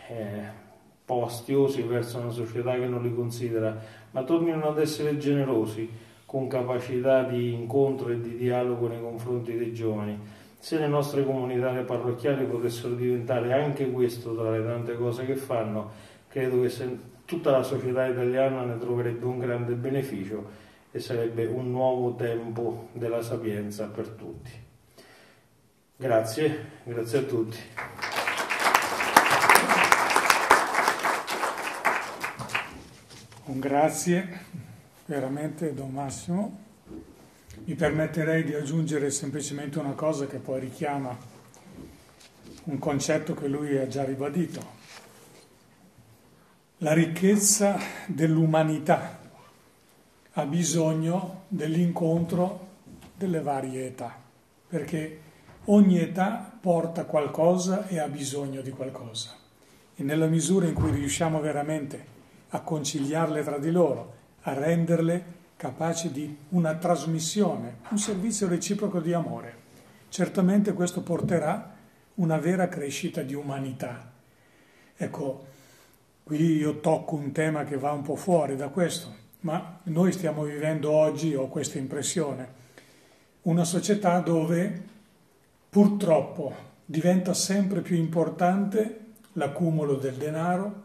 un po' astiosi verso una società che non li considera, ma tornino ad essere generosi, con capacità di incontro e di dialogo nei confronti dei giovani. Se le nostre comunità parrocchiali potessero diventare anche questo tra le tante cose che fanno, credo che tutta la società italiana ne troverebbe un grande beneficio e sarebbe un nuovo tempo della sapienza per tutti. Grazie a tutti. Un grazie veramente Don Massimo. Mi permetterei di aggiungere semplicemente una cosa che poi richiama un concetto che lui ha già ribadito. La ricchezza dell'umanità ha bisogno dell'incontro delle varie età, perché ogni età porta qualcosa e ha bisogno di qualcosa. E nella misura in cui riusciamo veramente a conciliarle tra di loro, a renderle capaci di una trasmissione, un servizio reciproco di amore, certamente questo porterà una vera crescita di umanità. Ecco, qui io tocco un tema che va un po' fuori da questo, ma noi stiamo vivendo oggi, ho questa impressione, una società dove purtroppo diventa sempre più importante l'accumulo del denaro,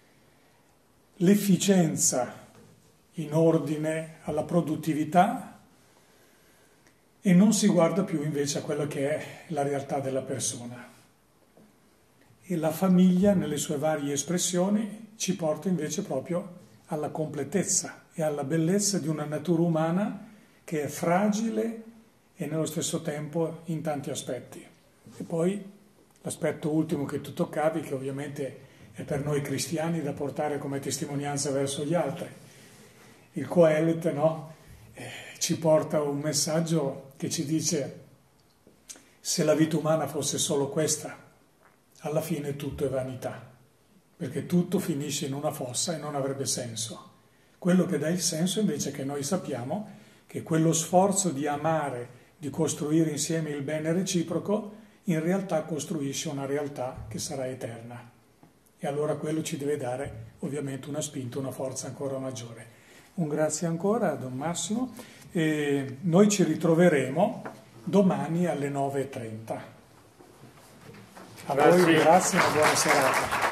l'efficienza in ordine alla produttività e non si guarda più invece a quello che è la realtà della persona. E la famiglia, nelle sue varie espressioni, ci porta invece proprio alla completezza e alla bellezza di una natura umana che è fragile e nello stesso tempo in tanti aspetti. E poi l'aspetto ultimo che tu toccavi, che ovviamente è per noi cristiani da portare come testimonianza verso gli altri. Il Coelet, no? Ci porta un messaggio che ci dice: se la vita umana fosse solo questa, alla fine tutto è vanità, perché tutto finisce in una fossa e non avrebbe senso. Quello che dà il senso invece è che noi sappiamo che quello sforzo di amare, di costruire insieme il bene reciproco, in realtà costruisce una realtà che sarà eterna. E allora quello ci deve dare ovviamente una spinta, una forza ancora maggiore. Un grazie ancora a Don Massimo e noi ci ritroveremo domani alle 9:30. A voi grazie e una buona serata.